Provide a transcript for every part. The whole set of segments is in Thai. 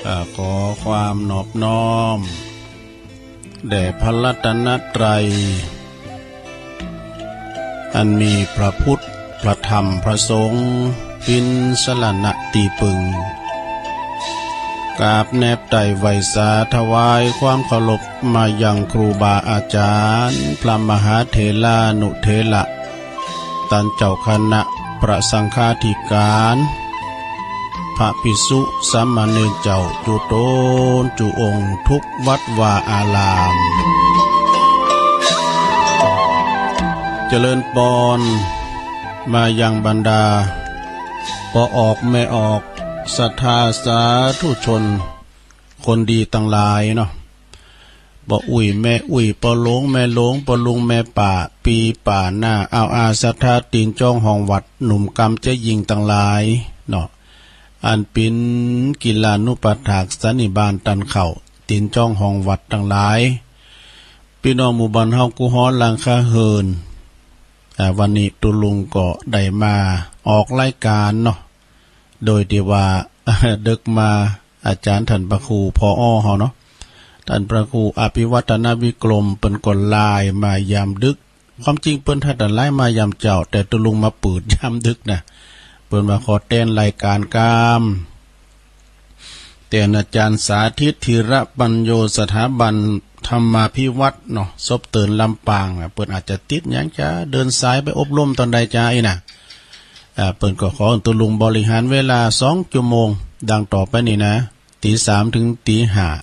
ขอความนอบน้อมแด่พระรัตนตรัยอันมีพระพุทธพระธรรมพระสงฆ์เป็นสรณะตีปึงกราบแนบไต่ไหวสาถวายความเคารพมายังครูบาอาจารย์พระมหาเถรานุเถระท่านเจ้าคณะพระสังฆาธิการพระภิกษุสามเณรเจ้าจุโตนจุองค์ทุกวัดวาอารามเจริญปอนมายังบรรดาปออกแม่ออกศรัทธาสาธุชนคนดีตั้งหลายเนาะปออุ่ยแม่อุ่ยปอหลงแม่หลงปอลุงแม่ป่าปีป่าหน้าเอาอาศรัทธาตีนจ้องห้องวัดหนุ่มกำจะยิงตั้งหลายเนาะอันเป็นกีฬานุปถากสันนิบาตตันเข่าตีนจ้องห้องวัดตั้งหลายพี่น้องหมู่บ้านเฮากูฮ้อนลังคาเฮินวันนี้ตุลุงก็ได้มาออกรายการเนาะโดยที่ว่าดึกมาอาจารย์ท่านพระครูพอเฮาเนาะท่านพระครูอภิวัฒนวิกรมเป็นคนลายมายามดึกความจริงเปิ้นท่านไล่มายามเจ้าแต่ตุลุงมาเปิดยามดึกนะเปิ้นมาขอเต้นรายการกามแต่อาจารย์สาธิตธีระปัญโยสถาบันธรรมาภิวัตรเนาะซบเตือนลำปางเปิ้นอาจจะติดหยังจะเดินสายไปอบรมตอนใดจ้าน่ะเปิ้นก็ขอตุลุงบริหารเวลา2 ชั่วโมงดังต่อไปนี่นะตี 3ถึงตี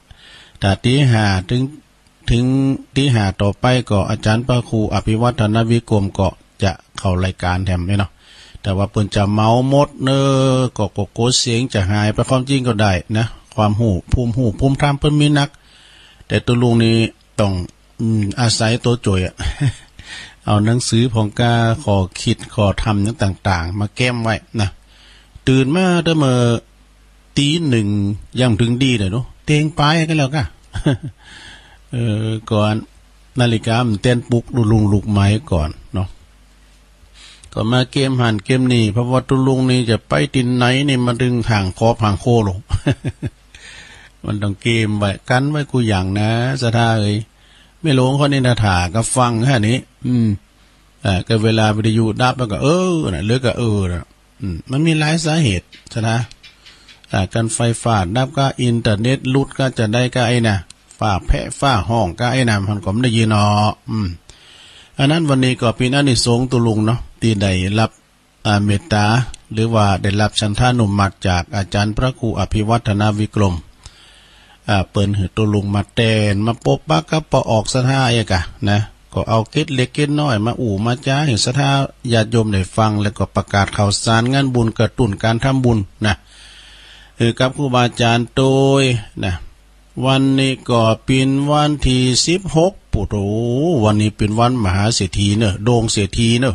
5ถ้าตี 5ถึงตี 5ต่อไปก็อาจารย์พระครูอภิวัฒนวิกรมก็จะเข้ารายการแถมเนาะแต่ว่าเปิ้นจะเมาหมดก็โกเสียงจะหายไปความจริงก็ได้นะความหูภูมิธรรมเปิ้นมีนักแต่ตุลุงนี่ต้องอาศัยตัวจ่วยเอาหนังสือของกาขอคิดขอทำต่างๆมาแก้มไว้นะตื่นมาได้มาตี 1ยังถึงดีเลยเนาะเตียงไปกันแล้วก็ก่อนนาฬิกามันเต้นปลุกลุงลูกไม้ก่อนเนาะก็มาเกมหันเกมนี่เพราะว่าตุลุงนี่จะไปตินไหนนี่มาดึงห่างคอห่างโคลง มันต้องเกมไว้กันไว้กูอย่างนะสะท่าไม่หลงคนนี้นาถาก็ฟังแค่นี้ก็เวลาวิทยุดับแล้วก็นะเลือกก็นะมันมีหลายสาเหตุใช่ไหมการไฟฟ้าดับก็อินเทอร์เน็ตลุดก็จะได้ก็นะฝ้าแพะฝ้าห้องก็นะมันก็ไม่ได้ยินเนาะอันนั้นวันนี้ก็เป็นอานิสงส์ตุลุงเนาะที่ได้รับเมตตาหรือว่าได้รับฉันทานุมัติจากอาจารย์พระครูอภิวัฒนวิกรมเปิ้นหือตุลุงมาแตนมาปบปักก็ปออกสถากะนะก็เอาเก็ดเล็กเก็ดน้อยมามาจ้าให้สถาญาติโยมได้ฟังแล้วก็ประกาศข่าวสารงานบุญกระตุ้นการทำบุญนะกับครูบาอาจารย์โดยนะวันนี้ก็เป็นวันที่16ปุโตวันนี้เป็นวันมหาเศรษฐีเนอะโด่งเศรษฐีเนอะ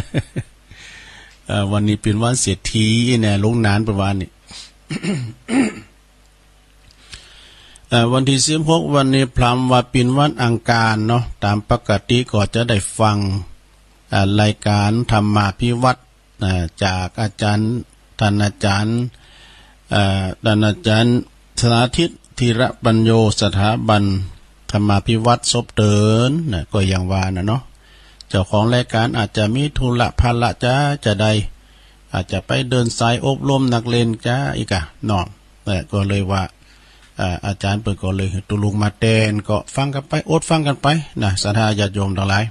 วันนี้เป็นวันเศรษฐีเนี่ยลงนานประมาณนี้ วันที่16วันนี้พรำว่าเป็นวันอังคารเนาะตามปกติก็จะได้ฟังรายการธรรมาภิวัตรจากอาจารย์ท่านอาจารย์สาธิตธีระปัญโยสถาบันธรรมาภิวัตรซบเตือนก็อย่างว่านะเนาะเจ้าของรายการอาจจะมีธุระภาระจะได้อาจจะไปเดินสายอบรมนักเรียนจ้าอีกอะเนาะก็เลยว่าอาจารย์เปิดก็เลยตุลุงมาแตนก็ฟังกันไปอดฟังกันไปนะศรัทธาญาติโยมทั้งหลาย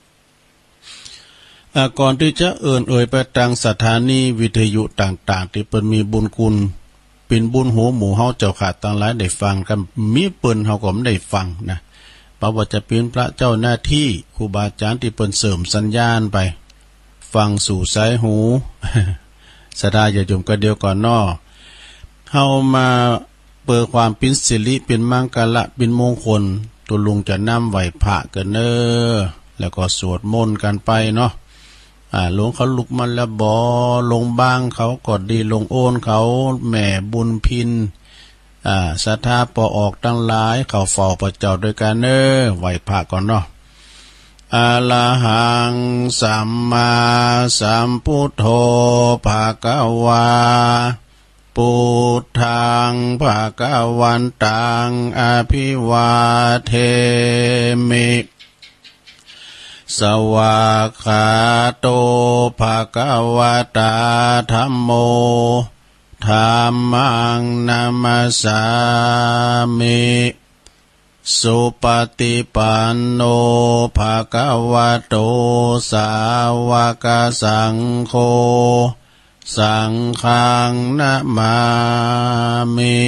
ก่อนที่จะเอ่ยไปทางสถานีวิทยุต่างๆที่เปิ้นมีบุญคุณเป็นบุญหัวหมู่เฮาเจ้าขาดทั้งหลายได้ฟังกันมีเปิ้นเฮาก็ไม่ได้ฟังนะเพราะว่าจะเป็นพระเจ้าหน้าที่ครูบาอาจารย์ที่เปิ้นเสริมสัญญาณไปฟังสู่สายหูศรัทธาญาติโยมก็เดียวก่อนน้อเฮามาเปิดความเป็นสิริเป็นมังกรเป็นมงคลตุลุงจะนำไหวพระกันแล้วก็สวดมนต์กันไปเนาะหลวงเขาลุกมันแล้วบ่ลงบ้างเขากดดีลงโอนเขาแม่บุญพินศรัทธาปอออกตั้งหลายเขาเฝ้าพระเจ้าด้วยกันไหวพระก่อนเนาะอะระหังสัมมาสัมพุทโธภะคะวา ปุพุทธังภควันตังอภิวาเทมิสวากขาโตภควตาธัมโมธัมมังนัมมัสสามิสุปฏิปันโนภควโตสาวกสังโฆสังฆังนะมามิ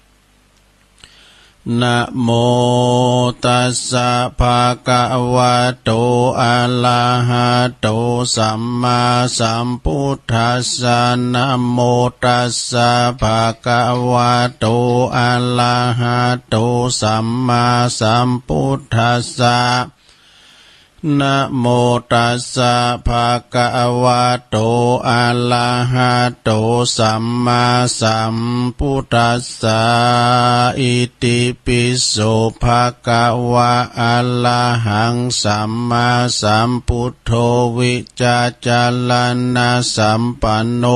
นะโมตัสสะภะคะวะโตอะระหะโตสัมมาสัมพุทธัสสะนะโมตัสสะภะคะวะโตอะระหะโตสัมมาสัมพุทธัสสะนะโมตัสสะภะคะวะโตอะระหะโตสัมมาสัมพุทธัสสะอิติปิโสภะคะวะอะระหังสัมมาสัมพุทโธวิจาจารณะสัมปันโน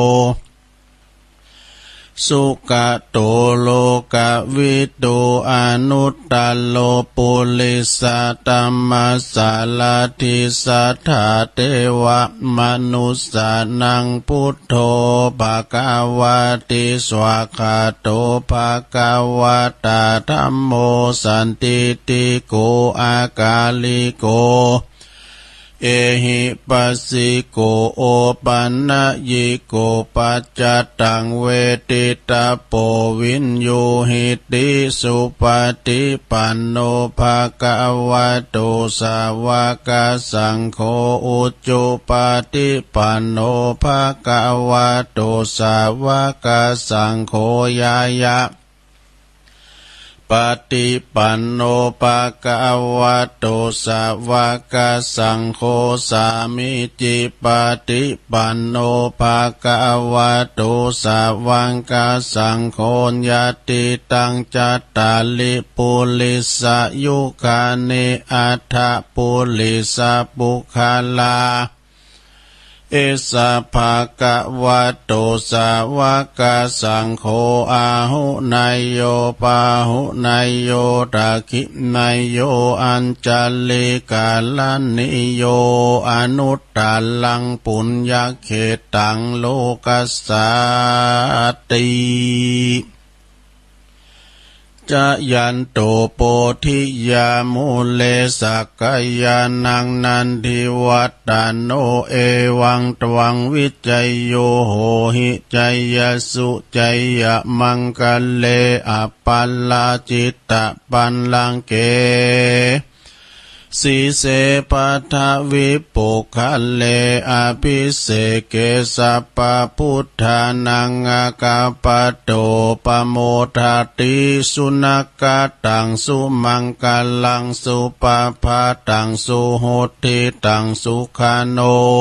สุขโตโลกวิทูอนุตตโลปุริสตัมมัสสาลทิสัทธาเทวะมนุสสานังพุทโธภควติสวากขาโตภควตาธัมโมสันติติโกอากาลิโกเอหิปัสสิโกโอปันนะยิโกปัจจตังเวทิตาโปวินโยหิติสุปฏิปันโนภะคะวะโตสาวกสังโฆอุจจุปฏิปันโนภะคะวะโตสาวกสังโฆยายะปฏิปันโนภะคะวะโตสาวกสังโฆสามิจิปฏิปันโนภะคะวะโตสาวกสังโฆญาติตังจัตตาลิปุลิสยุคานิอัฏฐปุลิสปุคลาเอสะภะคะวะโตสาวกสังโฆอาหุนายโยปาหุนายโยตักขินายโยอัญจลิกาลนิโยอนุตตลังปุญญเขตังโลกัสสาติจะยันโตโปธิยามุเลสักกายานังนันทิวัตตานโนเอวังตวังวิจัยโยโหหิจัยยสุจัยยมังคะเลอปัลลาจิตตะปันลังเกสีเสปัทวิปุคะเลอภิเสเกสัพพพุทธานังอากาปโตปโมทาติสุนักตังสุมังกลังสุปภาตังสุโหติตังสุขาโน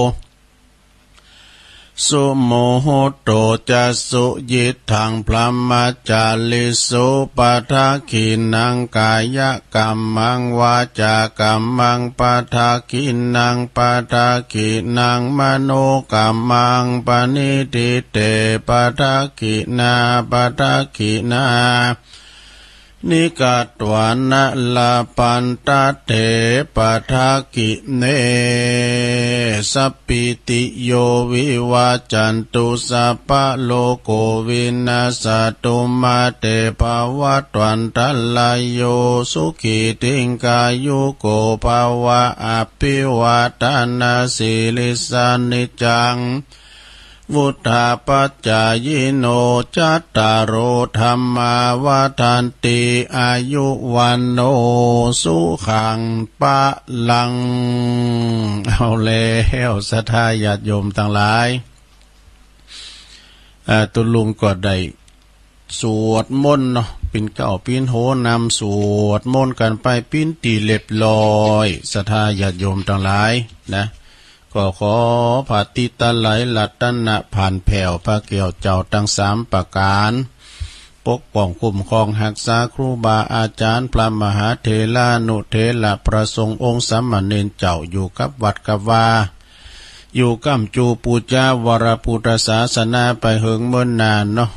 สุโมโหโตจัสสุยิทังพรหมจาริสุปทักขินังกายกัมมังวาจากัมมังปทักขินังปทักขินังมโนกัมมังปณิทิเตปทักขินาปทักขินานิกัตวานะลาปันตเถปทักขิเนสัพพิติโยวิวาจันตุสัพพะโลกโควินาสตุมาเตภวัตวันตัลลายโยสุขิติงกายุโกภวะอภิวาทนาสิลิสานิจังวุฒาปัจจายโนจัตตารโอธรรมาวาทันติอายุวันโนสุขังปะลังเอาแล้วศรัทธาญาติโยมทั้งหลายตุลุงก็ได้สวดมนต์เนาะปิ่นเก้าปิ่นโหนำสวดมนต์กันไปปิ่นตีเรียบร้อยศรัทธาญาติโยมทั้งหลายนะก็ขอพาติตะไหลลัตนะผ่านแผ่วพระเกี่ยวเจ้าทั้งสามประการปกป้องคุ้มครองหักษาครูบาอาจารย์พระมหาเถรานุเถระประสงค์องค์สามเณรเจ้าอยู่กับวัดกับวาอยู่กัมจูปูจาวรพุทธศาสนาไปเหิงเมื่อนานเนาะ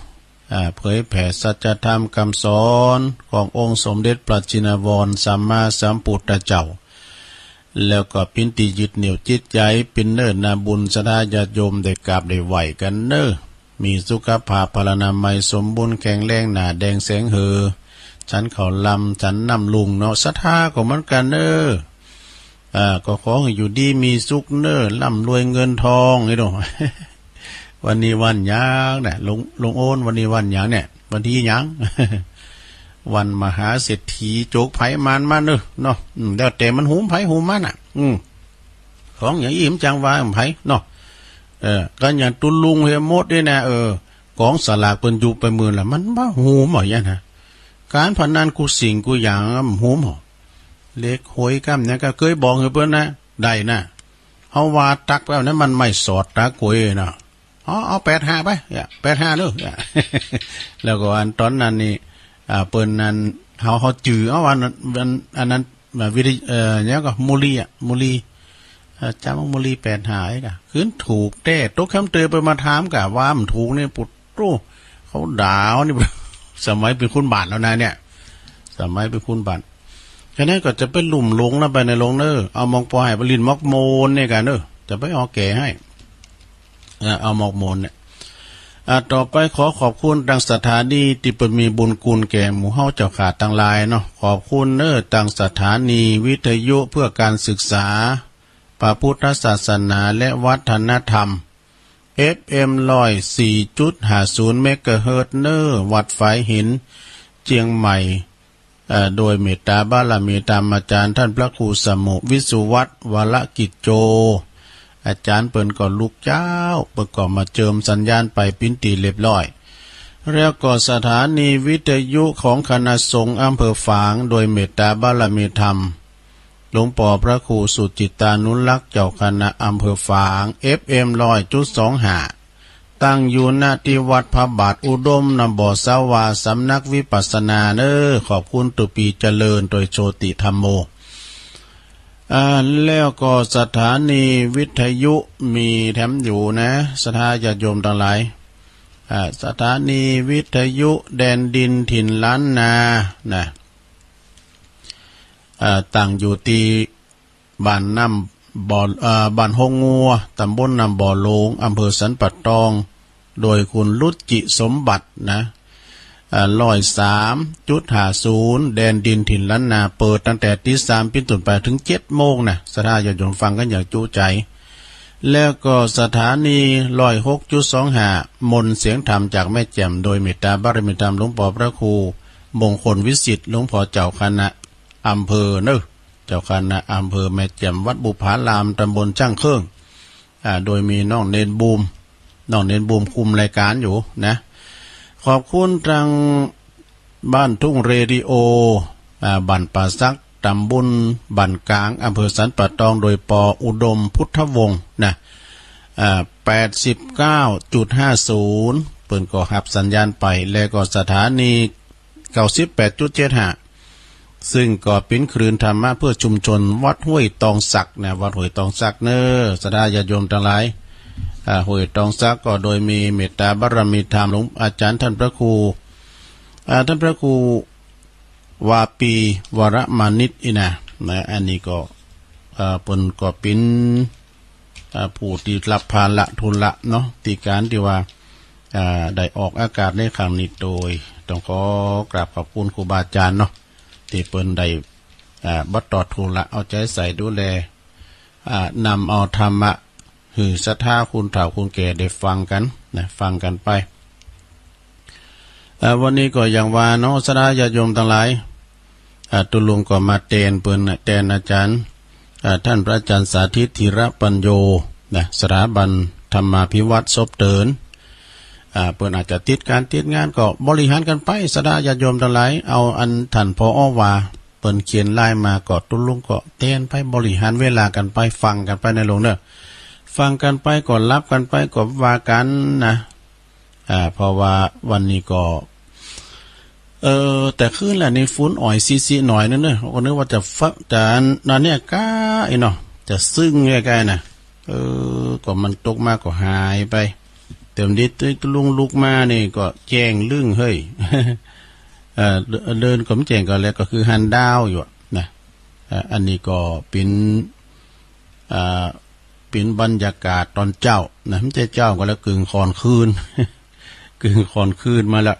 เผยแผ่สัจธรรมคำสอนขององค์สมเด็จพระจินวรสัมมาสัมพุทธเจ้าแล้วก็ปินติยึดเหนี่ยวจิตใจเป็นเนิ่นนาบุญสดาญาติโยมได้กราบได้ไหวกันเน้อมีสุขภาพพลานามัยสมบูรณ์แข็งแรงหน้าแดงแสงเหือฉันเขาลำฉันนำลุงเนาะศรัทธาของมันกันเน้อก็ขอให้อยู่ดีมีสุขเน้อร่ำรวยเงินทองนี่เนาะ วันนี้วันหยังเนี่ยลงโอนวันนี้วันหยังเนี่ยวันที่หยัง วันมหาเศรษฐีโจกไผมานมาเนาะแล้วแต่มันหุมไผหุมมันอ่ะของอย่างอิ่มจังว่าไผเนาะก็อย่างตุลุงเฮมดด้วยนะของสลากเปิ้นอยู่ไปหมื่นละมันบ่หูหมอยังนะการพนันกูสิ่งกูอย่างหูหมอเล็กหวยกำเนี่ยก็เคยบอกให้เพิ่นนะได้นะเฮาว่าตักแล้วนั้นมันไม่สอดตากวยนะเอา85ไป85เด้อ แล้วก็อันตอนนั้นนี่เปิ้นนั้นเฮาจื้อเอาอันนั้นวิธีเนี่ยก็มูลีจำมูลี85อีกอ่ะคืนถูกแต่ตกคำเตือนไปมาถามกะว่ามันถูกนี่ปุดโตเขาด่านี่ สมัยเป็นคุณบาทแล้วนะเนี่ยสมัยเป็นคุณบาทแค่นั้นก็จะไปหลุ่มลงแล้วไปในลงเนอเอามองปอให้ไปลินมอกโมนเนี่ยกันเนอจะไปเอาแก่ให้เอามอกโมนเนี่ยต่อไปขอขอบคุณทางสถานีที่เปิดมีบุญคุณแก่หมู่เฮาเจ้าขาดต่างหลายเนาะขอบคุณทางสถานีวิทยุเพื่อการศึกษาพระพุทธศาสนาและวัฒนธรรม FM 104.50 เมกะเฮิรตซ์วัดฝายหินเจียงใหม่โดยเมตตาบารมีตามอาจารย์ท่านพระครูสมุวิสุวัตรวรกิจโจอาจารย์เปิ้นก็ลูกเจ้าเปิ้นก็มาเจิมสัญญาณไปปิ้นตีเรียบร้อยแล้วก็สถานีวิทยุของคณะสงฆ์อำเภอฝางโดยเมตตาบารมีธรรมหลวงปู่พระครูสุจิตานุรักษ์เจ้าคณะอำเภอฝาง FM 100.25 ตั้งอยู่ณที่วัดพระบาทอุดมนำบ่อสาวาสำนักวิปัสสนาขอบคุณตุปีเจริญโดยโชติธรรมโมแล้วก็สถานีวิทยุมีแถมอยู่นะสถาญาติโยมทั้งหลายสถานีวิทยุแดนดินถิ่นล้านนานะตั้งอยู่ที่บ้านน้ำบ่อบ้านหงงัวตำบลน้ำบ่อโลงอำเภอสันปัดตองโดยคุณรุจิสมบัตินะ103.50 แดนดินถิ่นล้านนาเปิดตั้งแต่ตี 3เป็นต้นไปถึง 7 โมงนะสถาญาติโยมฟังกันอย่างจุใจแล้วก็สถานี 106.25 มนต์เสียงธรรมจากแม่แจ่มโดยเมตตาบารมีธรรมหลวงพ่อพระครูมงคลวิสิทธิ์หลวงพ่อเจ้าคณะอำเภอเจ้าคณะอำเภอแม่แจ่มวัดบุพารามตำบลจ้างเครื่องโดยมีน้องเนนบูมคุมรายการอยู่นะขอบคุณทางบ้านทุ่งเรดิโอบ้านป่าซักตำบลบ้านกลางอำเภอสันป่าตองโดยปออุดมพุทธวงศ์นะ89.50 เปิ่นก็หับสัญญาณไปแล้วก็สถานี 98.75 ซึ่งก็เป็นคลื่นธรรมะเพื่อชุมชนวัดห้วยตองสักนะวัดห้วยตองสักสถาญาติโยมทั้งหลายห้วยตองสักก็โดยมีเมตตาบารมีธรรมหลวงอาจารย์ท่านพระครูวาปีวรมานิตนะอันนี้ก็เปิ้นก็เป็นผู้ที่รับภาระทุนละเนาะที่การที่ว่าได้ออกอากาศในครั้งนี้โดยต้องขอกราบขอบคุณครูบาอาจารย์เนาะที่เปิ้นได้บัดตอดทุนละเอาใจใส่ดูแลนำเอาธรรมะคือศรัทธาคุณเฒ่าคุณแก่ได้ฟังกันนะฟังกันไปวันนี้ก็อย่างว่าเนาะสดาญาติโยมทั้งหลายตุลุงก็มาเตนเปิ้นแตนอาจารย์ท่านพระอาจารย์สาธิตธีรปัญโยนะสถาบันธรรมาภิวัตรศพเตินเปิ้นอาจจะติดงานก็บริหารกันไปสดาญาติโยมทั้งหลายเอาอันท่านพอว่าเปิ้นเขียนลายมาก็ตุลุงก็เตนไปบริหารเวลากันไปฟังกันไปในโรงฟังกันไปก่อนรับกันไปก็ว่ากันนะเพราะว่าวันนี้ก็แต่คืนแหละในฟุ้นอ่อยซีหน่อยนั่นเนอะก็นึกว่าจะนั่นเนี่ยก้าไอ้เนาะจะซึ้งใกล้ๆนะก็มันตกมากก็หายไปแต่วันนี้ตุลุงลุกมานี่ก็แจ้งลึ่งเฮ้ย เดินก็ไม่แจ้งก็แล้วก็คือหันดาวอยู่นะอันนี้ก็เป็นบรรยากาศตอนเจ้านะไม่ใช่เจ้าก็แล้วกึ่งคอนคืน กึ่งคอนคืนมาละ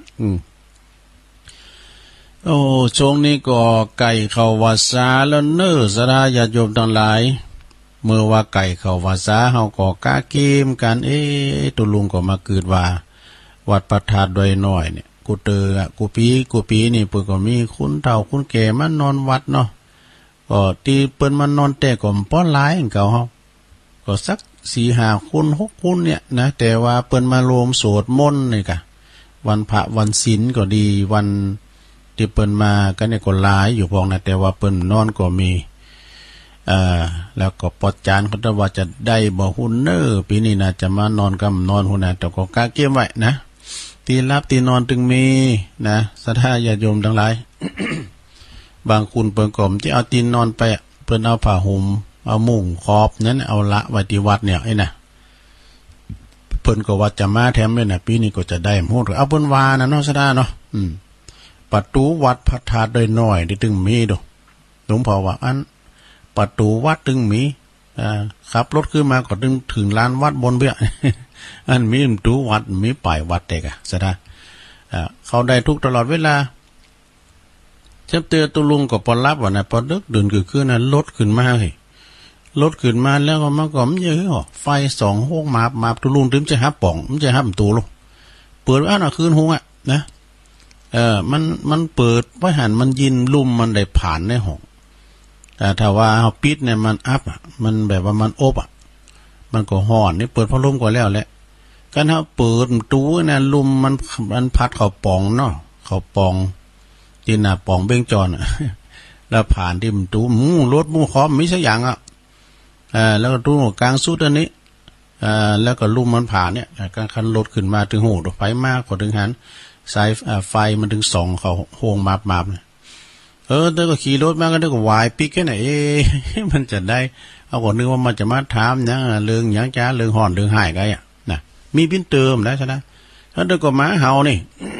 โอ้ช่วงนี้ก็ไก่เข้าวาสาแล้วเน้อสราญาติโยมทั้งหลายเมื่อว่าไก่เข้าวาสาเฮาก็กาเกมกันตุลุงก็มาเกิดว่าวัดประทาดด้วยน้อยเนี่ยกูเตอกูปีนี่เพิ่นก็มีคุณเฒ่าคุณแก่มานอนวัดเนาะก็ตีเปิ้นมานอนแต่ก็ป้อหลายเก่าเฮาก็สัก4-5 คน6 คนเนี่ยนะแต่ว่าเปิ้นมารวมสวดมนต์นี่กะวันพระวันศีลก็ดีวันที่เปิ้นมากันเนี่ยก็หลายอยู่พองนะแต่ว่าเปิ้นนอนก็มีแล้วก็ปอดจานเขาว่าจะได้บ่หุ่นเน้อปีนี้น่าจะมานอนกับนอนหุ่นนะแต่ก็กะเก็บไว้นะตีรับตีนอนตึงมีนะศรัทธาญาติโยมทั้งหลาย บางคุณเปิ้นก็ที่เอาตีนนอนไปเปิ้นเอาผ้าห่มเอามุ้งครอบนั้นเอาละไว้ที่วัดเนี่ยไอ้น่ะเพิ่นก็ว่าจะมาแถมเลยน่ะปีนี้ก็จะได้โหดเอาเปิ้นว่านะเนาะศรัทธาเนาะประตูวัดพระธาตุได้น้อยที่ตึงมีดูหลวงพ่อว่าอันประตูวัดตึงมีขับรถขึ้นมาก็ถึงลานวัดบนเบี้ย อันมีประตูวัดมีป้ายวัดเด็กศรัทธาเขาได้ทุกตลอดเวลาเจ้าเตือตุลุงก็ปรับว่านะพอดึกดื่นคือนะรถขึ้นมาเลยรถขึ้นมาแล้วก็มันก็มันเยอะไฟ2 ห้องมาตุลุงถึงจะหาป่องมันจะหาประตูลงเปิดว่าน่ะคืนห้องนะมันเปิดไว้หันมันยินลุ่มมันได้ผ่านในห้องแต่ถ้าว่าเฮาปิดเนี่ยมันอัพมันแบบว่ามันอบมันก็ฮ้อนนี่เปิดพัดลมก็แล้วแหละกันเฮาเปิดประตูเนี่ยลมมันพัดเข้าป่องเนาะเข้าป่องที่หน้าป่องเบ้งจรแล้วผ่านที่ประตูรถคอมมีสักอย่างแล้วก็ตู้กลางสุดอันนี้แล้วก็ลุ่มมันผ่านเนี่ยการคันรถขึ้นมาถึงโหดไฟมากกว่าถึงหันสายไฟมันถึงส่องเขาโฮงมาบเนี่ยแต่ก็ขี่รถมาก็ได้ก็วายปิกแค่ไหนมันจะได้เอาก่อนนึกว่ามันจะมาถามนะเรื่องหยังจ้าเรื่องห่อนเรื่องหายกันนะมีพินเติมได้ใช่ไหมแล้วเดี๋ยวก็ม้าเห่านี่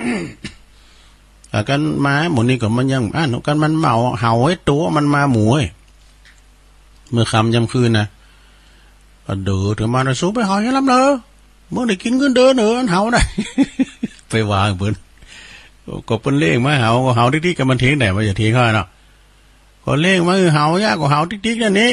กันม้าหมูนี่ก็มันยังกันมันเมาเห่าไอ้ตัวมันมาหมูเมื่อค่ำยามคืนนะเดือดถึงมาสู้ไปหอยลำเลยเมื่อได้กินเงินเดินเห่าได้ ไปวางเปิ้นก็เปิ้นเล่งมาเห่าก็เห่าติ๊กๆกันมันทิ้งไหนมาอย่าทิ้งเขาเนาะก็เล่งมาเห่ายากก็เห่าติ๊กๆนั่นนี่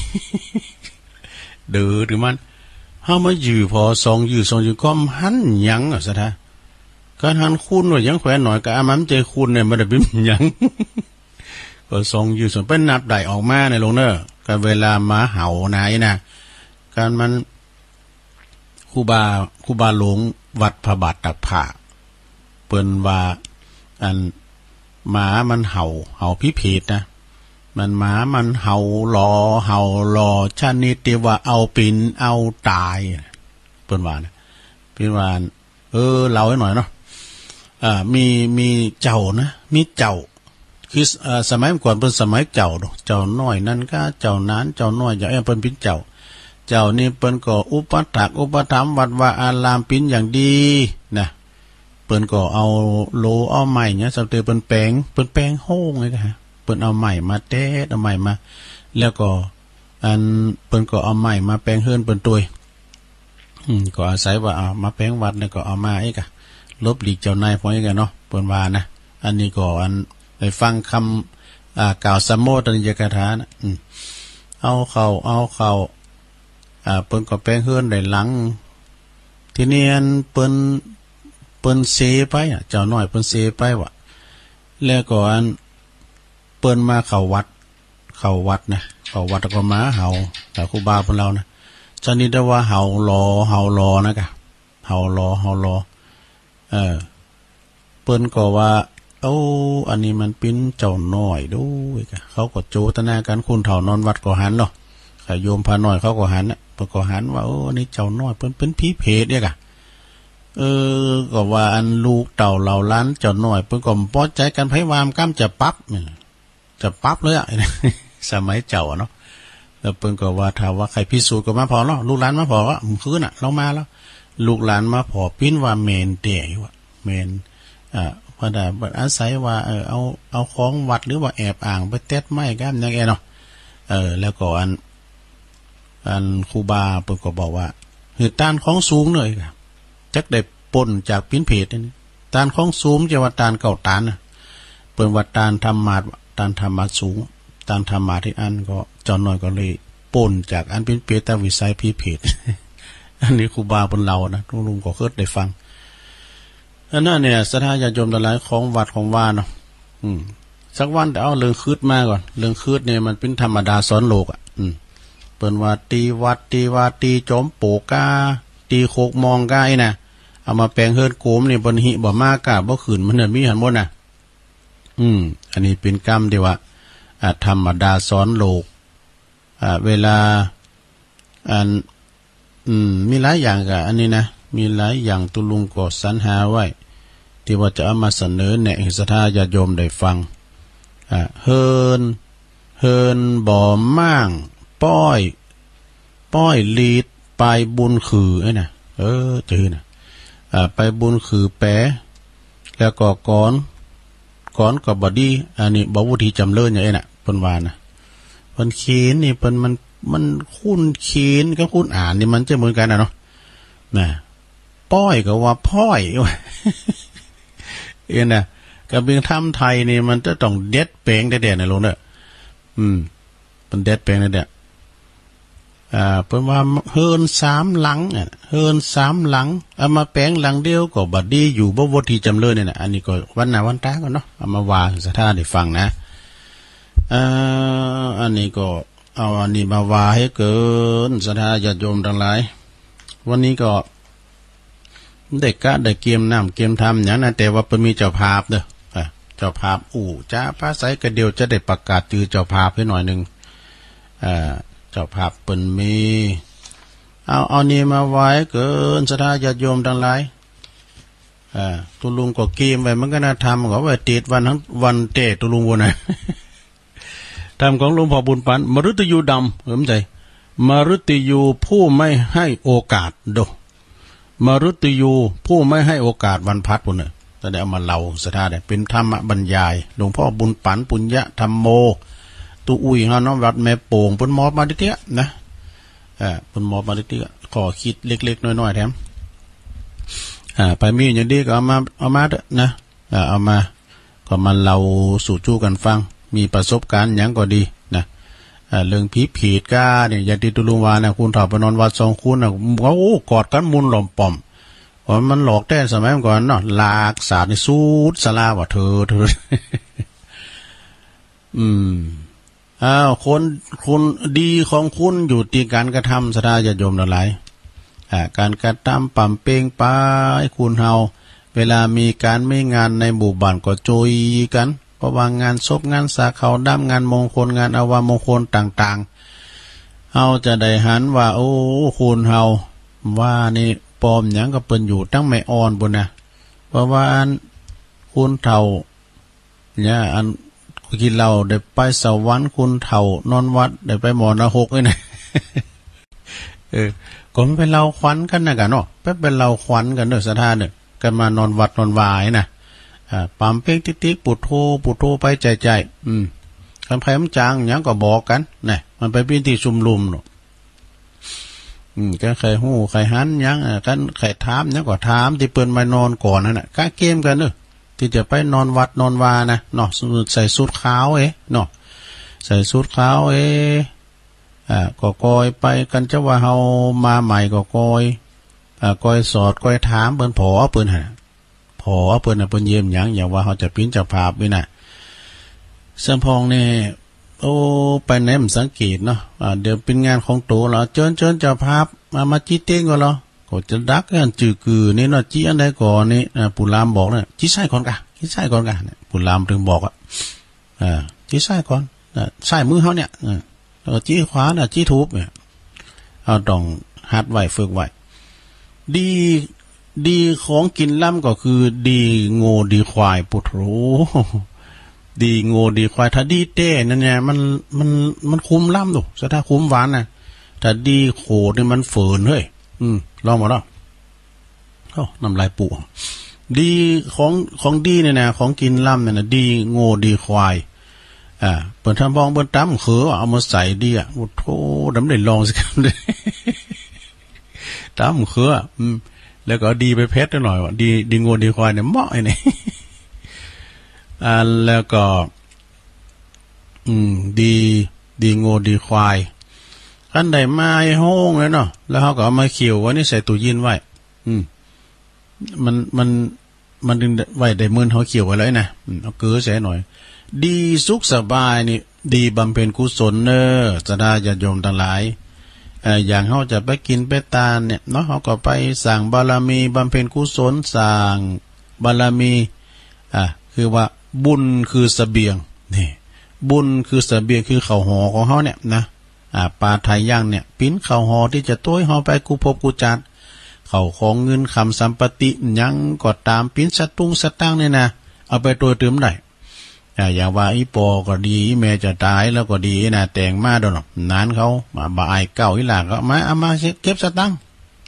เดือดถึงมันเฮามาอยู่พอส่องอยู่ก็หันหยังซะท่าการหันคุณว่ายังแขวนหน่อยก็อามันใจคุณเนี่ยมันได้เป็นหยัง ก็ส่องอยู่ส่วนเป็นนับได้ออกมาในลงเนอกันเวลามาเห่าไหนนะการมันครูบาหลวงวัดพระบาทตักผ้าเปิ้นว่าอันหมามันเห่าพิเพศนะมันหมามันเห่ารอชานิดที่ว่าเอาปินเอาตายเปิ้นว่านะเปิ้นว่าเล่าให้หน่อยเนาะมีเจ้านะมีเจ้าคือสมัยก่อนเป็นสมัยเจ้าน้อยนั่นก็เจ้านั้นเจ้าน้อยเปิ้นเป็นเจ้านี่เปิ้นก็อุปถัมภ์วัดว่าอารามปินอย่างดีนะเปิ้นก็เอาโลเอาไม้เนี่ยสักเตเปิ้นแปลงโห้งเลยนะเปิ้นเอาไม้มาเตะเอาไม้มาแล้วก็อันเปิ้นก็เอาไม้มาแปลงเฮือนเปิ้นตุยก็อาศัยว่าเอามาแปลงวัดแล้วก็เอามาอีกอะลบหลีกเจ้านายพออีกอะเนาะเปิ้นว่านะอันนี้ก็อันไปฟังคำกล่าวสมโภชนิยกถานะเอาเข้าเปิ้นก็แปลงเฮือนได้หลังทีนี้อันเปิ้นเสไปเจ้าน้อยเปิ้นเสไปว่ะแล้วก็อันเปิ้นมาเข้าวัดนะเข้าวัดแล้วก็มาเห่าแต่ครูบาเพิ่นเรานะจนนี้ได้ว่าเห่ารอนะกะเห่ารอเปิ้นก็ว่าอันนี้มันเป็นเจ้าน้อยด้วยกะเขาก็โจทนากันคุณเฒ่านอนวัดก็หันเนาะข้าโยมพาน้อยเขาก็หันเพิ่นก็หันว่าอันนี้เจ้าน้อยเพิ่นเป็นผีเพศเนี่ยกะก็ว่าอันลูกเต่าเหล่าล้านเจ้าน้อยเพิ่นก็พอใจกันไผวามกำจะปั๊บเลยอ่ะ สมัยเจ้าเนาะแล้วเพิ่นก็ว่าถ้าว่าใครพิสูจน์ก็มาพอเนาะลูกหลานมาพอก็คืนน่ะเรามาแล้วลูกหลานมาพอปิ้นว่าเมนเตะอยู่ว่าเมนพอได้อาศัยว่าเอาของวัดหรือว่าแอบอ่างไปเต็ดไม้กันอย่างเงี้ยเนาะแล้วก็อันครูบาเปิ่นก็บอกว่าคือต้านของสูงเลยครับจักได้ปนจากปิ้นเพจนี่ต้านของสูงจะว่าต้านเก่าต้านนะเปิ่นว่าต้านธรรมะสูงต้านธรรมะที่อันก็จอนน้อยก็เลยปนจากอันปิ้นเพจแต่วิสัยพี่เพจ อันนี้ครูบาบนเรานะลุงก็เคยได้ฟังอันนั้นเนี่ยสถานญาติโยมหลายของวัดของว่าเนาะสักวันแต่เอาเรื่องคืดมาก่อนเรื่องคืดเนี่ยมันเป็นธรรมดาสอนโลกเปิ้นว่าตีวัดตีวาตีจอมโปกาตีโคกมองกายนะเอามาแปลงเฮิรนโกมนี่บนหิบ่มากะบ่ขืนมันเนี่ยมีหันหมดนะอันนี้เป็นกรรมที่ว่าธรรมดาสอนโลกเวลามีหลายอย่างกะอันนี้นะมีหลายอย่างตุลุงก็สรรหาไว้ที่ว่าจะเอามาเสนอแนะให้ศรัทธาญาติโยมได้ฟังเฮินบ่อม่างป้อยลีดไปบุญคือไอ้น่ะจือน่ะไปบุญคือแปะแล้วก็ก้อนก็บ่ดีอันนี้บ่วุฒิจำเริญอย่างไอ้น่ะเพิ่นว่านะเพิ่นเขียนนี่เพิ่นมันคุ้นเขียนกับคุ้นอ่านนี่มันจะเหมือนกันน่ะเนาะน่ะป้อยก็ว่าพ้อยน่ะกับเรื่องทำไทยนี่มันจะต้องเด็ดแปลงได้ๆนะลุงเด้อมันเด็ดแปลงได้เพิ่นว่าเฮิรน3หลังเฮิรน3หลังเอามาแปลงหลังเดียวก็บัดดีอยู่บ่วุฒิจำเริญนี่น่ะอันนี้ก็วันหน้าวันตาก่อนเนาะเอามาว่าศรัทธาได้ฟังนะอันนี้ก็เอาอันนี้มาว่าให้เกินศรัทธาญาติโยมทั้งหลายวันนี้ก็ได้เกียมน้ำเกียมทำอย่างนั้นแต่ว่าเป็นมีเจ้าภาพเด้อเจ้าภาพจ้าพระไสกระเดียวจะได้ประกาศจือเจ้าภาพให้หน่อยนึงเจ้าภาพเป็นมีเอานี่มาไว้เกินศรัทธาญาติโยมทั้งหลายตุลุงก็เกียมไว้มันก็น่าทำก็ไว้ติดวันเตะตุลุงวนน่ะทำของหลวงพ่อบุญปันมฤตยูดำเข้าใจมฤตยูผู้ไม่ให้โอกาสมฤตยูผู้ไม่ให้โอกาสวันพัดปุ่นเนี่ยจะได้เอามาเล่าศรัทธาได้เป็นธรรมบรรยายหลวงพ่อบุญปันปุญญะธรรมโมตุอุ้ยฮะน้องวัดแม่โป่งปุ่นมอบมาดิเตี้ยนะปุ่นมอบมาดิเตี้ยขอคิดเล็กๆน้อยๆแถมไปมีอย่างดีก็เอามาเด้อนะเอามาก็มาเล่าสู่จู้กันฟังมีประสบการณ์อย่างก็ดีนะเรื่องผีก้าเนี่ยอย่างที่ตุลุงวานะคุณถอดไปนอนวัด2 คุณนะโอ้กอดกันมุนหล่อมป่อมเพราะมันหลอกแต่สมัยก่อนเนาะลากสาดในสูดสลาว่าเธอคนดีของคุณอยู่ที่การกระทำศรัทธาญาติโยมหลายการกระทำปั่มเป้งไปคุณเฮาเวลามีการไม่งานในหมู่บ้านก็โจยกันเพราะว่างานศพงานสาเขาดำงานมงคลงานอวามงคลต่างๆเฮาจะได้หันว่าโอ้คุณเฮาว่านี่ปอมหยังก็เปิ้นอยู่ตั้งไม่อ่อนบุญนะเพราะว่าคุณเฒ่าเนี่ยอันกินเหล้าได้ไปสวรรค์คุณเฒ่านอนวัดได้ไปหมอนรกเลยนะก็มันเป็นเราขวัญกันนะกันเนาะเป็นเราขวัญกันเด้อศรัทธาเนี่ยกันมานอนวัดนอนวายนะปั๊มเป้งติ๊กปุโธไปใจกันไผมันจางหยังก็บอกกันนะมันไปเป็นที่ชุมนุมเนาะกันใครฮู้ใครหันหยังกันใครถามหยังก็ถามที่เปิ้นมานอนก่อนนั่นน่ะกะเกมกันเด้อที่จะไปนอนวัดนอนวานะเนาะใส่สูทขาวเนาะใส่สูทขาวก็กอยไปกันจะว่าเฮามาใหม่ก็กอยสอดกอยถามเปิ้นผอเปิ้นน่ะเปิ้นเยี่ยมหยังอย่างว่าเฮาจะปิ้นเจ้าภาพนี่น่ะสัมพองนี่โอ้ไปไหนมันสังเกตเนาะเดี๋ยวเป็นงานของโตแล้วเชิญเจ้าภาพมาจี้เต้งก็เหรอก็จะดักกันจือกือนี่เนาะจี้อันใดก่อนนี่ปู่ลามบอกเนี่ยจี้ใส่ก่อนกะเนี่ยปู่ลามถึงบอกจี้ใส่ก่อนใส่มือเฮาเนี่ยจี้ขวาน่ะจี้ทุบเนี่ยเอาต้องหัดไว้ฝึกไว้ดีของกินล่ำก็คือดีโง่ดีควายปุโธดีโง่ดีควายถ้าดีเต้นั่นเนี่ยมันคุ้มล่ำดูถ้าคุ้มหวานนะถ้าดีโขดนี่มันฝืนเฮ้ยลองมาแล้วน้ำลายปูดีของดีเนี่ยนะของกินล่ำเนี่ยนะดีโง่ดีควายเปิดทำบองเปิดตั้มเขือเอามาใส่ดีอ่ะโอ้โหดำได้ลองสิครับเลยตั้มเขือแล้วก็ดีไปเพชรหน่อยว่ะดีโง่ดีควายเนี่ยเหมาะไอ้นี่แล้วก็ดีโง่ดีควายขันใดไม้ห้องเลยเนาะแล้วเขาก็เอามาเขียวไว้นี่ใส่ตู้เย็นไว้มันดึงไว้ได้มื่นเขาเขียวไว้เลยนะเอาเกลือใส่หน่อยดีสุขสบายนี่ดีบำเพ็ญกุศลเนอจะได้ญาติโยมทั้งหลายอย่างเขาจะไปกินไปตาเนี่ยเนาะเขาก็ไปสั่งบารมีบำเพ็ญกุศลสั่งบารมีคือว่าบุญคือเสบียงนี่บุญคือเสบียงคือข้าวห่อของเขาเนี่ยนะปลาไทยย่างเนี่ยปิ้นข้าวห่อที่จะต้วยห่อไปกูพบกูจัดเข้าของเงินคำสัมปติยังก็ตามปิ้นสตุ้งสตั้งเนี่ยนะเอาไปตัวเติมได้อย่างว่าอีปอก็ดีอีแม่จะตายแล้วก็ดีนะแต่งมาโดนนานเขามาบ่ายเก่าอีหล่าก็มาเอามาเก็บสตั้ง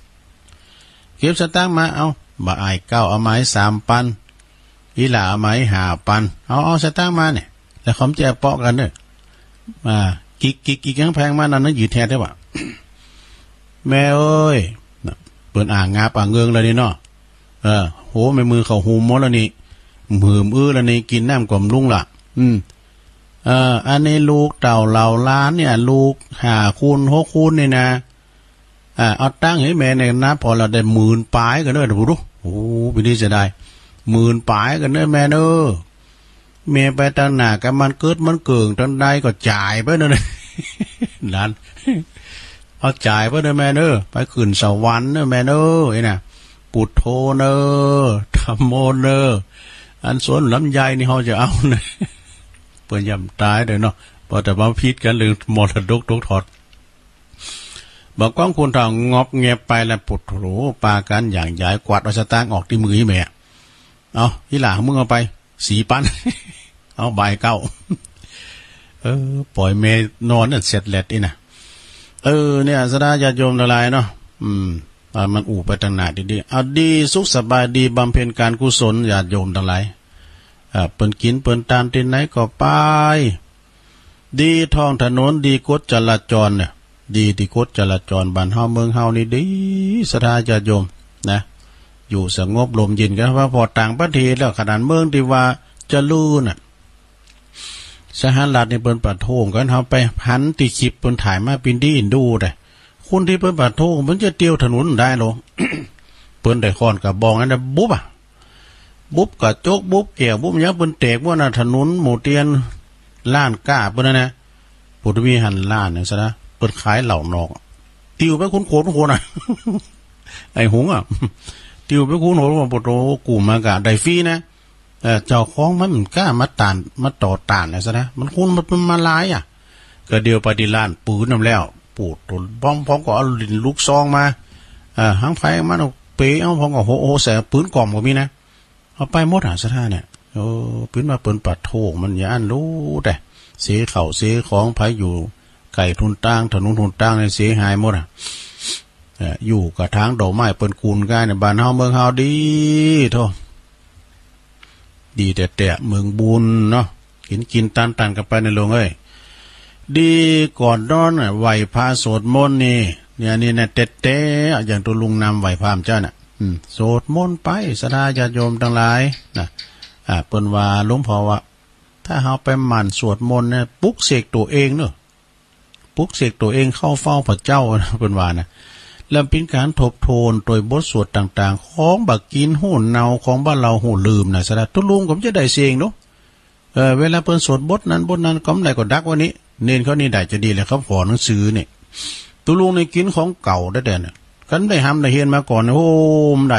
มาเอาบ่ายเก่าเอาไม้3 ปันอีหล่าเอาไม้5 ปันเอาสตั้งมาเนี่ยแล้วเขาจะเปาะกันเนอะกิกยังแพงมานั่นยืดแทนได้ปะ แม่เอ้ยเปิดอ่างงาป่าเงืองเลยนี่เนาะโหแม่มือเขาหูมดแล้วนี่หืมแล้วนี่กินน้ำกลมลุงล่ะอันนี้ลูกเต่าเหล่าล้านเนี่ยลูก5 คูณ 6 คูณนี่นะเอาตั้งให้แม่ในนับพอเราได้10,000 ปลายกันเนอะดูโอ้ปีนี้จะได้10,000 ปลายกันเนอะแม่เนอะเมียไปตั้งหน้ากันมันเกิดมันเกิงตั้งใดก็จ่ายไปเนอะนั่นเอาจ่ายไปเนอะแม่เนอะไปขึ้นสวรรค์เนอะแม่เนอะไอ้น่ะปุถโธเนอะธัมโมเนอะอันสวนลำไยนี่เขาจะเอาเนอะเปิดยำตายเลยเนาะพอแต่มาพิษกันหรือมรดกตกถอดบอกก้องคุณทางงอบเงียบไปแล้วปุถโธปากันอย่างใหญ่กวาดเอาสตางค์ออกที่มือแม่เอาที่หล่ามึงเอาไป4 ปันเอาใบเก้าปล่อยเมนอนเนี่ยเสร็จแลดอีนะเนี่ยสดาญาติโยมละลายเนาะมันอู่ไปตั้งหน้าดีๆเอาดีสุขสบายดีบำเพ็ญการกุศลญาติโยมทั้งหลายเปิ้นกินเปิ้นตามที่ไหนก็ไปดีท้องถนนดีกฎจราจรเนี่ยดีที่กฎจราจรบ้านเฮาเมืองเฮานี่ดีสดาญาติโยมนะอยู่สงบลมเย็นกันว่าพอต่างประเทศแล้วขนาดเมืองที่ว่าจะลื่นสหรัฐในเปิ้นปะโถงกันเฮาไปหันติคลิปเปิ้นถ่ายมาปินดีอินดูได้คนที่เปิ้นปะโถงมันจะเตียวถนนได้หรอ เปิ้นได้ค้อนกับบองอันนั้นบุ๊บกับโจกบุ๊บเกี่ยวบุ๊บยักเปิ้นแตกว่าน่ะถนนหมู่เตียนล้านก้าเปิ้นนะปุถุมีหันล้านจังซั่นนะเปิ้นขายเหล่านอกติวไปคนโคตรคนน่ะ ไอ้หงติวไปคุณโหว่าปุโตกูมากะได้ฟรีนะเจ้าของมันกล้ามาต่อต้านซะนะมันคุณมันมาลายก็เดียวไปที่ร้านปืนนำแล้วปูดพร้อมก็เอาลูกซองมาหังไฟมันเอาเปเอาพร้อมก็โหแสปืนกล่อมก็มีนะเอาไปหมดซะท่าเนี่ยปืนมาปืนปัดโถมันย่านรู้แต่เสียเข่าเสียของไผอยู่ไก่ทุนตั้งถนนทุนตั้งเสียหายหมดอยู่กับทางดอกไม้เปิ้นคูนกันในบ้านเฮาเมืองเฮาดีโธ่ดีแต่เมืองบุญเนาะกินตันกันไปในโรงเอ้ยดีก่อนนอนไหวพระสวดมนต์นี่นะเต๊ะอย่างตัวลุงนำไหวพระเจ้าน่ะสวดมนต์ไปศรัทธาญาติโยมทั้งหลายนะเปิ้นว่าหลวงพ่อว่าถ้าเฮาไปหมั่นสวดมนต์เนี่ยปลุกเสกตัวเองเนาะปลุกเสกตัวเองเข้าเฝ้าพระเจ้าเปิ้นว่านะแล้วเป็นการทบทวนโดยบทสวดต่างๆของบักกินหูเนาของบ้านเราหูลืมนะสระตุลุงผมจะได้เสียงเนาะเวลาเปิ้นสวดบทนั้นก็ไม่ได้ก็ดักวันนี้เน้นเขานี่ได้จะดีเลยเขาขอหนังสือเนี่ยตุลุงในกินของเก่าได้แต่เนี่ยกันได้ทำได้เฮียนมาก่อนโอ้มได้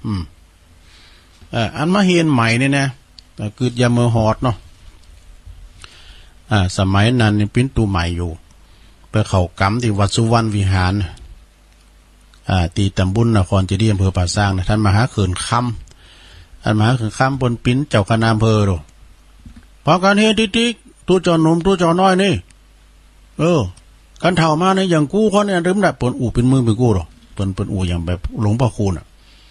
อันมาเฮียนใหม่เนี่ยนะเกิดยาเมือหอดเนาะสมัยนั้นนี่ปิ้นตูใหม่อยู่ไปเข้ากรรมที่วัดสุวรรณวิหารตีตำบุญนครเจดีย์อำเภอป่าซางนะท่านมหาเขินคำท่านมหาเขินคำบนปิ้นเจ้าคณะอำเภอหรอพอการเฮ็ดติ๊กตัวจอหนุ่มตัวจอน้อยนี่กันเท่ามาเนี่ยอย่างกู้เขาเนี่ยเริ่มได้เปิดอู่เป็นมือเป็นกู้หรอเปิดอู่อย่างแบบหลวงพ่อคูณ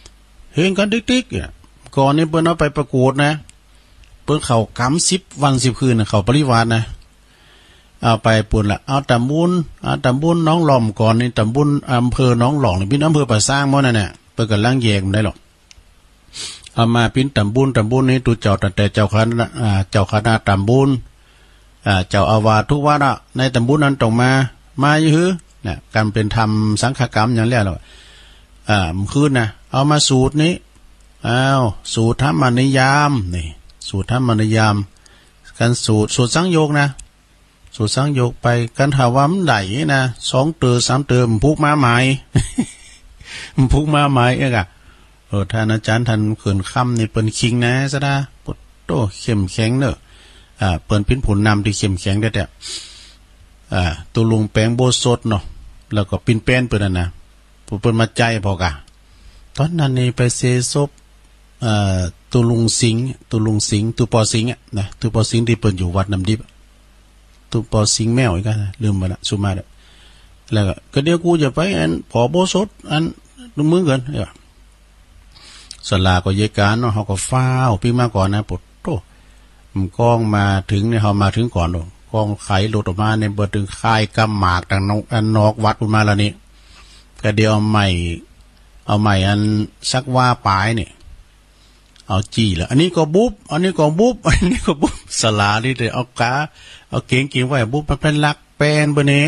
เห็นกันติ๊กๆเนี่ยก่อนนี้เปิ้นเอาไปประกวดนะเปิ้นเข้ากำ10 วัน 10 คืนเข้าปริวาสนะเอาไปปุ่นละเอาตำบุญน้องหล่อมก่อนนี่ตำบุญอำเภอน้องหลองนี่เป็นอำเภอป่าสร้างหมดนั่นน่ะเปิ้นก็ล้างแยกมันได้หรอกเอามาปิ้นตำบุญนี่ตุเจ้าตั้งแต่เจ้าคณะตำบุญเจ้าอาวาสทุกวัดในตำบุญนั้นต้องมาอยู่หือเนี่ยการเป็นธรรมสังฆกรรมอย่างแล้วคืนนะเอามาสูตรนี้สูตรธรรมนิยามนี่สูตรธรรมนิยามกันสูตรสังโยกนะสูตรสังโยกไปกันถาวามไหลนะ2 เตือ3 เตือพุกมาใหม่ พุกมาใหม่เอกท่านอาจารย์ท่านเขินค่ำนี่เปิ้นคิงนะซะนะปุตโตเข้มแข็งเนอะเปิ้นเป็นผลนำที่เข้มแข็งได้แต่ตัวลุงแปลงโบสดเนาะแล้วก็ปิ้นแป้นเปิ้นน่ะนะเปิ้นมาใจพอกะตอนนั้นนี่ไปเซซบตัวลุงสิงตัวปอสิงนะตัวปอสิงที่เปิ้นอยู่วัดน้ำดิบตัวปอสิงแมวอีกกันลืมไปละสุมาแล้วก็เดี๋ยวกูจะไปอันผอโบสดอันมือเกินสลาก็เยการเนาะเขาก็ฟ้าวพี่มาก่อนนะปุตโตมันกองมาถึงเนี่ยเขามาถึงก่อนกองไขหลุดออกมาในเบอร์ถึงค่ายกำหมากต่างนอกวัดออกมาแล้วนี่ก็เดี๋ยวเอาใหม่อันสักว่าปลายนี่เอาจี้แล้วอันนี้ก็บุ๊บสลานี่เลยเอาเก่งไว้บุ๊บมันเป็นลักแปนเบอร์นี้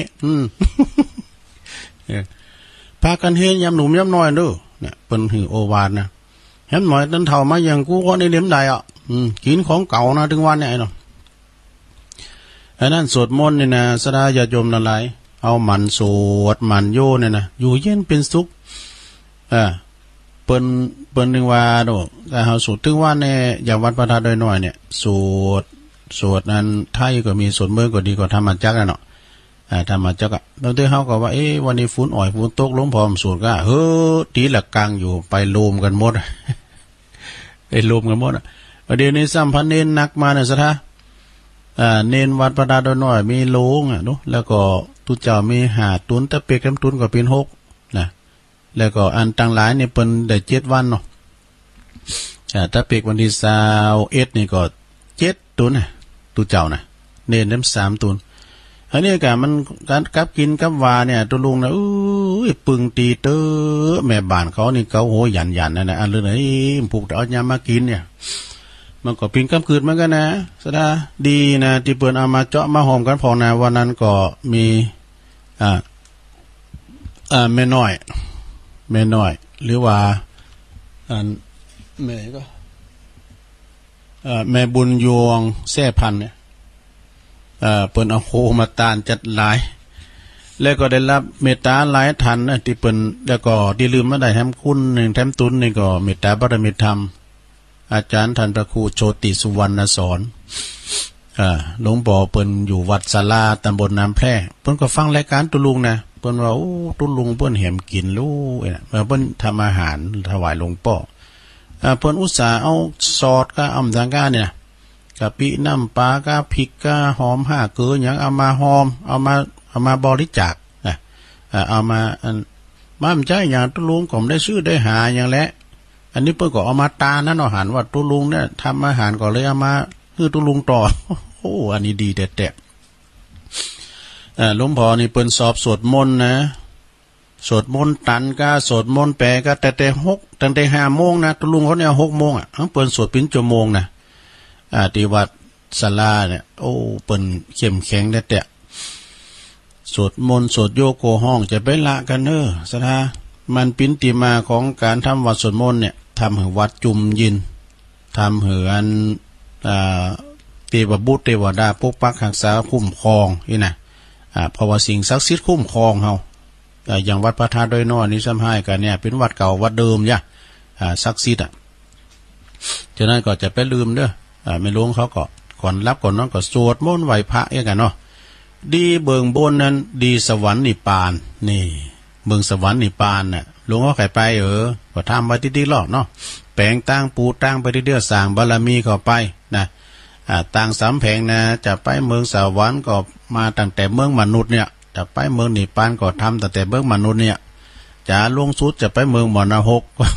พากันเฮียนยำหนุ่มยำน้อยดูเนี่ยเป็นหือโอวาทนะเห็นหน่อยตั้งเท่ามาอย่างกูก็ในเลี้ยมใดกินของเก่านะถึงวันเนี่ยเนาะอันนั้นสวดมนต์เนี่ยนะสดาญาโยมละลายเอามันสวดมันโยเนี่ยนะอยู่เย็นเป็นสุขเปิ้นนึงว่าโดแต่เฮาสวดถึงว่าเนี่ยอย่างวัดประทาโดยน้อยเนี่ยสวดนั้นไทยก็มีสวดเมื่อก็ดีกว่าธรรมจักรเนาะธรรมจักรบางทีเฮาก็ว่าวันนี้ฝนฝนตกลงพร้อมสวดก็ตีหลักกลางอยู่ไปโลมกันหมดโลมกันหมดเดี๋ยวนี้สัมพันธ์เน้นนักมาเนี่ยซะท่าเน้นวัดประดาโดยน้อยมีโลงเนาะแล้วก็ตุเจ้ามี5 ตุนตะเปกตุนก็เป็น6นะแล้วก็อันต่างหลายเนี่ยเปิ้นได้7 วันเนาะตะเปกวันที่21นี่ก็7 ตุนนะตุเจ้านะเน้นน้ำ3 ตุนอันนี้ก็มันการกับกินกับวาเนี่ยตัวลุงนะปึงตีเตอแม่บ้านเขานี่เขาโหยันนั่นนะอันเรื่องไหนผูกเอายามากินเนี่ยมันก็ปิงกำคืนเหมือนกันนะสดาดีนะที่เปิ้นเอามาเจาะมาหอมกันพอนะวันนั้นก็มีแม่น้อยหรือว่าแม่ก็แม่บุญยวงแซ่พันเนี่ยเปิ้นเอาโคมาตานจัดหลายแล้วก็ได้รับเมตตาหลายทันนะที่เปิ้นแล้วก็ที่ลืมมาได้แถมคุณ1แถมตุนนี่ก็เมตตาบารมีธรรมอาจารย์ท่านพระครูโชติสุวรรณสอนหลวงปู่เปิ้นอยู่วัดศาลาตำบลน้ำแพร่เปิ้นก็ฟังรายการตุลุงนะเปิ้นว่าตุลุงเปิ้นแหมกินรู้เปิ้นทำอาหารถวายหลวงปู่เปิ้นอุตส่าห์เอาซอสก็อำสังกาเนี่ยกะปิน้ำปลากะพริกกะหอม5 เกลือหยังเอามาหอมเอามาบริจาคเอามามันใจอย่างตุลุงก็ได้ซื้อได้หาอย่างแหละอันนี้เปิ้นก็เอามาตานั่นอาหารว่าตุลุงเนี่ยทำอาหารก็เลยเอามาคือตุลุงต่ออันนี้ดีแต่หลวงพ่อนี่เปิ้นสอบสวดมนต์นะสวดมนต์ตันก็สวดมนต์แปลก็แต่ตั้งแต่5 โมงนะตุลุงเขาเนี่ย6 โมงเปิ้นสวดเป็นชั่วโมงนะที่วัดศาลาเนี่ยเปิ้นเข้มแข็งแต่สวดมนต์สวดโยโกห้องจะไปละกันสถามันปินติมาของการทำวัดสวดมนต์เนี่ยทำให้วัดจุมยินทำให้อันเทวบุตรเทวดาปกปักรักษาคุ้มครองนี่นะเพราะว่าสิ่งศักดิ์สิทธิ์คุ้มครองเฮาอย่างวัดพระธาตุดอยน้อยนี่ซ้ำให้กันเนี่ยเป็นวัดเก่าวัดเดิมย่ะศักดิ์สิทธิ์ฉะนั้นก็จะไปลืมไม่รู้เขาก็ก่อนรับก่อนนอนก็สวดมนต์ไหว้พระอย่างกันเนาะดีเบิ่งบนนั้นดีสวรรค์นิพพานนี่เบิ่งสวรรค์นิพพานน่ะหลวงพ่อไข่ไปก็ทำไว้ที่หลอกเนาะแปลงตั้งปูตั้งไปเรื่อยๆสร้างบารมีเข้าไปนะต่างสามแผงนะจะไปเมืองสวรรค์ก็มาตั้งแต่เมืองมนุษย์เนี่ยจะไปเมืองนิพพานก็ทำตั้งแต่เมืองมนุษย์เนี่ยจะลงสุดจะไปเมืองมรณะหกก็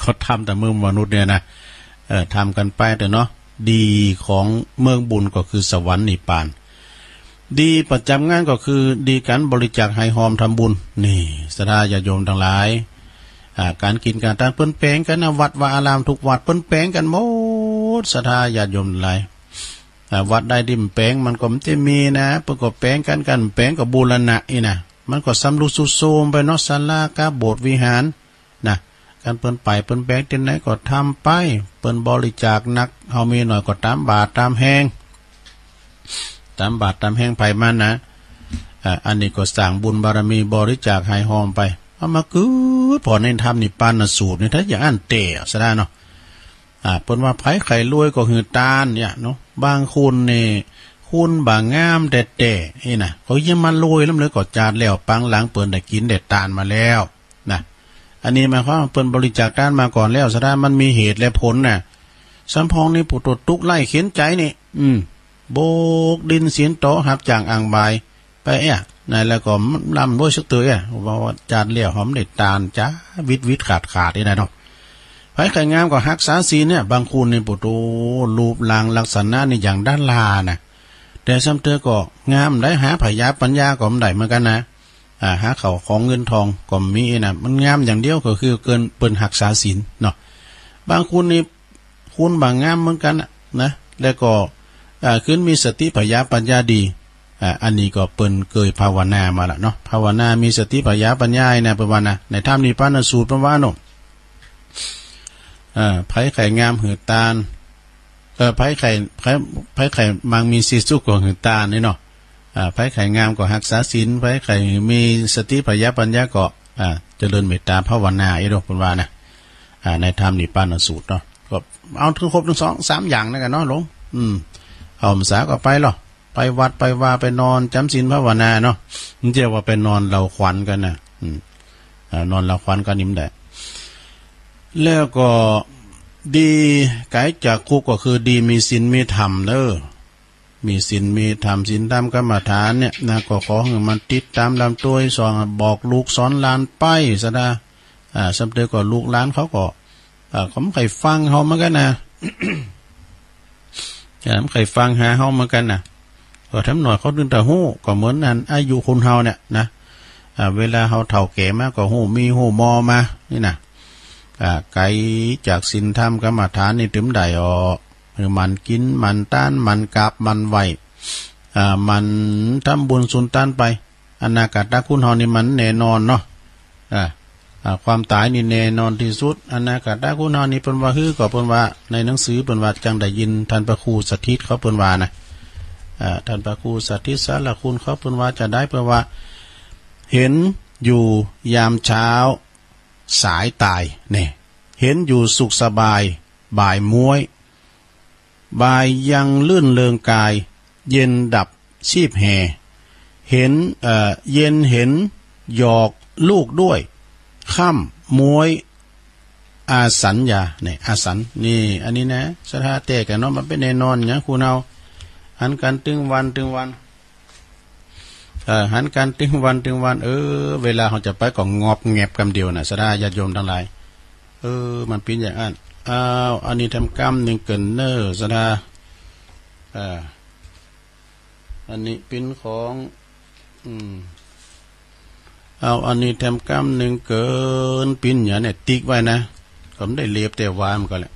เขาทำแต่เมืองมนุษย์เนี่ยนะทำกันไปแต่เนาะดีของเมืองบุญก็คือสวรรค์นิพพานดีประจำงานก็คือดีการบริจาคให้หอมทำบุญนี่ศรัทธาญาติโยมทั้งหลายการกินการทานเปิ้นแปลงกันนะวัดวาอารามทุกวัดเปิ้นแปลงกันหมดศรัทธาญาติโยมทั้งหลายวัดใดดิมแปลงมันก็ไม่มีนะเปิ้นก็แปลงกันแปลงก็บูรณะนี่นะมันก็สำรุดสุดโทรมไปเนาะศาลากาโบสถ์วิหารนะการเปิ้นไปเปิ้นแปลงที่ไหนก็ทำไปเปิ้นบริจาคนักเฮามีหน่อยก็ตามบาทตามแห้งตามบาทตามแห้งไผมันนะอันนี้ก็สร้างบุญบารมีบริจาคให้หอมไปเอามาคือพอในธรรมนิพพานสูตรนี่ถ้าอย่างอันเตะซะได้เนาะเปิ้นว่าไผไข่รวยก็คือตาลเนี่ยเนาะบางคุณนี่คุณบางงามแต่นี่นะเขายังมารวยแล้วเลยก็จาดแล้วปังหลังเปิ้นได้กินได้ตาลมาแล้วนะอันนี้หมายความว่าเปิ้นบริจาคทานมาก่อนแล้วซะได้มันมีเหตุและผลน่ะสัมพองนี่ปุตตุกไล่เขียนใจนี่โบกดินเสียนโตหับจางอ่างใบไปนั่นแล้วก็ลำด้วยสักตัวว่าจานเลี้ยวหอมเด็ดตาลจ้าวิดขาดนี่นะเนาะไผไข่งามก็รักษาศีลเนี่ยบางคนนี่ปุตุรูปร่างลักษณะนี่อย่างด้านลานะแต่ซ้ำเตอก็งามได้หาพยาปัญญาก็ไม่ได้เหมือนกันนะหาเขาของเงินทองก็มีนะมันงามอย่างเดียวก็คือเกินเปิ้นรักษาศีลเนาะบางคนนี่คุณบางงามเหมือนกันนะแล้วก็ขึ้นมีสติปัญญาดีอันนี้ก็เปิ้นเคยภาวนามาละเนาะภาวนามีสติปัญญานะประมาณนะในธรรมนิพพานสูตรประมาณเนาะไผไข่งามหือตาลไผไข่มังมีสีสุกกว่าหือตาลนี่เนาะไผไข่งามก็รักษาศีลไผไข่มีสติปัญญาก็เจริญเมตตาภาวนาไอ้ดอกประมาณนะในธรรมนิพพานสูตรเนาะก็เอาถึงครบทั้ง2-3อย่างนะกันเนาะหลวงเอาภาษาก็ไปหรอไปวัดไปว่าไปนอนจำศีลภาวนาเนาะมันเรียกว่าไปนอนเราขวัญกันนะนอนเราขวัญกันนิ่มได้แล้วก็ดีไกลจากคุกก็คือดีมีศีลมีธรรมเด้อมีศีลมีธรรมศีลธรรมกรรมฐานเนี่ยนะก็ขอให้มันติดตามลำตัวสอนบอกลูกสอนหลานไปซะนะสำเร็จก็ลูกหลานเขาก็เขาไม่เคยฟังเขาเหมือนกันนะไม่เคยฟังหาเขาเหมือนกันนะก็ทำหน่อยเขาดึงแต่หู้ก็เหมือนนั้นอายุคนเฮาเนี่ยนะเวลาเฮาเฒ่าแก่มาก็หูมีหูมอมานี่นะไกลจากศีลธรรมกรรมฐานนี่ถึงใดมันกินมันต้านมันกราบมันไหวมันทำบุญสุนทานไปอนาคตคุณเฮานี่มันแน่นอนเนาะความตายนี่แน่นอนที่สุดอนาคตคุณเฮานี่เปิ้นว่าฮือก็เปิ้นว่าในหนังสือเปิ้นว่าจังได้ยินท่านพระครูสถิตเขาเปิ้นว่านะท่านพระครูสถิตสารคุณเขาเปิ้นว่าจะได้เปิ้นว่าเห็นอยู่ยามเช้าสายตายเนี่ยเห็นอยู่สุขสบายบ่ายม้วยบ่ายยังลื่นเริงกายเย็นดับชีพแห่เห็นเย็นเห็นหยอกลูกด้วยค่ำม้วยอาสัญญาเนี่ยอาสันนี่อันนี้นะสถาเตกันเนาะมันเป็นแน่นอนเนี่ยคุณเอาหันกันตึงวันหันกันตึงวันเวลาเขาจะไปก็งอบแงบกำเดียวนะสดาญาติโยมทั้งหลายมันเป็นอย่างนั้นอันนี้ทำกรรมหนึ่งเกินเนอร์สดาอันนี้เป็นของอันนี้ทำกรรมหนึ่งเกินปิ้นอย่างเนี่ยติ๊กไว้นะผมได้เลียบแต่วามก็แหละ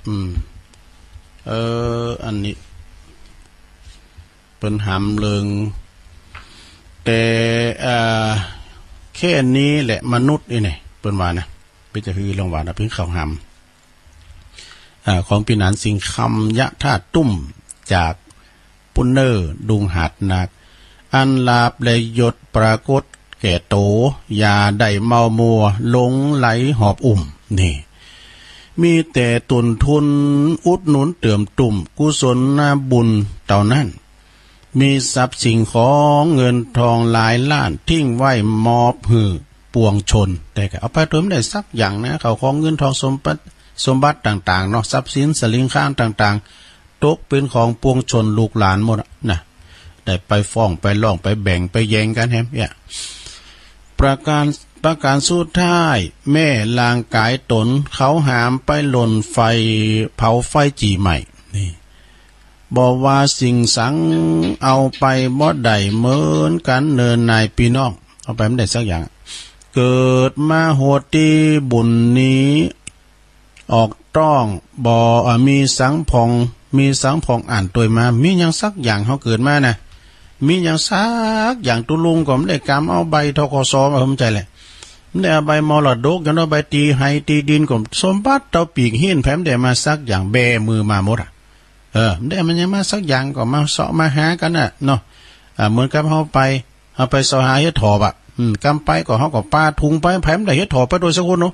อันนี้เป็นหำเลิงแต่แค่นี้แหละมนุษย์นี่เนี่ยเป็นว่านะเป็นจะคือลงว่านะเพิ่งเข้าหำของปีนันสิงคำยะท่าตุ้มจากปุนเนอร์ดุงหัดนักอันลาบเลยยศปรากฏแก่โตยาได้เมามัวหลงไหลหอบนี่มีแต่ตุนทุนอุดหนุนเติมตุ่มกุศลนาบุญเต่านั้นมีทรัพย์สิ่งของเงินทองหลายล้านทิ้งไว้มอบหือปวงชนแต่ก็เอาไปตัวไม่ได้สักอย่างนะเขาของเงินทองสมบัติต่างๆเนาะทรัพย์สินสลิงข้างต่างๆตกเป็นของปวงชนลูกหลานหมดนะได้ไปฟ้องไปร้องไปแบ่งไปแย่งกันแฮมเนี่ยประประการสุดท้ายแม่ลางกายตนเขาหามไปหล่นไฟเผาไฟจีใหม่นี่บอกว่าสิ่งสังเอาไปบ่ได้เหมือนกันเนินนายพี่น้องเอาไปไม่ได้สักอย่างเกิดมาโหดที่บุญนี้ออกต้องบ่มีสังพองอ่านตัวมามีอย่างสักอย่างเขาเกิดมานะมีอย่างสักอย่างตุลุงก็ไม่ได้กำเอาใบทกศมาผมใจเลยไม่ได้เอาใบมรดกกันเอาใบตีให้ตีดินก็สมบัติเตาปีกหินแผมได้มาสักอย่างแบมือมาหมดไม่ได้มันยังมาสักอย่างก็มาเสาะมาหากันน่ะเนาะเหมือนกับเขาไปเสาะหาเฮ็ดถอบกำไปก็เขาก็ปาทุงไปแผมได้เฮ็ดถอบไปโดยสักคนเนาะ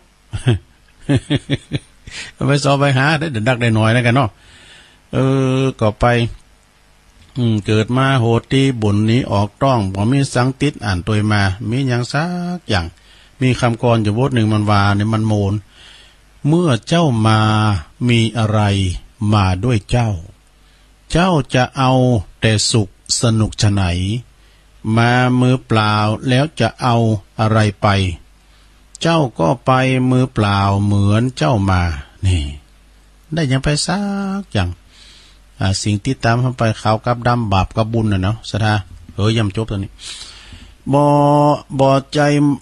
ไปเสาะไปหาได้ดักได้หน่อยแล้วกันเนาะก็ไปเกิดมาโหดที่บุญนี้ออกต้องบ่มีสังติดอ่านตัวมามีอย่างสักอย่างมีคำกรอยู่บทหนึ่งมันว่าเนี่ยมันโมนเมื่อเจ้ามามีอะไรมาด้วยเจ้าจะเอาแต่สุขสนุกฉะไหนมามือเปล่าแล้วจะเอาอะไรไปเจ้าก็ไปมือเปล่าเหมือนเจ้ามานี่ได้ยังไปสักอย่างสิ่งที่ตามเข้าไปขาวกับดำบาปกับบุญเนาะสถาย่ำจบตัวนี้บ่ใจ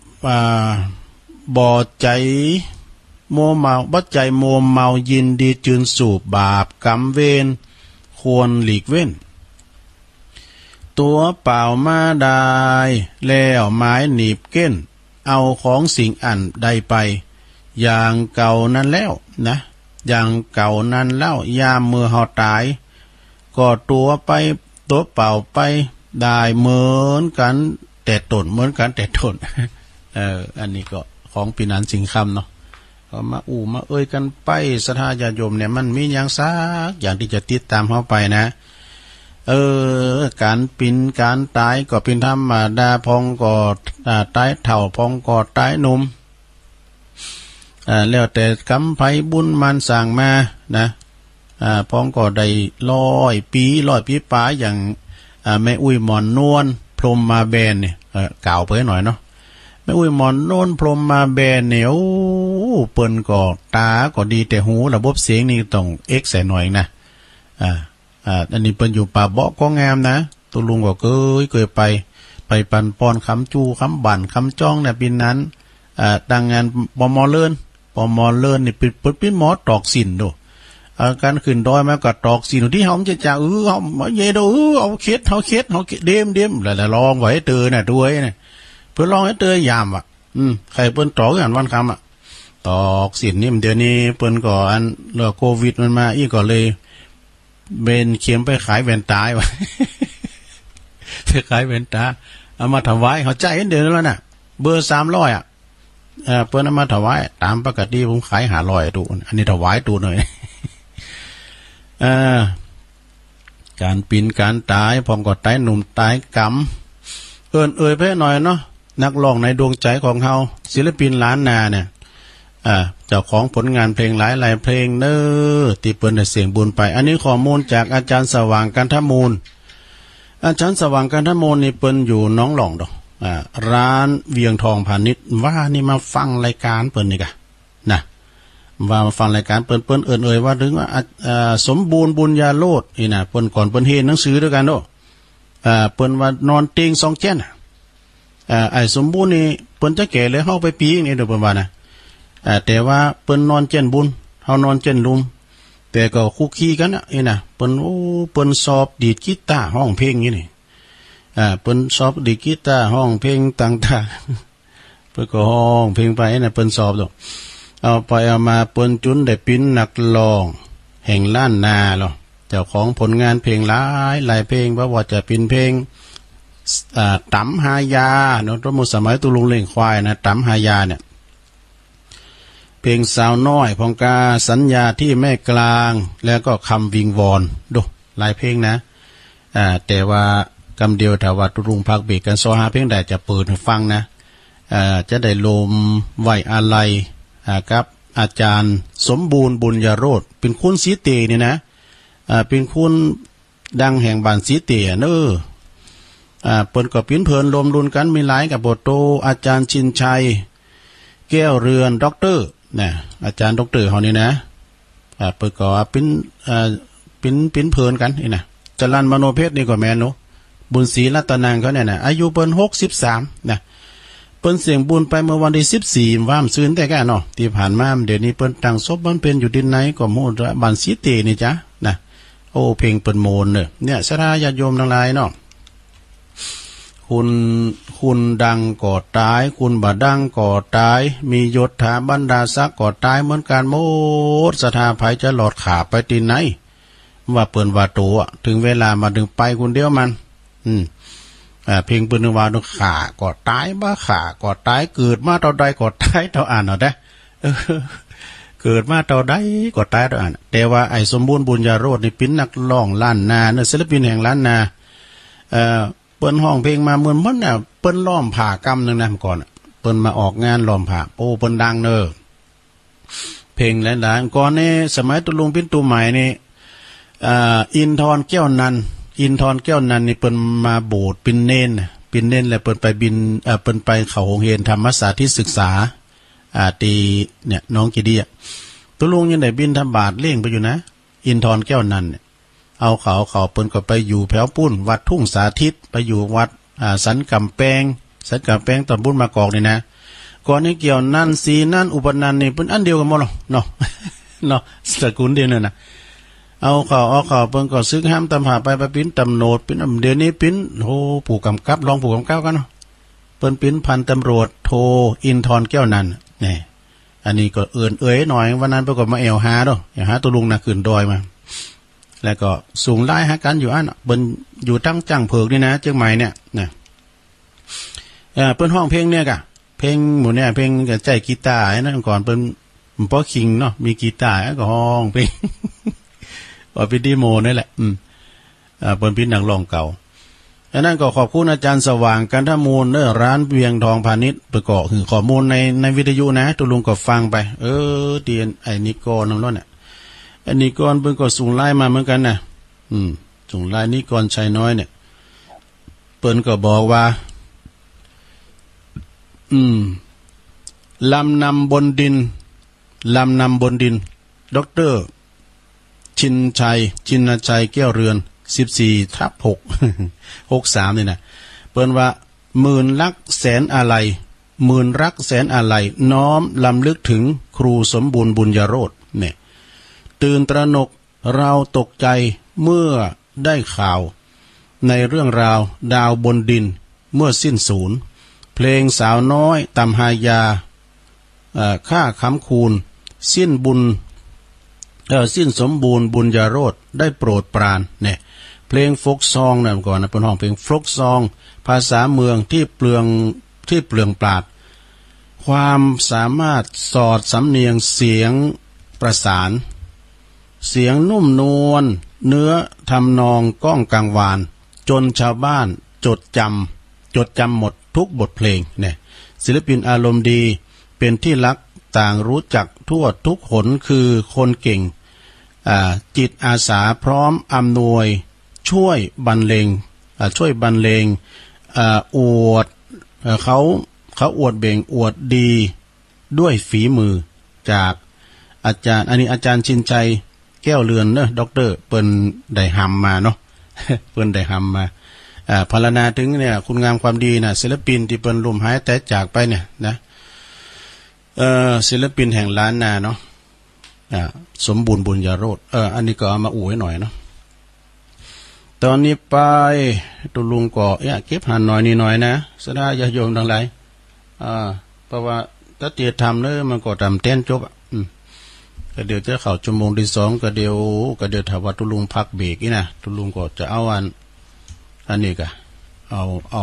บ่ใจโมเมาบ่ใจโมเมายินดีจืนสูบบาปกรรมเวรควรหลีกเว้นตัวเปล่ามาได้แล้วไม้หนีบเก้นเอาของสิ่งอันใดไปอย่างเก่านั้นแล้วนะอย่างเก่านั้นแล้วยามเมื่อเฮาตายก็ตัวเปล่าไปได้เหมือนกันแต่ตนเหมือนกันแต่ตน อันนี้ก็ของปีนันสิงคำเนาะมามาเอ่ยกันไปสถาญาโยมเนี่ยมันมีอย่างซักอย่างที่จะติดตามเข้าไปนะการปินการตายก็เป็นธรรมดาพองก็ตายเฒ่าพองก็ตายหนุ่มแล้วแต่กำไผบุญมันสั่งมานะพองก็ได้100 ปีป่าอย่างแม่อุ้ยหมอนนวลพรหมมาแบนเนี่ยกล่าวไปหน่อยเนาะแม่อุ้ยหมอนนวลพรหมมาแบนเนี่ยโอ้เปิ้นก็ตาก็ดีแต่หูระบบเสียงนี่ต้องเอ็กใส่หน่อยนะอันนี้เปิ้นอยู่ป่าเบาะก็งามนะตุลุงก็เคยไปปันปอนคำจูคำบั่นคำจ้องเนี่ยปีนั้นดังงานปมเลินนี่เป็นหมอตอกสินดูการขึ้นดอยมาก็ตอกสินที่เฮาจะจ่าเฮาเยโดเอาเค็ดเดมแล้วลองไว้เตอน่ะด้วยน่ะเพิ่นลองให้เตอยามอ่ะใครเปิ้นตอกกันวันคำตอกสินนี่เดี๋ยวนี้เปิ้นก็อันเรื่องโควิดมันมาอีกก็เลยเบนเข็มไปขายแว่นตาไว้ ไปขายแว่นตาเอามาถวายเขาใจเห็นเดี๋ยวนั้นแล้วน่ะเบอร์300เปิ้นเอามาถวายตามปกติผมขาย500ตู้อันนี้ถวายตู้หน่อย การปินการตายพองก็ตายหนุ่มตายกำเอ่ยไปหน่อยเนาะนักร้องในดวงใจของเฮาศิลปินล้านนาเนี่ยเจ้าของผลงานเพลงหลายเพลงเน้อที่เปิ้นได้เสียงบุญไปอันนี้ข้อมูลจากอาจารย์สว่างกันทมูลอาจารย์สว่างกันทมูลนี่เปิ้นอยู่น้องหล่องดอกร้านเวียงทองพาณิชย์ว่านี่มาฟังรายการเปิ้นนี่กะนะว่ามาฟังรายการเปิ้นเอ่ยว่าถึงว่าสมบูรณ์บุญญาโลดนี่นะเปิ้นก่อนเปิ้นเฮ็ดหนังสือด้วยกันเนาะเปิ้นว่านอนเตียง2แจ้นไอ้สมบูรณ์นี่เปิ้นจะแก่เลยเฮาไปปีนี่เด้อเปิ้นว่านะแต่ว่าเปิ้นนอนเจนบุญเฮานอนเจนลุมแต่ก็คุกคีกันนะเปิ้นสอบดีดกีตาร์ห้องเพลงนี่เปิ้นสอบดีดกีตาร์ห้องเพลงต่างๆเปิ้นก็ห้องเพลงไปนะเปิ้นสอบดอกเอาไปเอามาเปิ้นจุนได้เป็นนักร้องแห่งล้านนาหรอเจ้าของผลงานเพลงหลายเพลงว่าจะเป็นเพลงตำหายาเนาะตั้งสมัยตุลุงเล่งควายนะตำหายาเนี่ยเพลงสาวน้อยพองกาสัญญาที่แม่กลางแล้วก็คำวิงวอนดูหลายเพลงนะแต่ว่ากำเดียวถ้าว่าตุลุงพักเบรกกันซอหาเพลงใดจะเปิดให้ฟังนะจะได้ลมไหวอาลัยครับอาจารย์สมบูรณ์บุญญาโรธเป็นคุณสีเตนี่นะเป็นคุณดังแห่งบ้านสีเตเนอเปิ้นก็ปิ้นเพลินรวมรุนกันมีหลายกับบทโตอาจารย์ชินชัยแก้วเรือนด็อกเตอร์นะอาจารย์ด็อกเตอร์เขานี่นะเปิดก่อปิ้นเพลินกันนี่นะจรัญมโนเพชรนี่ก็แม่นเนาะบุญศรีรัตนางเขาเนี่ยนะอายุเปิ้น63นะเปิ้นเสียงบุญไปเมื่อวันที่14ว่ามซื่นแต่แก่เนาะที่ผ่านมาเดี๋ยวนี้เปิ้นตั้งศพมันเป็นอยู่ดินไหนก็โมดบันสีเตนี่จ้ะนะโอ้เพลงเปิ้นโมนเนี่ยศรัทธาญาติโยมทั้งหลายเนาะคุณดังก่อตายคุณบ่ดังก่อตายมียศถาบรรดาศักดิ์ก่อตายเหมือนกันโมดศรัทธาไผจะหลอดขาไปตีไหนว่าเปิ้นว่าโตถึงเวลามาดึงไปคนเดียวมันเพลงเปิ้นว่าต้องขาก่อตายบ่ขาก่อตายเกิดมาเท่าใดก่อตายเท่าอ่านเอาได้เกิดมาเท่าใดก่อตายเท่าอ่านแต่ว่าไอ้สมบูรณ์บุญญาโรจน์นี่เป็นนักร้องล้านนาเนี่ยศิลปินแห่งล้านนาเปิ้นห้องเพลงมาเหมือนมันน่ะเปิ้นล้อมผ่ากำนึงนะเมื่อก่อนเปิ้นมาออกงานล้อมผ่าโอ้เปิ้นดังเพลงหลายๆก่อนนี่สมัยตุลุงปิ้นตูใหม่นี่อินทรแก้วนันนี่เปิ้นมาโบสถ์เป็นเน้นแล้วเปิ้นไปบินเปิ้นไปเข้าโรงเรียนธรรมศาสตร์ที่ศึกษาตีเนี่ยน้องกีดีตุลุงยังได้บินทบาทเล่งไปอยู่นะอินทรแก้วนันเนี่ยเอาเขาเปิ้นก็ไปอยู่แถวปุ้นวัดทุ่งสาธิตไปอยู่วัดสันกำแพงตอนบุญมากอกนี่นะก่อนนี้เกี่ยวนั่นสีนั่นอุปนันนี่เป็นอันเดียวกันหมดเนาะเนาะสกุลเดียวเนี่ยนะเอาเขาเปิ้นก็ซึกห้ามตำหาไปปิ้นตำโนดปิ้นเดี๋ยวนี้ปิ้นโหผู้กำกับรองผู้กำกับกันเนาะเปิ้นปิ้นพันตำรวจโทอินทรแก้วนันนี่อันนี้ก็เอื้นหน่อยวันนั้นเปิ้นก็มาแอวหาเนาะหาตัวลุงน่ะขึ้นดอยมาแล้วก็สูงไล่หากันอยู่อันเปิ้นอยู่ตั้งจังเผือกนี่นะเชียงใหม่เนี่ยนะเปิ้นห้องเพลงเนี่ยกะเพลงหมู่เนี่ยเพลงกับใจกีตาร์นั่นก่อนเปิ้นป้อคิงเนาะมีกีตาร์ก็ห้องเพลงว่าเป็นดีโมนี่แหละเปิ้นเป็นนักร้องเก่าอันนั้นก็ขอบคุณอาจารย์สว่างกันทมูลร้านเวียงทองพาณิชย์ประกอบคือข้อมูลในวิทยุนะตุลุงก็ฟังไปเตียนไอ้นิกรนั่นแล้วเนี่ยอันนี้ก่อนเพิ่งก็ส่งไล่มาเหมือนกันนะส่งไล่นี้ก่อนชัยน้อยเนี่ยเปิ้นก็บอกว่าลำนำบนดินดอกเตอร์ชินชัยแก้วเรือน14/6 63นี่นะเปิ้นว่าหมื่นรักแสนอะไรน้อมลำลึกถึงครูสมบูรณ์บุญญาโรจน์เนี่ยตื่นตระหนกเราตกใจเมื่อได้ข่าวในเรื่องราวดาวบนดินเมื่อสิ้นสูญเพลงสาวน้อยตำหายาค่าคำคูณสิ้นสมบูรณ์บุญญาโรจน์ได้โปรดปรานเนี่ยเพลงโฟกซองนั่นก่อนนะเป็นห้องเพลงโฟกซองภาษาเมืองที่เปลืองปราดความสามารถสอดสำเนียงเสียงประสานเสียงนุ่มนวลเนื้อทำนองก้องกังวานจนชาวบ้านจดจำหมดทุกบทเพลงเนี่ยศิลปินอารมณ์ดีเป็นที่รักต่างรู้จักทั่วทุกหนคือคนเก่งจิตอาสาพร้อมอำนวยช่วยบรรเลงอวดเขาอวดเบ่งอวดดีด้วยฝีมือจากอาจารย์อันนี้อาจารย์ชินชัยแก้วเรือนเนอะด็อกเตอร์เปิ้นได้หำมาเนาะ เปิ้นได้หำมาพรรณนาถึงเนี่ยคุณงามความดีนะศิลปินที่เปิ้นล่มหายแต่จากไปเนี่ยนะศิลปินแห่งล้านนาเนาะสมบูรณ์บุญญาโรจน์อันนี้ก็เอามาอู่ให้หน่อยเนาะตอนนี้ไปตุลุงก็เก็บหันหน่อยนี่หน่อยนะสดาญาโยมทั้งหลายเพราะว่าถ้าเตียทำเนี่ยมันก็ทำเต้นจบก็เดี๋ยวจะเข้าชั่วโมงที่2ก็เดี๋ยวถ้าว่าตุลุงพักเบรกนี่นะตุลุงก็จะเอาอันนี้ก็เอา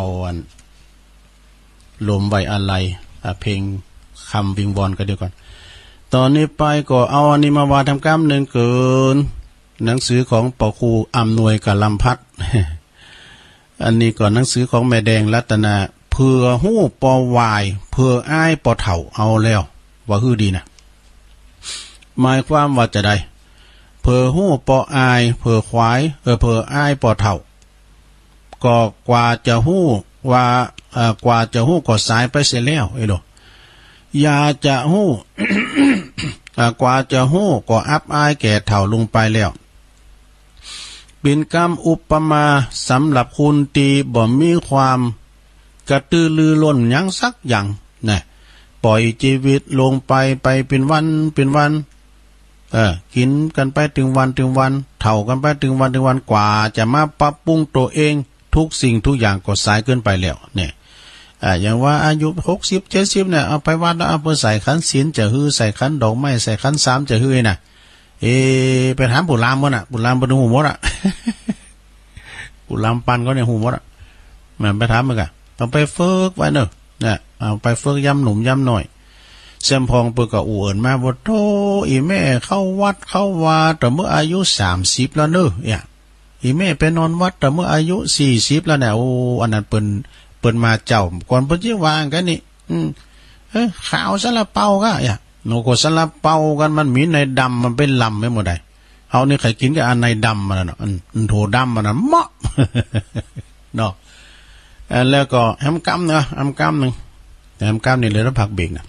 ลมไว้อะไรเพลงคำวิงวอนก็เดี๋ยวก่อนตอนนี้ไปก็เอาอันนี้มาวาทำกรรมหนึ่งเกินหนังสือของปครูอำนวยกับลำพัด อันนี้ก่อนหนังสือของแม่แดงรัตนาเพื่อหู้ปอวายเพื่ออ้ายปอเถ่าเอาแล้วว่าฮือดีนะหมายความว่าจะได้เพื่อหู้ปออายเพื่อควายเพื่ออ้ายปอเถ่าก็กว่าจะหู้ก็สายไปเสียแล้วไอ้โลอย่าจะหู้ กว่าจะหู้ก็อับอายแก่เฒ่าลงไปแล้วเป็นกรรมอุปมาสำหรับคุณตีบ่มีความกระตือรือร้นหยังสักอย่างนะปล่อยชีวิตลงไปเป็นวันกินกันไปถึงวันเฒ่ากันไปถึงวันกว่าจะมาปรับปรุงตัวเองทุกสิ่งทุกอย่างก็สายเกินไปแล้วเนี่ยอย่างว่าอายุ60 70เนี่ยเอาไปวัดแล้วเอาไปใส่ขันศีลจะฮือใส่ขันดอกไม้ใส่ขันสามจะฮือน่ะไปถามปู่ลามบ่น่ะปู่ลามบ่ดูหูหมดอ่ะ ปู่ลามปันก็เนี่ยหูหมดอ่ะแม่ไปถามมึงอ่ะต้องไปฝึกไว้เนอะเนี่ยเอาไปฝึกย้ำหนุ่มย้ำหน่อยเสียมพองเปิดกับอู่เอิญมาว่าโธ่อีแม่เข้าวัดเข้าวาแต่เมื่ออายุ30แล้วเนอะเนี่ยอีแม่ไปนอนวัดแต่เมื่ออายุ40แล้วเนี่ยโอ้อันนั้นเปิ้นมาเจ้าก่อนเปิ้นสิวางกันนี่ขาวซะละเปาก็อย่าโนโกซะละเปากันมันมีในดำมันเป็นลำไม่หมดได้เอานี่ใครกินกับอันในดำมันน่ะอันโถดำมันน่ะเหมาะ เนาะแล้วก็แฮมกัมเนาะแฮมกัมนึงแต่แฮมกัมนี่เลยต้องพักเบรกนะ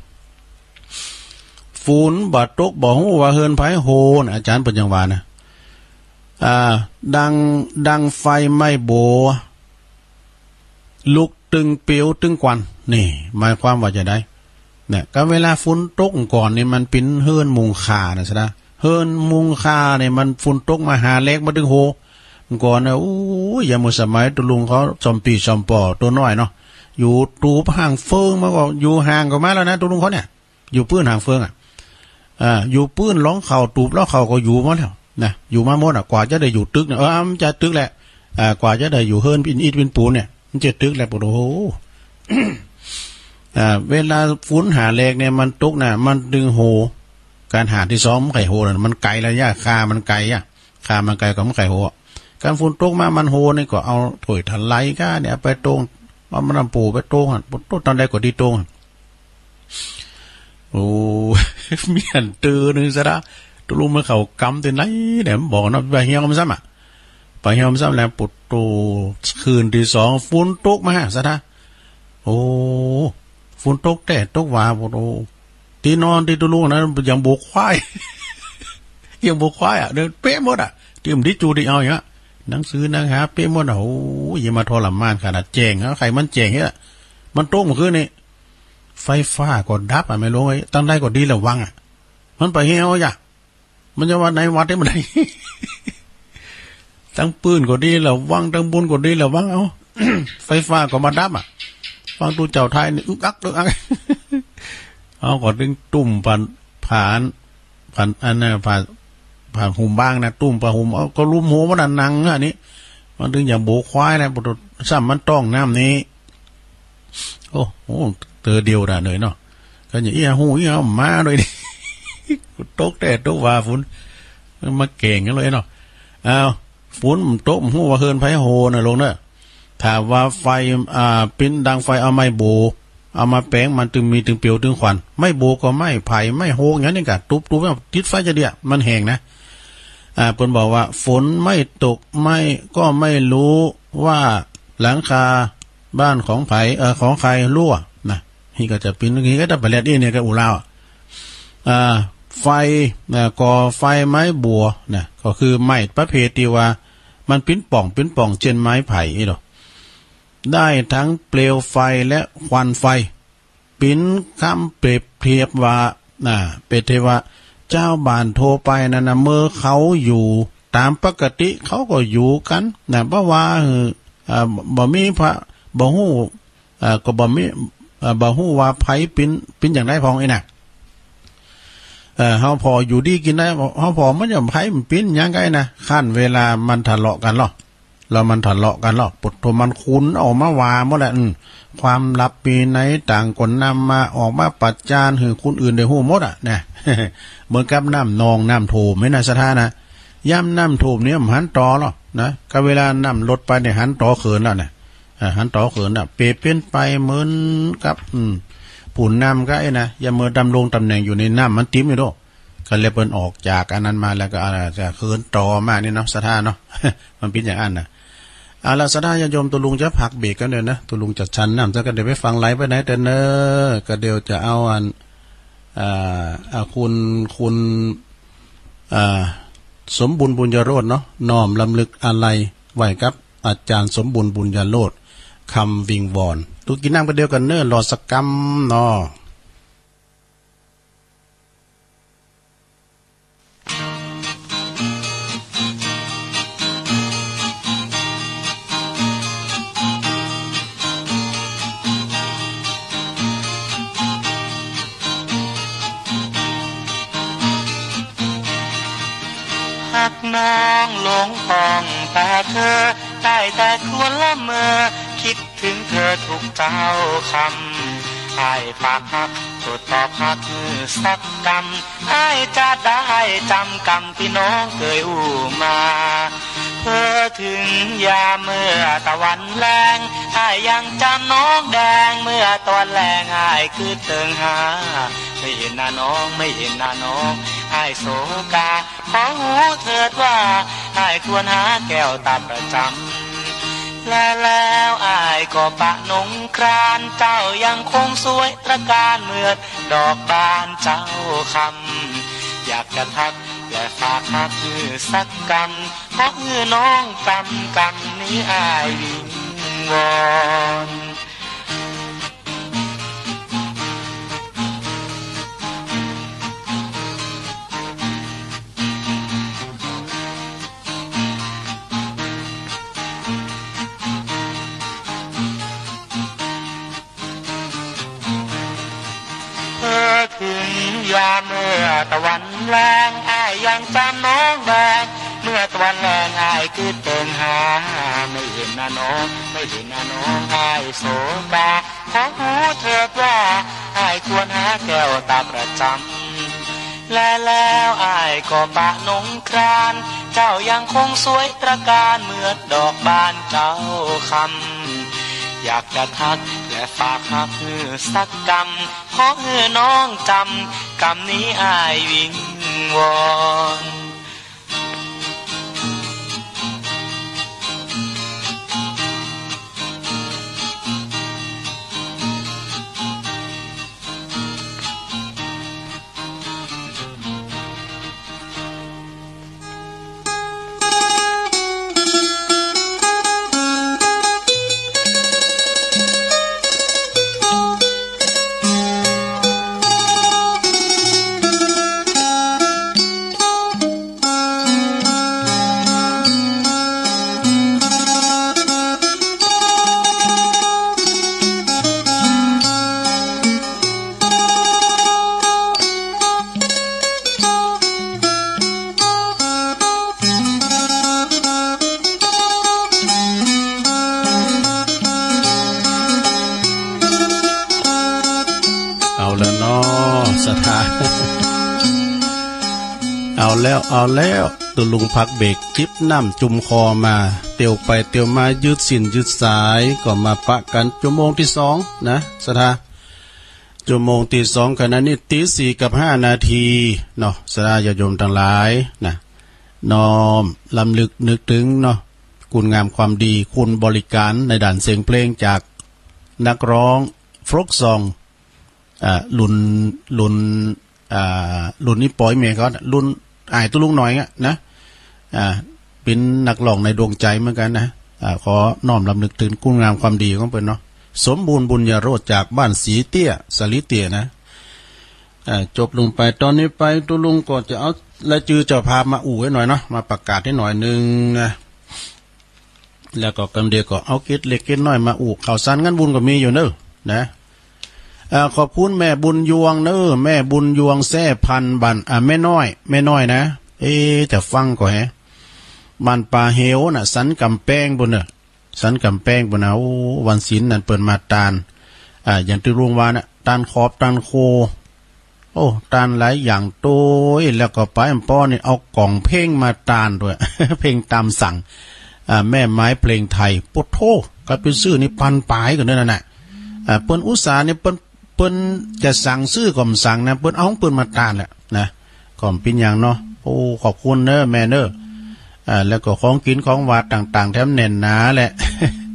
ฝุ่นบาดตกบ่ฮู้ว่าเฮินไผโหนอาจารย์เปิ้นยังว่านะดังไฟไหม้โบลุกตึงเปียวตึงกวันนี่หมายความว่าจะได้เนี่ยก็เวลาฝุ่นตกก่อนนี่มันเป็นเฮิรนมุงคานะซะนะเฮิรนมุงคาเนี่ยมันฝุ่นตกมาหาเล็กมาถึงโหก่อนนะโอ้ยอย่ามัวสมัยตุลุงเขาจอมปีจอมปอตัวน้อยเนาะอยู่ตูปห่างเฟิงมาก็อยู่ห่างกันมาแล้วนะตุลุงเขาเนี่ยอยู่ปื้นห่างเฟิงอยู่ปื้นร้องเข่าตูบแล้วเข่าก็อยู่มาแล้วนะอยู่มาหมดกว่าจะได้อยู่ตึกเนี่ยมันจะตึกแหละกว่าจะได้อยู่เฮิรนเป็นอิฐเป็นปูนเนี่ยมันจะตึกแหละปะโอ้โห เวลาฝุ่นหาแหลกเนี่ยมันตกน่ะมันดึงโหการหาที่ซ้อมไข่โหน่ะมันไกลระยะคามันไกลคามันไกลกว่าไข่โหการฝุ่นตกมามันโหนี่ก็เอาถ้วยถลายก้าเนี่ยไปตรงเอามันปูไปตรงต้นตอนใดก็ดีตรงโอ้ มีอันตื่นนึงซะละตุลุงมาเขากำตัวไหนเนี่ยบอกนะไปเฮียมซ้ำไปเฮียมซ้ำแล้วปุดโตคืนที่2ฝุ่นตกมาซะนะโอ้ฝุ่นตกแต่ตกว่าปุดโตที่นอนที่ตุลุงนะยังโบกควาย ยังโบกควายเดินเป๊ะหมดที่มันที่จูดีเอาอย่างเงี้ยหนังสือหาเป๊ะหมดโอ้ยอย่ามาทรมานขนาดแจงใครมันแจงเนี่ยมันตกเมื่อคืนนี่ไฟฟ้าก็ดับไม่รู้ไอ้ตั้งได้ก็ดีแล้ววังมันไปเหี้ยวอย่ามันจะว่าในวัดได้มันไหน ตั้งปืนก็ดีแล้ววังตั้งบุญก็ดีแล้ววังเอา ไฟฟ้าก็มาดับฟังตูเจ้าไทยนี่อึกอักเอาก็ดึงตุ่มผ่านอันนั้นผ่านหุ่มบ้างนะตุ่มผ่านหุ่มเอาก็ลุ่มหัวมันนังอันนี้มันดึงอย่างโบควายนะปุถุซ้ำมันต้องน้ำนี้โอ้โหเตอเดียวด่าเลยเนาะก็อย่างอี้หูอี้เอามาเลยดิตกแต่ตกว่าฝุ่นมาเก่งกันเลยเนาะฝุ่นตกหูว่าเฮินไผโหน่ะลงเนาะถ้าว่าไฟปิ้นดังไฟเอาไม้โบเอามาแป้งมันตึงมีตึงเปียวตึงควันไม่โบก็ไม่ไผ่ไม่โหอย่างนี้กะตุบติดไฟจะเดียมันแห้งนะเพิ่นบอกว่าฝนไม่ตกไม่ก็ไม่รู้ว่าหลังคาบ้านของไผ่ของใครรั่วนะนี่ก็จะปิ้นนี่ก็จะไปเลียดเนี่ยก็อุลาวไฟก่อไฟไม้บัวนะก็คือไม้ประเภทที่ว่ามันปิ้นป่องเช่นไม้ไผ่นี่หรอได้ทั้งเปลวไฟและควันไฟปิ้นคำเปรียบเทียบว่าเป็นเทวะเจ้าบ้านโทรไปนั่นนะเมื่อเขาอยู่ตามปกติเขาก็อยู่กันนะเพราะว่าบ่มีพระบ่ฮู้ก็บ่ฮู้ว่าไผปิ้นอย่างไรพองไอ้น่ะเฮาพออยู่ดีกินได้เฮาพอมันจะไผมันปิ้นอย่างไรนะขั้นเวลามันทะเลาะกันหรอแล้วมันทะเลาะกันหรอปุถุมันคุ้นออกมาว่าหมดแหละความลับปีไหนต่างคนนำมาออกมาปัจจานให้คนอื่นได้ฮู้หมดเนี่ย เหมือนกับน้ำนองน้ำโถมไม่น่าสะท้านะย่ำน้ำโถมเนี่ยมันหันต่อหรอนะก็เวลาน้ำลดไปเนี่ยหันต่อเขินแล้วเนี่ยหันต่อเขินเปลี่ยนเป็นไปเหมือนกับปุ่นน้ำก็ไอ้นะอย่าเมื่อดำรงตำแหน่งอยู่ในน้ำมันติ้มอยู่ด้วยก็เลยเปิ้นออกจากอันนั้นมาแล้วก็จะเขินต่อมานี่เนาะสะท้าเนาะ มันเป็นอย่างนั้นนะละสะท้าญาโยมตัวลุงจะพักเบรกกันเดี๋ยวนะตัวลุงจะชันน้ำจะกันเดี๋ยวไปฟังไลฟ์ไปไหนแต่เนอก็เดี๋ยวจะเอาคุณสมบุญบุญญโรจน์เนาะน้อมลำลึกอะไรไหวครับอาจารย์สมบุญบุญญโรจน์คำวิงวอนตุกินน้ำกันเดียวกันเน้อรอสักกำเนาะหักน้องหลงห้องแต่เธอได้แต่ควรละเมอคิดถึงเธอทุกเจ้าคำไอ้ฝากหักตัวตอบหักมือสักกำไอ้จะได้จำกำที่น้องเคยอู้มาเพื่อถึงยามเมื่อตะวันแรงไอ้ยังจำน้องแดงเมื่อตอนแรงไอ้คือเติงหาไม่เห็นหน้าน้องไม่เห็นหน้าน้องไอ้โศกาขอหูเถิดว่าไอ้ควรหาแก้วตาประจำแล้วไอ้ก็ปะนงครานเจ้ายังคงสวยตระการเหมือนดอกบานเจ้าคำอยากจะทักและฝากหักคือสักกำเพราะน้องกำนี้ไอ้วิงวอนถึงยามเมื่อตะวันแรงอ้ายยังจำน้องแดงเมื่อตะวันแรงอ้ายคือเติงหาไม่เห็นหน้าน้องไม่เห็นหน้าน้องอ้ายโศกาขอหูเถิดว่าอ้ายควรหาแก้วตาประจำแล้วอ้ายก็ปะนงครานเจ้ายังคงสวยตระการเหมือนดอกบานเจ้าคำอยากจะทักและฝากหักคือสักกำขอน้องจำกำนี้อ้ายวิงวอนเอาแล้วตุลุงพักเบรกจิบน้ำจุ่มคอมาเตียวไปเตียวมายืดสินยืดสายก็มาปะกันชั่วโมงที่สองนะสถาชั่วโมงที่สองขณะนี้ตี4:05เนาะสถาญาติโยมทั้งหลายนะน้อมลำลึกนึกถึงเนาะคุณงามความดีคุณบริการในด่านเสียงเพลงจากนักร้องฟลุกซองรุ่นนี้ปล่อยเมียเขารุ่นไอ้ตุลุงหน่อยนะเป็นนักร้องในดวงใจเหมือนกันนะขอน้อมรำลึกถึงคุณงามความดีของเพิ่นเนาะสมบูรณ์บุญญโรจน์จากบ้านสีเตี้ยสลิเตี้ยนะจบลงไปตอนนี้ไปตุลุงก็จะเอาและจือเจ้าพามาอู่ให้หน่อยเนาะมาประกาศให้หน่อยนึงนะแล้วก็กำเดียวก็เอาเกล็ดเล็กเกล็ดน้อยมาอู่ข่าวสารงานบุญก็มีอยู่เนอะนะขอบคุณแม่บุญยวงเนอะแม่บุญยวงแซ่พันบันแม่น้อยนะจะฟังก่อนบันป่าเหวน่ะสันกำแพงบนเนอะสันกำแพงบนเอาวันศีลนั่นเปิดมาตาลอย่างที่รุงวาน่ะตาลขอบตาลโคโอ้ตาลหลายอย่างโต้ยแล้วก็ไปป้อนี่เอากล่องเพลงมาตาลด้วย เพลงตามสั่งแม่ไม้เพลงไทยปุถโธก็เป็นชื่อนี่พันปลายกันนั่นน่ะเปิ้นอุตสาห์เนี่ยเปิ้นจะสั่งซื้อก่อมสั่งนะเปิ้นเอาของเปิ้นมาตานแหละนะก่อมเป็นอย่างเนาะโอ้ขอบคุณเนอะแม่เนอะแล้วก็ของกินของหวานต่างๆแถมแน่นหนาแหละ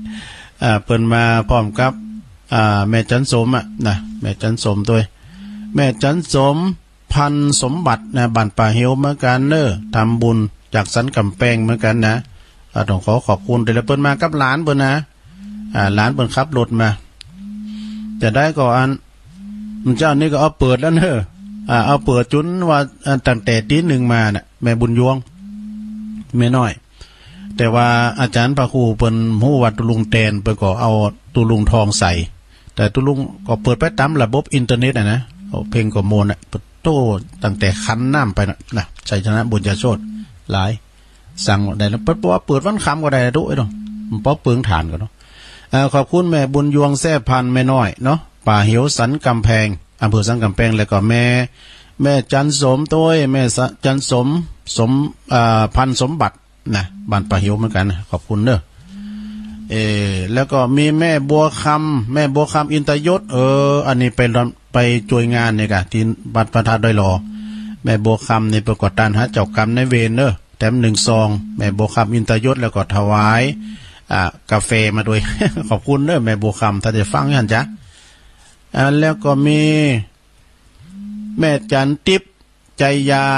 เปิ้นมาพร้อมกับแม่จันสมนะแม่จันสมด้วยแม่จันสมพันสมบัตินะบ้านป่าเหียวเหมือนกันเนอทำบุญจากสันกำแพงเหมือนกันนะต้องขอบคุณแต่ละเปิ้นมากับหลานเปิ้นนะหลานเปิ้นขับรถมาจะได้ก่อนเจ้านี่ก็เอาเปิดแล้วเนอะเอาเปิดจุนว่าตั้งแต่ตีหนึ่งมาน่ะแม่บุญยวงแม่น้อยแต่ว่าอาจารย์พระครูเปิ้นฮู้ว่าตุลุงแตนเปิ้นก็เอาตุลุงทองใส่แต่ตุลุงก็เปิดไปตามระบบอินเทอร์เน็ตนะเอาเพลงก็โมนโตตั้งแต่คันน้ำไปนะชัยชนะบุญญาโชตหลายสั่งได้แล้วเปิดว่าเปิดวันคำก็ได้ด้วยเนาะมันป๊อเปลืองฐานก็เนาะขอบคุณแม่บุญยวงแซ่พันแม่น้อยเนาะป่าเหียวสันกำแพงอำเภอสันกำแพงแล้วก็แม่จันสมตัวแม่จันสมพันสมบัตินะบ้านป่าเหียวเหมือนกันขอบคุณเด้อแล้วก็มีแม่บัวคำอินตยศอันนี้ไปช่วยงานเนี่ยกะที่บัดประธานดอยหลอแม่บัวคำในประกอบการหาเจ้ากรรมในเวรเนอะแถม1 ซองแม่บัวคำอินตยศแล้วก็ถวายกาแฟมาด้วย ขอบคุณเนอะแม่บัวคำถ้าจะฟังยันจ๊ะแล้วก็มีแม่จันทิพย์ใจยา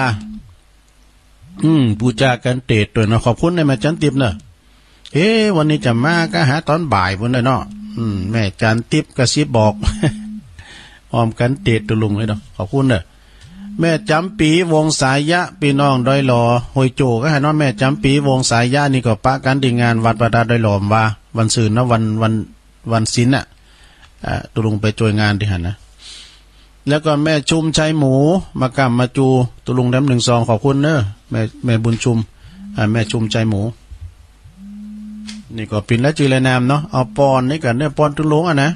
ปูจากันเตดด้วยเนาะขอบคุณในแม่จันทิพย์เนอะวันนี้จะมาก็หาตอนบ่ายพุ่นเลยเนาะแม่จันทิพย์กระซิบบอก พร้อมกันเตดตุลุงเลยเนาะขอบคุณเนอะแม่จำปีวงสายยะพี่น้องดอยหลอหอยโจก็ให้น้องแม่จำปีวงสายยะนี่ก็ปะกันที่งานวัดประดาดอยหลอมว่าวันศุกร์นะวันศิลป์ตุลุงไปช่วยงานที่หันนะแล้วก็แม่ชุมชัยหมูมากำมาจูตุลุงแถม1 ซองขอบคุณเนอะแม่บุญชุมแม่ชุมชัยหมูนี่ก็ปินและจือและนามเนาะเอาปอนนี่กันเนี่ยปอนตุลุงนะ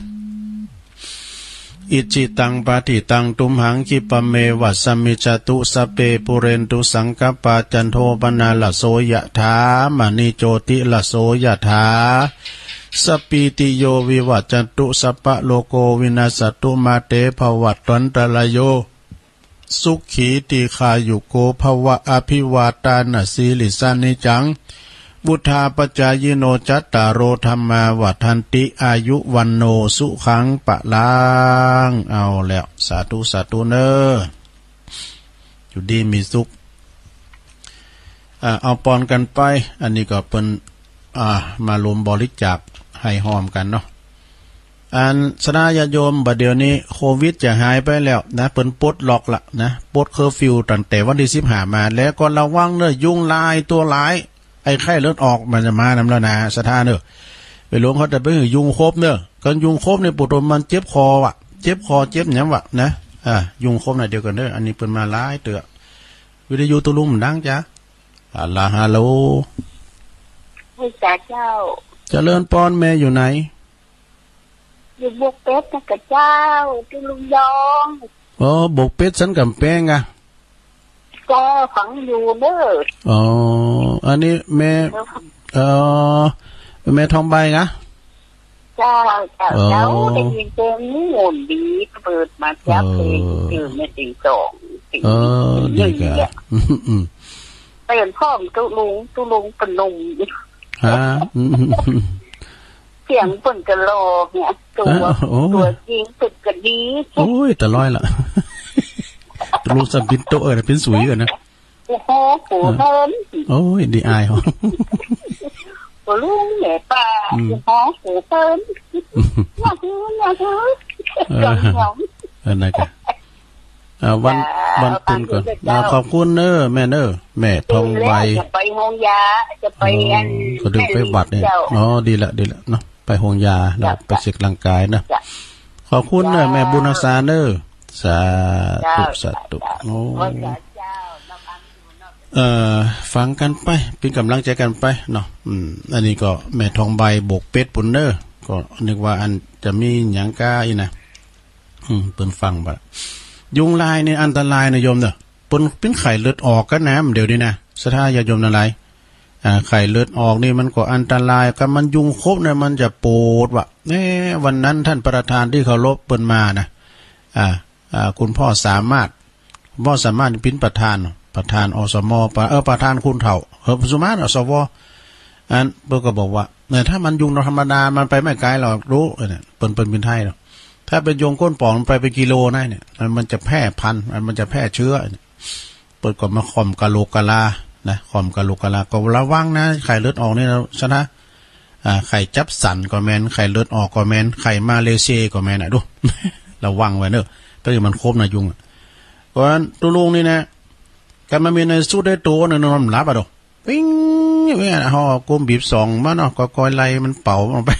อิจิตังปาติตังตุมหังคิปะเมวัสสมิจตุสเปปุเรนตุสังกปาจันโทปนาลโสยะถามณีโจติลโสยะถาสปีติโยวิวัจจันตุสัพพะโลโกวินาสตุมาเตภวัตวันตรายโยสุขีติคายุโกภวะอภิวาตานะสีลิสานิจังบุทาปจายโนจัตตารโอธรรมาวัฏันติอายุวันโนสุขังปะลังเอาแล้วสาธุสาธุเนออยู่ดีมีสุขเอาปอนกันไปอันนี้ก็เป็นมารวมบริจาคให้หอมกันเนาะสนาญาโยมบัดเดี๋ยวนี้โควิดจะหายไปแล้วนะเปิ้นปลดล็อกละนะปลดเคอร์ฟิวตั้งแต่วันที่15มาแล้วก็ระวังเนอะยุงลายตัวร้ายไอ้ไข้เลือดออกมันจะมานำแล้วนะสถานเนอะไปหลวงเขาจะไปหือยุงครบเนอะกันยุงครบในปุตตมันเจ็บคอว่ะเจ็บคอเจ็บหยังวะนะยุงครบน่ะเดียวกันเด้ออันนี้เปิ้นมาหลายเตือวิทยุตุลุงมันดังจ้ะฮัลโหลให้จ่าเจ้าเจริญปอนแม่อยู่ไหนอยู่บกเป็ดนะกับเจ้าตุลุงยองบกเป็ดสันกำแพงอ่ะก็ฝังอยู่เด้ออันนี้แม่แม่ทองใบนะเจ้าได้ยินเพลงนี่โหนดีเปิดมาจับเพลงตื่นในตี2 ดีกะเป็นพ่อมตุลุงปนมฮะเสียงเปิ่นกะโลเนี่ยตัวจริงตึกกะดีโอ้ยแต่ร้อยละลูกสัมพินโตเป็นสวยกันนะโอ้โหโหเฮินโอ้ยดีอายเหรอลุงแม่ป้าโอ้โหโหเฮินอยากนั่นกันวันตุนก่อนขอบคุณเนอแม่เนอแม่ทองใบจะไปห้องยาจะไปก็ดึงไปบัดเนี่ยดีละเนาะไปห้องยาแล้วไปเช็คร่างกายนะขอบคุณเนอแม่บุญรักษาเนอสาธุโอ้ฟังกันไปเป็นกำลังใจกันไปเนาะอันนี้ก็แม่ทองใบบกเป็ดปุ่นเนอก็นึกว่าอันจะมีหยังก้าอีนะเปิ้นฟังบ่ยุงลายเนี่ยอันตรายนะโยมเด้อเป็นไข้เลือดออกกันนะเดี๋ยวนี้นะสถาญาโยมนั่นไรไข้เลือดออกนี่มันก็อันตรายกันมันยุงครบเนี่ยมันจะปวดว่ะวันนั้นท่านประธานที่เคารพเปิ้นมานะคุณพ่อสามารถเป็นประธานอสมประธานคุณเฒ่าสุมาอสวอันเปิ้นก็บอกว่าถ้ามันยุงธรรมดามันไปไม่ไกลหรอกรู้เนี่ยเปิ้นเป็นไทยหรอกถ้าเป็นยุงก้นป่องมันไปเป็นกิโลได้เนี่ยมันจะแพร่พันธุ์มันจะแพร่เชื้อเปิดก่อนมาข่มกะโหลกกะลานะข่มกะโหลกกะลาก็ระวังนะไข่เลือดออกนี่นะชนะไข่จับสันก็แมนไข่เลือดออกก็แมนไข่มาเลเซียก็แมนดู ระวังไว้เนอะก็คือมันครบนะยุงเพราะฉะนั้นตัวลุงนี่นะการมามีในสู้ได้ตัวนึงนอนหลับอ่ะดูปิ้งเนี่ยฮะก้มบีบสองมันเนาะก็คอยไล่มันเป่าออกไป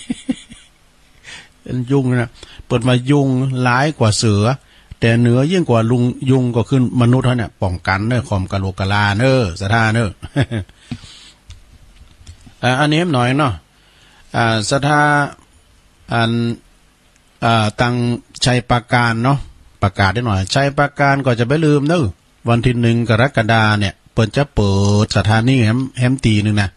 เป็นยุงนะเปิดมายุงร้ายกว่าเสือแต่เหนือยิ่งกว่าลุงยุงก็ขึ้นมนุษย์เขาเนี่ยป้องกันเนอะข่มกะโหลกกะลาเนอะสะท่าเนอะ อันนี้หน่อยเนาะสะท่าอันตังชัยปราการเนาะประกาศได้หน่อยชัยปราการก็จะไม่ลืมเนอะวันที่1 กรกฎาเนี่ยเปิดจะเปิดสถานีแฮมตีนึงนะ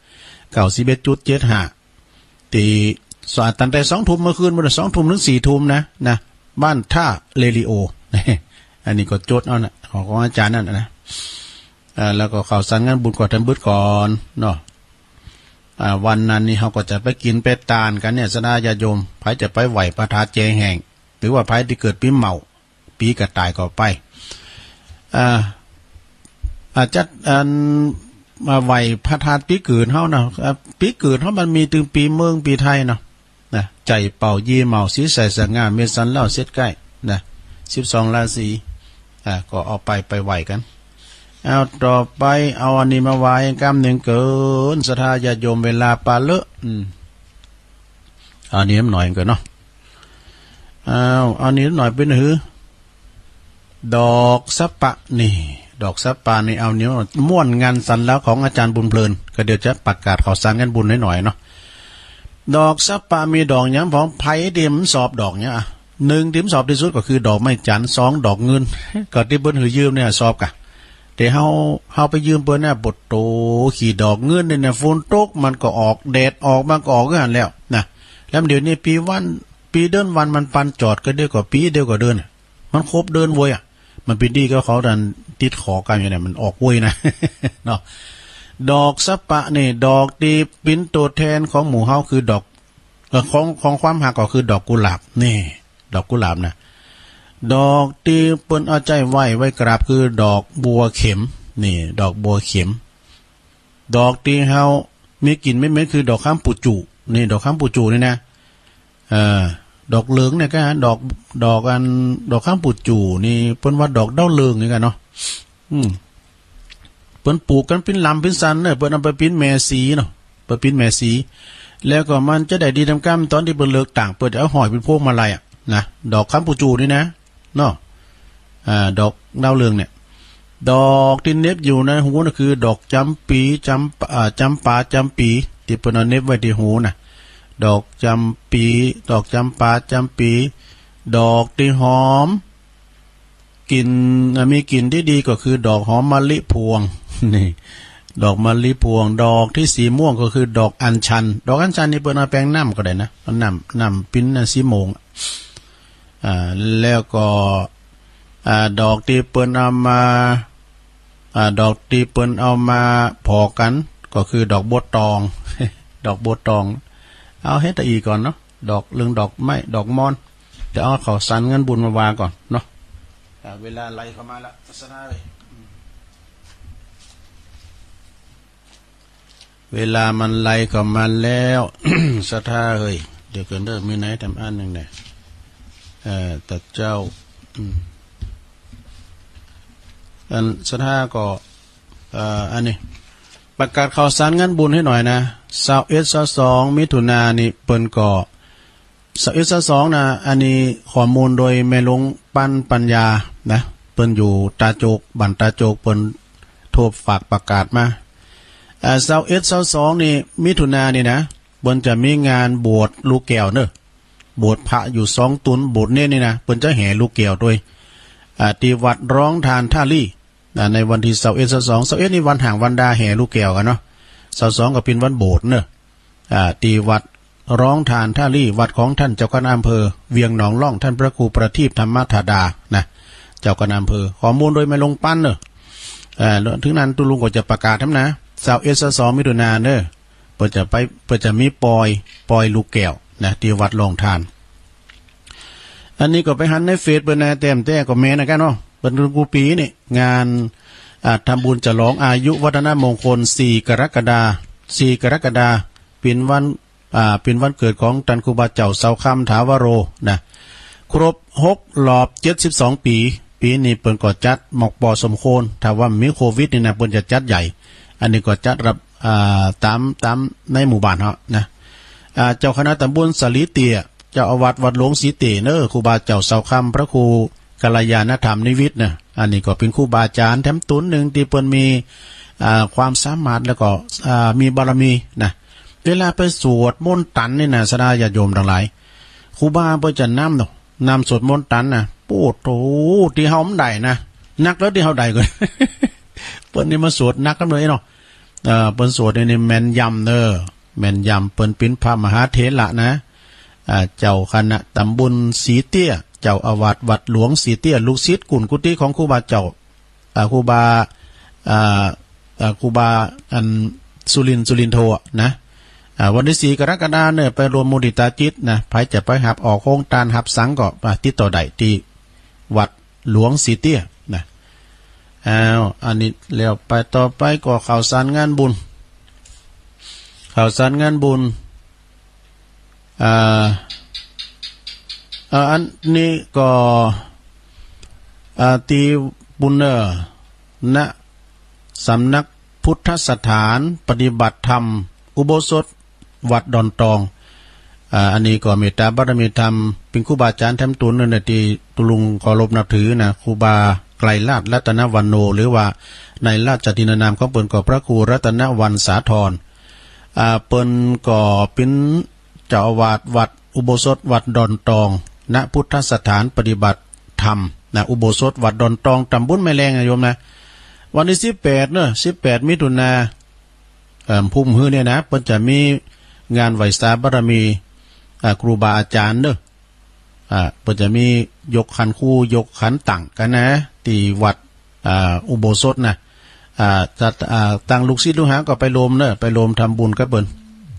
91.75ตีสวัสดิ์ตั้งแต่2 ทุ่มเมื่อคืนวัน2 ทุ่มถึง4 ทุ่มนะบ้านท่าเรลิโออันนี้ก็จดเอานะของอาจารย์นั่นนะแล้วก็ข่าวสารงานบุญก่อนทำบุญก่อนเนาะวันนั้นนี่เขาก็จะไปกินไปตานกันเนี่ยสนาญาโยมไผจะไปไหวประทาเจแห่งหรือว่าไผที่เกิดปีเมาปีกระต่ายก็ไปอาจจะมาไหวพระธาตุปีเกิดเขาเนาะปีเกิดเขามันมีถึงปีเมืองปีไทยเนาะนะใจเป่ายีเมาสีใสสง่าเมสันเล่าเสร็จใกล้นะ12 ราศีก็เอาไปไหวกันเอาต่อไปเอาอันนี้มาไหวกำหนึ่งเกินศรัทธาญาติโยมเวลาปาเลอะอันนี้หน่อยเกินเนาะอันนี้หน่อยเป็นหือดอกสัปปะนี่ดอกสัปปะนี่เอาเนี้ยม่วนงานสันแล้วของอาจารย์บุญเพลินก็เดี๋ยวจะประกาศข่าวสารงานบุญหน่อยเนาะดอกสัปปะมีดอกอย่างของไผ่เดี่ยมสอบดอกเนี้ย1ที่สอบที่สุดก็คือดอกไม้จันทร์2ดอกเงินก็ที่เบิ้นหือยืมเนี่ยสอบกะแต่เฮาไปยืมเปิ้นน่ะบทโตขี่ดอกเงินเนี่ยฝนตกมันก็ออกแดดออกมันก็ออกกันแล้วนะแล้วเดี๋ยวนี้ปีเดินวันมันปันจอดก็เดียวกว่าปีเดียวกว่าเดินมันครบเดินเว้ยมันเป็นดีก็เขาดันติดขอกันอยู่เนี่ยมันออกเว้ยนะ เนาะดอกสัปปะนี่ดอกที่เป็นตัวแทนของหมู่เฮาคือดอกของความหักก็คือดอกกุหลาบนี่ดอกกุหลาบนะดอกที่เปิ้นเอาใจไว้กราบคือดอกบัวเข็มนี่ดอกบัวเข็มดอกที่เฮามีกลิ่นไม่เหม็นคือดอกข้ามปูจูนี่ดอกข้ามปูจูนี่นะดอกเหลืองเนี่ยก็ดอกข้ามปูจูนี่เปิ้นว่าดอกเด้าเหลืองนี่กันเนาะเปิ้นปลูกกันเป็นลำเป็นสันเนี่ยเปิ้นเอาไปปิ้นแม่สีเนาะไปปิ้นแม่สีแล้วก็มันจะได้ดีทำกรรมตอนที่เปิ้นเลิกต่างเปิ้นจะเอาหอยเป็นพวกมาลัยนะดอกข้ามปูจูนี่นะเนาะดอกดาวเรืองเนี่ยดอกที่เน็บอยู่ในหูนั่นคือดอกจำปีจำปาจำปีที่เปิ้นเอาเน็บไว้ที่หูน่ะดอกจำปีดอกจำปาจำปีดอกที่หอมกลิ่นมีกลิ่นที่ดีก็คือดอกหอมมะลิพวงนี่ดอกมะลิพวงดอกที่สีม่วงก็คือดอกอัญชันดอกอัญชันนี่เปิ้นเอาแป้งน้ำก็ได้นะน้ำปิ้นสีโมงแล้วก็ดอกที่เปิ้นเอามาพอกันก็คือดอกบัวตอง ดอกบัวตองเอาเฮ็ดตะอีก่อนเนาะดอกเรื่องดอกไม้ดอกมอนจะเอาข้าวสารเงินบุญมาวาก่อนเนาะเวลาไล่เข้ามาละศาสนาเลยเวลามันไล่เข้ามาแล้ว ศรัทธาเฮ้ยเดี๋ยวเกินเด้อมีไหนทำอันนึงเนี่ยแต่เจ้าอันศรัทธาก็อันนี้ประกาศข่าวสารงานบุญให้หน่อยนะ21-22 มิถุนายนนี่เปิ้นก็21-22นะอันนี้ข้อมูลโดยแม่ลงปัญญานะเปิ้นอยู่ตาโจกบ้านตาโจกเปิ้นโทรฝากประกาศมา21-22นี่มิถุนายนนี่นะเปิ้นจะมีงานบวชลูกแก้วเนอะบวชพระอยู่2 ตุนบวชเนี่ยนี่นะเปิ้นจะแห่ลูกแก้วด้วยที่วัดร้องทานท่าลี่ในวันที่21-22นี่วันห่างวันดาแห่ลูกแก้วกันเนาะ22ก็เป็นวันโบสถ์เนอะที่วัดร้องทานท่าลี่วัดของท่านเจ้าคณะอำเภอเวียงหนองล่องท่านพระครูประทีปธรรมธาดานะเจ้าคณะอำเภอข้อมูลโดยไม่ลงปั้นเนอะถึงนั้นตุลุงก็จะประกาศทำนะ21-22 มิถุนายนเนอะเปิดจะมีปอยลูกแก้วนะที่วัดร้องทานอันนี้ก็ไปหันในเฟซเปิ้นนะแต้มแต่ก็แม่นกันเนาะเปิ้นกูปีนี่งานทำบุญฉลองอายุวัฒนมงคล4 กรกฎาคมเป็นวันเกิดของท่านครูบาเจ้าเสาคำถาวโรนะครบ6 รอบ 72 ปีนี้เปิ้นก็จัดหมอกปอสมโคนถ้าว่ามีโควิดนี่นะเปิ้นจะจัดใหญ่อันนี้ก็จัดรับตามในหมู่บ้านเฮานะเจ้าคณะตำบลสลีเตียเจ้าอาวาสวัดหลวงศรีเตเนอครูบาเจ้าเสาคำพระครูกัลยาณธรรมนิวิทย์นะอันนี้ก็เป็นครูบาอาจารย์แถมตุนหนึ่งที่เปิ้นมีความสามารถแล้วก็มีบารมีนะเวลาไปสวดมนต์ตันนี่นะสดาญาติโยมทั้งหลายครูบาเปิ้นจะนำสวดมนต์ตันนะโอ้โหที่เฮามันได้นะนักแล้วที่เฮาได้ก็ เปิ้นนี่มาสวดนักกันเลยเนาะเปิ้นสวดนี่แม่นยำแม่นยำเปิ้นเป็นพระมหาเถระนะเจ้าคณะตำบลศรีเตี้ยเจ้าอาวาสวัดหลวงศรีเตี้ยลูกศิษย์กุลกุฏิของครูบาเจ้าครูบาอันสุรินโทนะวันที่4 กรกฎาคมเนี่ยไปรวมมุดิตาจิตนะไผจะไปหับออกโครงการหับสังก็ติดต่อได้ที่วัดหลวงศรีเตี้ยนะอันนี้แล้วไปต่อไปก็ข่าวสารงานบุญอันนี้ก็ตีบุญณสำนักพุทธสถานปฏิบัติธรรมอุโบสถวัดดอนตองอันนี้ก็เมตตาบารมีธรรมเป็นครูบาอาจารย์แถมตุนนั่นที่ตุลุงเคารพนับถือนะครูบาไกลลาภรัตนวันโนหรือว่าในราชทินนามของเปิ้นก็พระครูรัตนวันสาธรเปิ้นก็เป็นเจ้าอาวาสวัดอุโบสถวัดดอนตองณพุทธสถานปฏิบัติธรรมนะอุโบสถวัดดอนตองตำบลแม่แรงนะโยมนะวันที่18 มิถุนายนพุ่มฮื้อเนี่ยนะเปิ้นจะมีงานไหว้สาบารมีครูบาอาจารย์เด้อเปิ้นจะมียกขันคู่ยกขันตั้งกันนะที่วัดอุโบสถนะจะตั้งลูกศิษย์ลูกหาก็ไปโลมเนอะไปโลมทำบุญกับเปิ้น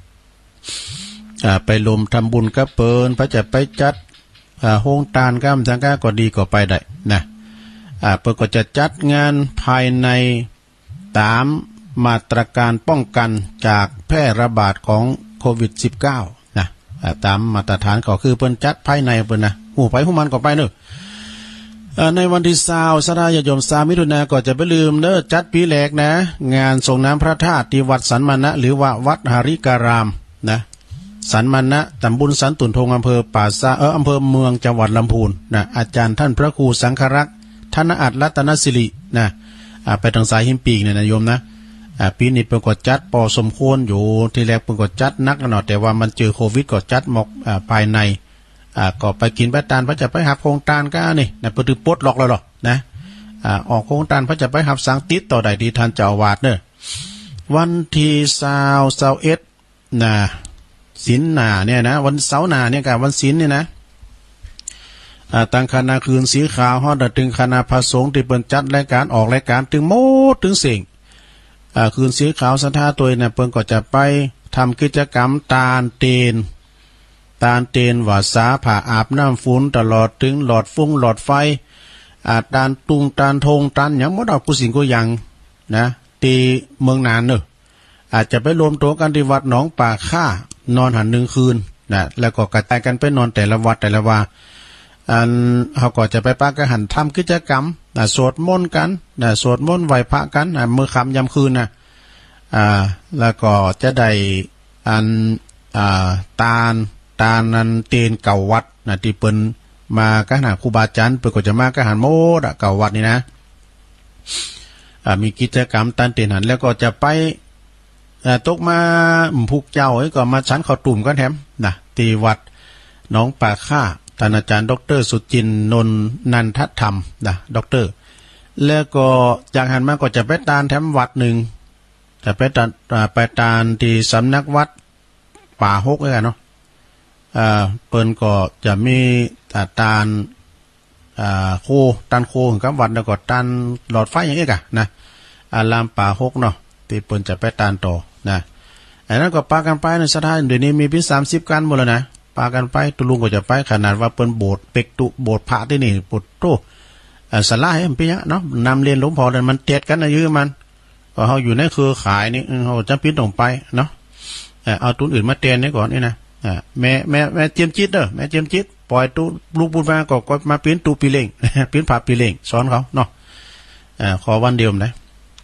ไปโลมทำบุญกับเปิ้นพระจะไปจัดโฮงตานก้ามทางก้าก็ดีก็ไปได้นะเปิ้นก็จะจัดงานภายในตามมาตรการป้องกันจากแพร่ระบาดของโควิด -19 นะตามมาตรฐานก็คือเปิ้นจัดภายในเปิ้นนะหูไปหูมันก็ไปเนอะในวันที่20 สดาญาติโยม3 มิถุนายนก็จะไปลืมเนอะจัดปีแรกนะงานส่งน้ำพระธาตุที่วัดสันมานะหรือว่าวัดหาริการามนะสันมานะตำบลสันตุนทงอำเภอป่าซาอำเภอเมืองจังหวัดลำพูนนะอาจารย์ท่านพระครูสังฆรักษ์ธนอัฏฐรัตนศิรินะไปทางสายหิมปีกเนี่ยนะโยมนะปีนี้เพิ่นก็จัดพอสมควรอยู่ที่แรกเพิ่นก็จัดนักหน่อยแต่ว่ามันเจอโควิดก็จัดหมอกภายในก็ไปกินไปตานพระจะไปหับโครงการก้านี่นะเพิ่นถือปลดล็อกแล้วหรอนะออกโครงการพระจะไปหับสังติดต่อใดที่ท่านเจ้าอาวาสเด้อวันที่21นะศีลหน้าเนี่ยนะวันเสาร์หน้าเนี่ยกับวันศีลเนี่ยนะตั้งคณะคืนสีขาวฮอดถึงคณะพระสงฆ์ที่เปิ้นจัดรายการออกรายการถึงโมถึงเสียงคืนสีขาวสัทธาตัวเนี่ยเปิ้นก็จะไปทำกิจกรรมตาลเตนว่าสาผ่าอาบน้ำฝนตลอดถึงหลอดฟุ้งหลอดไฟตาลตุงตาลทงตาลอย่างหมดเอากุสิ่งก็ยังนะตีเมืองนานเนอะอาจจะไปรวมตัวกันที่วัดหนองป่าค่านอนหัน1 คืนนะแล้วก็กระจายกันไปนอนแต่ละวัดแต่ละว่าเขาก็จะไปปากันหันทำกิจกรรมสวดมนต์กันสวดมนต์ไหว้พระกันมื้อค่ำยามคืนนะแล้วก็จะได้ตาลนั้นเตนเก่าวัดนะที่เปิ้นมากันหาครูบาอาจารย์เปิ้นก็จะมากันหันโมดเก่าวัดนี่นะมีกิจกรรมตาลเตนหันแล้วก็จะไปตกมาพุกเจ้าก็มาชั้นข้าวตุ่มกันแถมนะที่วัดหนองป่าค่าท่านอาจารย์ดร.สุจินนนนันทธรรมนะดร.แล้วก็จากหันมาก็จะไปตานแถมวัดหนึ่งจะไปตานที่สำนักวัดป่าฮกด้วยกันเนาะเปิ้นก็จะมีตานโคกับวัดแล้วก็ตานหลอดไฟอย่างนี้กะนะอารามป่าฮกเนาะที่เปิ้นจะไปตานต่อนะอันนั้นก็ปากันไปในสถานเดี๋ยวนี้มีพิ30 กันหมดแล้วนะปากันไปตุลุงก็จะไปขนาดว่าเปิ้นโบสถ์เป็กตุโบสถ์พระที่นี่ปุตโตสลายมันเป็นเนาะนำเรียนหลวงพ่อเนี่ยมันเจ็ดกันนะยื้อมันพอเขาอยู่ในเครือข่ายนี่เขาจะพิจลงไปเนาะเอาตุนอื่นมาเตียนนี่ก่อนนี่นะแม่เจียมจิตเด้อแม่เจียมจิตปล่อยตุลูกบุญมาก็มาปิ้นตูปีเล่งปิ้นผาปีเล่งสอนเขาเนาะขอวันเดียวนะ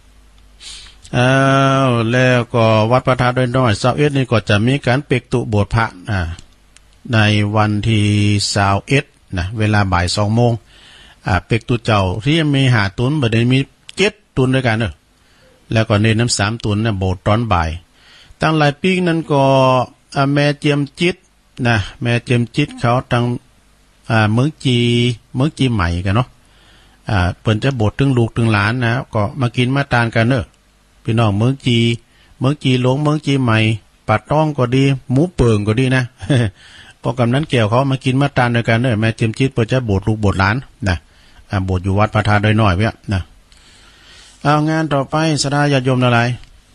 แล้วก็วัดประทาโดยน้อย21นี่ก็จะมีการเป็กตุโบสถ์พระในวันที่21นะเวลาบ่าย2 โมงเป็กตุเจ้าที่มีหาตุนบ่ได้มี7 ตุนด้วยกันเด้อแล้วก็เน้นน้ำ3 ตุนนะโบสถ์ตอนบ่ายตั้งหลายปีนั้นก็แม่เจียมจิตนะแม่เจียมจิตเขาตั้งเมืองจีใหม่กันเนาะเปิ้นจะโบสถ์ถึงลูกถึงหลานนะก็มากินมาทานกันเด้อพี่น้องเมืองจีหลวงเมืองจีใหม่ปัดต้องก็ดีหมูเปิงก็ดีนะพอกำนั้นเกี่ยวเขามากินมาทานด้วยกันเด้อแม่เจียมจิตเปิ้นจะโบสถ์ลูกโบสถ์หลานนะโบสถ์อยู่วัดประทาโดยน้อยเว้ยนะเอางานต่อไปสดาญาติโยมอะไร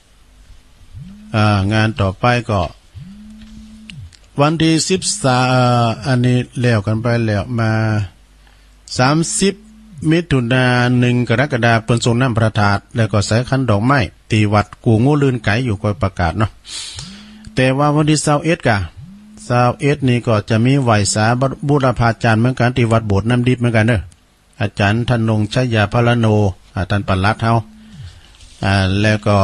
งานต่อไปก็วันที่13อันนี้แล้วกันไปแล้วมา30 มิถุนายน1 กรกฎาคมเปิ้นทรงน้ำประทาดแล้วก็ใส่ขันดอกไม้ตีวัดกูงูลื่นไก่อยู่ก็ประกาศเนาะแต่ว่าวันที่21นี่ก็จะมีไหวสาบุรพาจารย์เหมือนกันที่วัดโบสถ์น้ำดิบเหมือนกันเด้ออาจารย์ธนงชัยยาพลโนท่านปลัดเฮาแล้วก็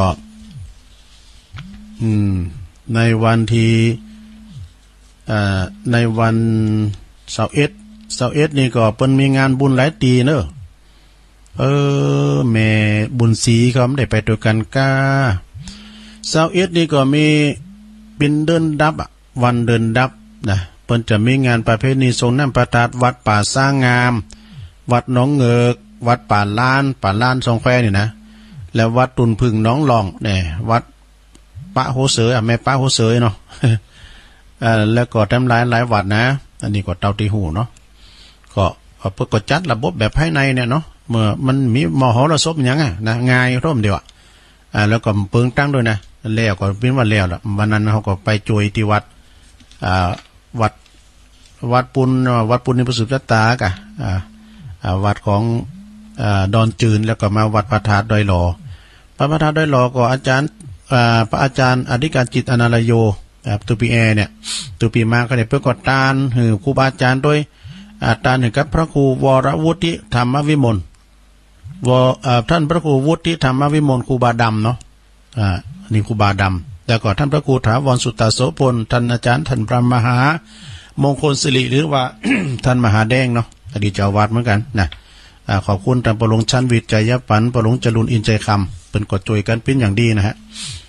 ในวันที่ในวัน21นี่ก็เปิ้นมีงานบุญหลายตีเนอะแม่บุญศรีเขาไม่ได้ไปด้วยกันก้า21นี่ก็มีเป็นเดินดับวันเดินดับนะเปิ้นจะมีงานประเพณีทรงน้ำประทาดวัดป่าสร้างงามวัดหนองเงกวัดป่าล้านทรงแควนี่นะแล้ววัดตุนพึ่งน้องหลองเนี่ยวัดป้าโหเสยแม่ป้าโหเสยเนาะแล้วก็ทำหลายวัดนะอันนี้ก็เตาตีหูเนาะก็เพื่อก็จัดระบบแบบภายในเนี่ยเนาะเมื่อมันมีมหรสพอย่างนะง่ายร่มเดียวแล้วก็เปิงตั้งด้วยนะแล้วก็เป็นวันแล้วละวันนั้นเขาก็ไปจอยที่วัดปุณนิพสุทธตากะวัดของดอนจืนแล้วก็มาวัดพระธาตุดอยหล่อพระธาตุดอยหล่อก็อาจารย์พระอาจารย์อธิการจิตอนาลโยตุปีแอเนี่ยตุปีมาก็ได้เพื่อกดตานหือครูบาอาจารย์ด้วยตานหนึ่งกับพระครูวรวุฒิธรรมวิมลท่านพระครูวุฒิธรรมวิมลครูบาดำเนาะนี่ครูบาดำแล้วก็ท่านพระครูถาวรสุตตโสพลท่านอาจารย์ท่านพระมหามงคลสิริหรือว่า ท่านมหาแดงเนาะอดีตเจ้าวาดเหมือนกันนะขอบคุณท่านปรงชั้นวิทย์ใจยปันปรงจรุนอินใจคำเป็นกดจุยกันเป็นอย่างดีนะฮะ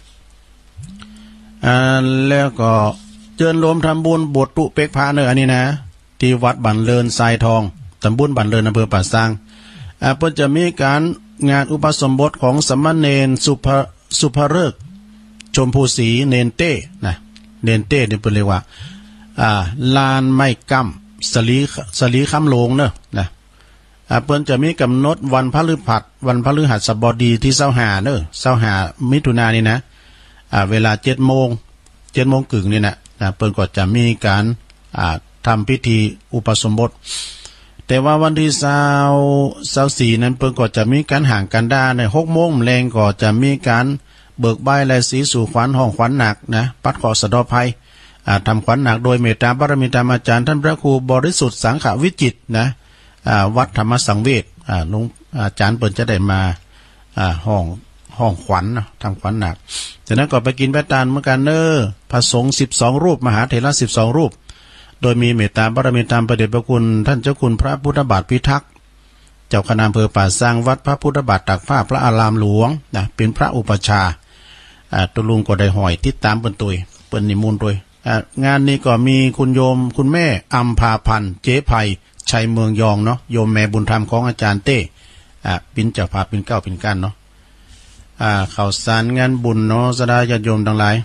แล้วก็เชิญรวมทำบุญบทตุเป็กพาเนออันนี้นะที่วัดบันเลินทรายทองตำบลบันเลินอำเภอป่าซางเพิ่นจะมีการงานอุปสมบทของสมณเณรสุภฤกษ์ชมพูศรีเนนเต้นะเนนเต้นี่เพิ่นเรียกว่าลานไม้กั้มสลีคำโลงเนอะนะเพิ่นจะมีกำหนดวันพฤหัสบดีที่25เนอะ25มิถุนายนนี่นะเวลา7 โมงกึ่งนี่นะเพิ่นก็จะมีการทำพิธีอุปสมบทแต่ว่าวันที่24นั้นเพิ่นก็จะมีการห่างกันด้าใน6 โมงแรงก็จะมีการเบิกใบและสีสู่ขวัญห้องขวัญหนักนะปัดขอสะดอภัยทำขวัญหนักโดยเมตตาบารมีธรรมอาจารย์ท่านพระครูบริสุทธิ์สังขวิจิตรนะวัดธรรมสังเวชลุงอาจารย์เปิ่นจะได้มาห้องขวัญทำขวัญหนักจากนั้นก็ไปกินไปทานเหมือนกันเนอพระสงฆ์12 รูปมหาเถระ12 รูปโดยมีเมตตาบารมีธรรมประเดชพระคุณท่านเจ้าคุณพระพุทธบาทพิทักษ์เจ้าคณะอำเภอป่าซางวัดพระพุทธบาทตากผ้าพระอารามหลวงนะเป็นพระอุปชาตุลุงก็ได้หอยติดตามเปิ้นตุยเปิ้นนิมนต์ด้วยงานนี้ก็มีคุณโยมคุณแม่อัมพาพันธ์เจ๊ไพชัยเมืองยองเนาะโยมแม่บุญธรรมของอาจารย์เต้ปิ่นเจ้าภาพปิ่นเก้าปิ่นก้านเนาะข่าวสารงานบุญเนาะสดาญาติโยมทั้งหลาย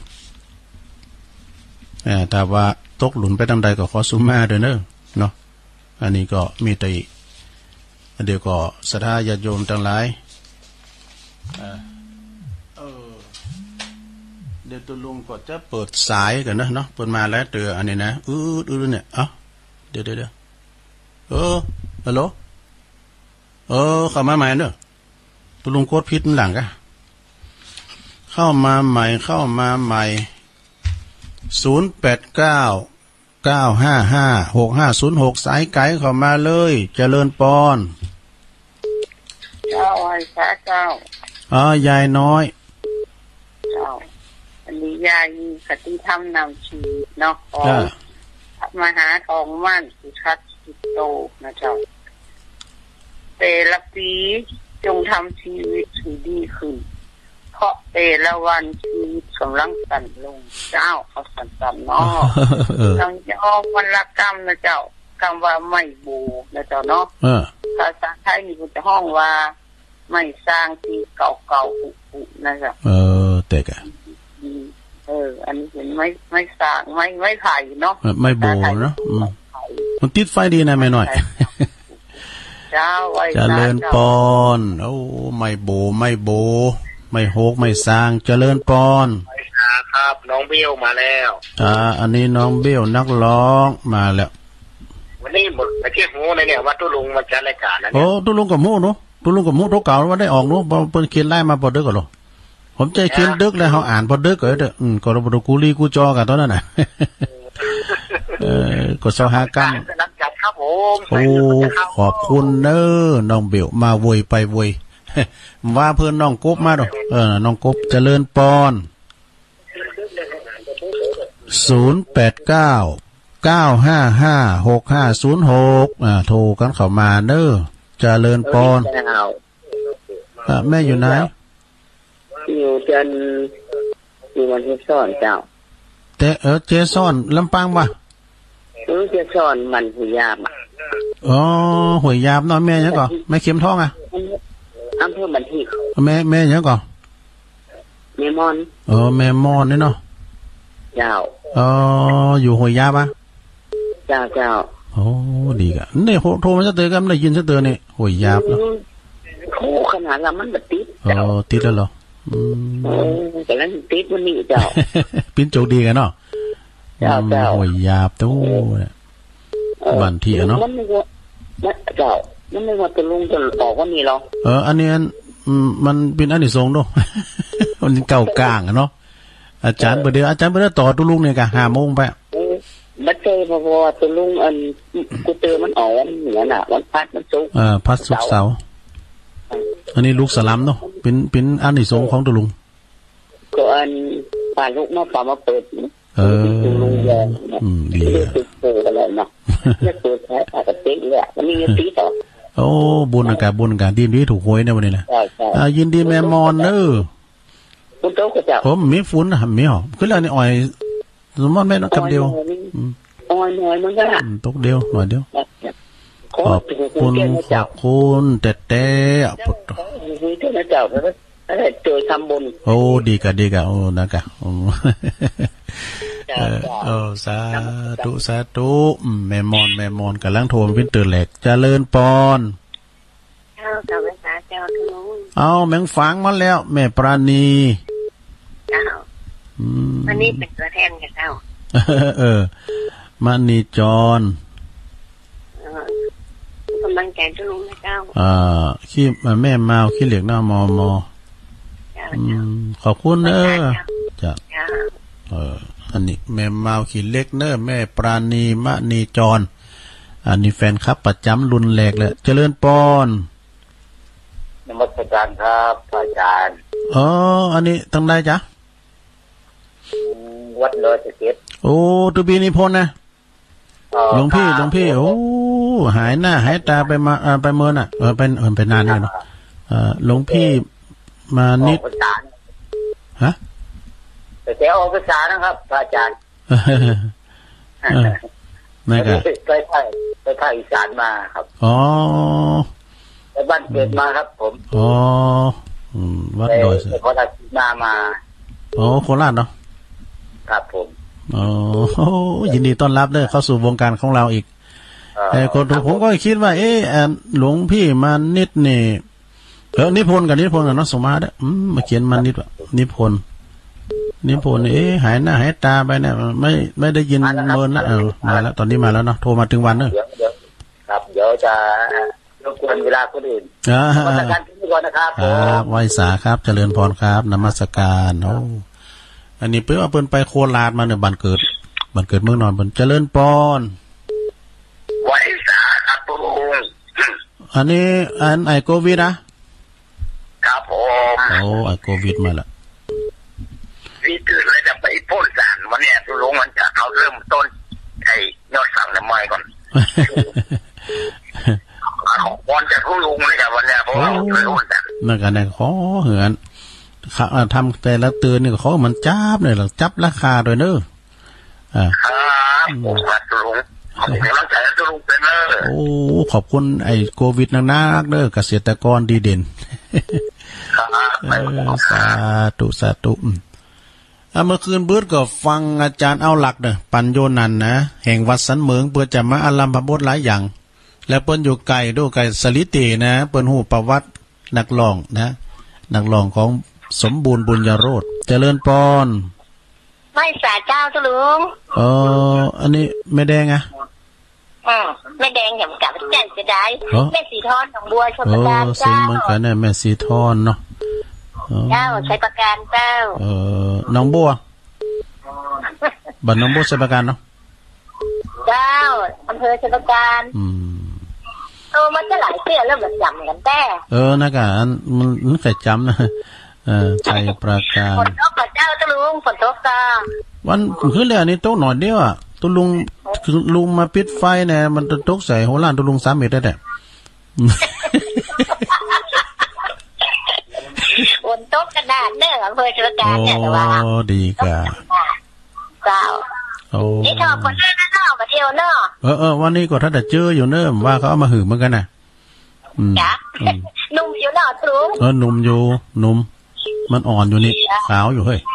ถ้าว่าตกหลุนไปทางใดก็ขอสุมาเด้อเนาะอันนี้ก็มีแต่เดี๋ยวก็สดาญาติโยมทั้งหลายเดี๋ยวตุลุงก็จะเปิดสายกันนะเนาะเปิดมาแล้วเจออันนี้นะเนี่ยเอ้าเดี๋ยวฮัลโหลเข้ามาใหม่เนอะตุลุงโคตรพิษหลังกะเข้ามาใหม่0899556506 สายไกด์เข้ามาเลยเจริญปอนเจ้าไอ้เจ้ายายน้อยเจ้าอันนี้ยายคติธรรมนำชีวิตเนาะของมหาทองมั่นสุทัศน์สิโตนะเจ้าแต่ละปีจงทำชีวิตให้ดีขึ้นเพราะแต่ละวันชีวิตกำลังสั่นลงเจ้าเขาสั่นเนาะต้องยอมวันละกรรมนะเจ้าคำว่าไม่บูนะเจ้าเนาะภาษาไทยนี่มันจะห้องว่าไม่สร้างที่เก่าๆปุนะเจ้าแต่กะอันนี้เป็นไม่สร้างไม่ไผ่เนาะไม่โบเนาะมันติดไฟดีนะแม่หน่อยเจ้าไว้เจริญปอนโอ้ไม่โบไม่โฮกไม่สร้างเจริญปอนครับน้องเบี้ยวมาแล้วอันนี้น้องเบี้ยวนักร้องมาแล้ววันนี้หมดไปเที่ยวหูในเนี่ยว่าตุลุงมาจัดรายการนะเนี่ยตุลุงกับหมูเนาะตุลุงกับหมูตัวเก่าว่าได้ออกเนาะเปิ้นเขียนไล่มาพอดึกก็หรอผมใจเขียนดึกแล้วเฮาอ่านพอดึกก็เด้อก็บ่ได้กูลีกูจอกันตอนนั้นน่ะก็สหกรรมครับผมโอ้ขอบคุณเด้อน้องเบี้ยวมาโวยไปโวยว่าเพิ่นน้องกบมาดอกน้องกบเจริญปอน0899556506โทรกันเข้ามาเด้อเจริญปอนแม่อยู่ไหนอยู่จันอยู่วันที่ซ่อนเจ้าแต่เจซ่อนลำปางป่ะเจซ่อนมันหุยยาบหวยยาบน้อยแม่ยังก่อแม่เข็มทองอำเภอบันทีแม่ยังก่อแม่มอนแม่มอนนี่เนาะเจ้าอยู่หวยยาบป่ะเจ้าโอ้ดีกะนี่โทรมาจะเตือนกันได้ยินจะเตือนนี่หวยยาบเนาะโอ้ขนาดละมันแบบติดติดแล้วเหรอแต่นั้นติดวันนี้เจ้าปิ้นโจกดีกันเนาะเจ้าหวยยาบตู้เนี่ยบันทีเนาะมันไม่ว่าเจ้ามันไม่ว่าจะลงจะออกว่ามีหรออันนี้มันเป็นอันที่ทรงด้วยมันเก่ากลางเนาะอาจารย์เดี๋ยวอาจารย์เดี๋ยวต่อตุลุงเนี่ยกะ5 โมงไปบัดเจอพอตุลุงกูเจอมันออกวันเหนือน่ะวันพัดมันสุกพัดสุกเสาร์อันนี้ลูกสลัมเนาะเป็นอันที่ทรงของตุลุงก็ป่าลูกมาป่ามาเปิดตุลุงแยงดีเปิดอะไรเนาะจะเปิดแค่ปากเต็กเลยมันมีเงินตีต่อโอ้บุญอากาศดีถูกหวยในวันนี้นะยินดีแม่มอนเด้อคุณโต๊ะก็จะผมมีฝุ่นนะมีหรอคือแล้วนี่อ่อยสมมติแม่กับเดียวอ่อยหน่อยมันก็ตกเดียวหน่อยเดียวขอบคุณแต่ปุตตเจ้าอะไรเจอทำบุญโอ้ดีกะโอ้นะกะสาธุแม่มอนกำลังโทรมาพิ้นตื่นแหลกเจริญปอนกับภาษาเจ้าทุลุงแมงฝังมาแล้วแม่ปราณีวันนี้เป็นตัวแทนกับเจ้ามานีจรกำลังใจทุลุงนะเจ้าขี้แม่มาขี้เหล็กหน้ามอขอบคุณเนอะจ้ะอันนี้แม่มาขี้เล็กเนอะแม่ปราณีมะนีจรอันนี้แฟนคลับประจำรุ่นแรกเลยเจริญปอนนมัสการครับอาจารย์อันนี้ตั้งได้จ้ะวัดเลยสเก็ตตุบีนิพนธ์นะหลวงพี่โอ้หายหน้าหายตาไปมาไปเมินเป็นนานเลยเนาะหลวงพี่มานิดฮะแต่ออกภาษานะครับอาจารย์ไม่ก็ไปภาคอีสานมาครับไปบ้านเกิดมาครับผมวัดดอยโคราชมาโคราชเนาะครับผมยินดีต้อนรับเลยเข้าสู่วงการของเราอีกคนผมก็คิดว่าหลวงพี่มานิดนี่นิพนธ์กับเนาะสมมาเด้อมาเขียนมานิดว่านิพนธ์นิพนธ์หายหน้าหายตาไปเนี่ยไม่ได้ยินเมินละมาแล้วตอนนี้มาแล้วเนาะโทรมาถึงวันเนอะครับเดี๋ยวจะรบกวนเวลาคนอื่นนมัสการทุกคนนะครับไหว้สาครับเจริญพรครับนมัสการโอ้อันนี้เพิ่งเอาเปิ้นไปโคราชมาเนี่ยบ้านเกิดเมืองนอนเปิ้นเจริญพรไหว้สาครับตุลุงอันนี้ไอโควิดนะครับผมโอ้ไอโควิดมาละพี่ตื่นเลยจะไปพ่นสารวันนี้ตุลุงมันจะเอาเริ่มต้นไอ้ยอดสั่งน้ำไม้ก่อนของบอลจะทุลุงเลยครับวันนี้เพราะว่าเลยพ่นสารนั่นกันเนี่ยขอเหือนทำแต่ละตื่นนี่เขามันจับเลยหรอจับราคาโดยเนอะผมว่าตุลุงขอบคุณกำลังใจตุลุงเป็นเลยโอ้ขอบคุณไอ้โควิดนักเด้อเกษตรกรดีเด่นสาธุเมื่อคืนเบิดก็ฟังอาจารย์เอาหลักเนอะปัญโยนันนะแห่งวัดสันเหมืองเพื่อจะมาอารัมพบทหลายอย่างแล้วเปิ้นอยู่ไกลด้วยไกลสลิตินะเปิ้นหูประวัตินักร้องนะนักร้องของสมบูรณ์บุญญาโรธเจริญพรไม่สาเจ้าตุลุงอันนี้แม่แดงแม่แดงอย่างกับแก่นจะได้แม่สีทอนของบัวชมประการเจ้าเหมือนกันเนี่ยแม่สีทอนเนาะเจ้าใช้ประการเจ้าน้องบัวบ้านน้องบัวใช้ประการเนาะเจ้าอำเภอใช้ประการมันจะหลายเสื้อแล้วแบบจำกันแต่นะกะมันใครจำนะใช้ประการฝนตกกับเจ้าตุลุงฝนตกจ้าวันขึ้นเลยอันนี้โต๊ะหน่อยเดียวอ่ะตุลุงมาปิดไฟเนี่ยมันตกใส่หัวล้านตุลุง3 เมตรได้แต่ฝนตกกระดาษเด้ออำเภอชลการเนี่ยแต่ว่าดีกะเจ้านี่ชอบคนเล่นนะเนาะมาเที่ยวเนาะวันนี้ก็ถ้าแต่เจออยู่เนิ่มว่าเขาเอามาหือเหมือนกันน่ะจ้ะนุ่มอยู่เนาะตุลุงหนุ่มอยู่นุ่มมันอ่อนอยู่นี่ขาวอยู่เฮ้ย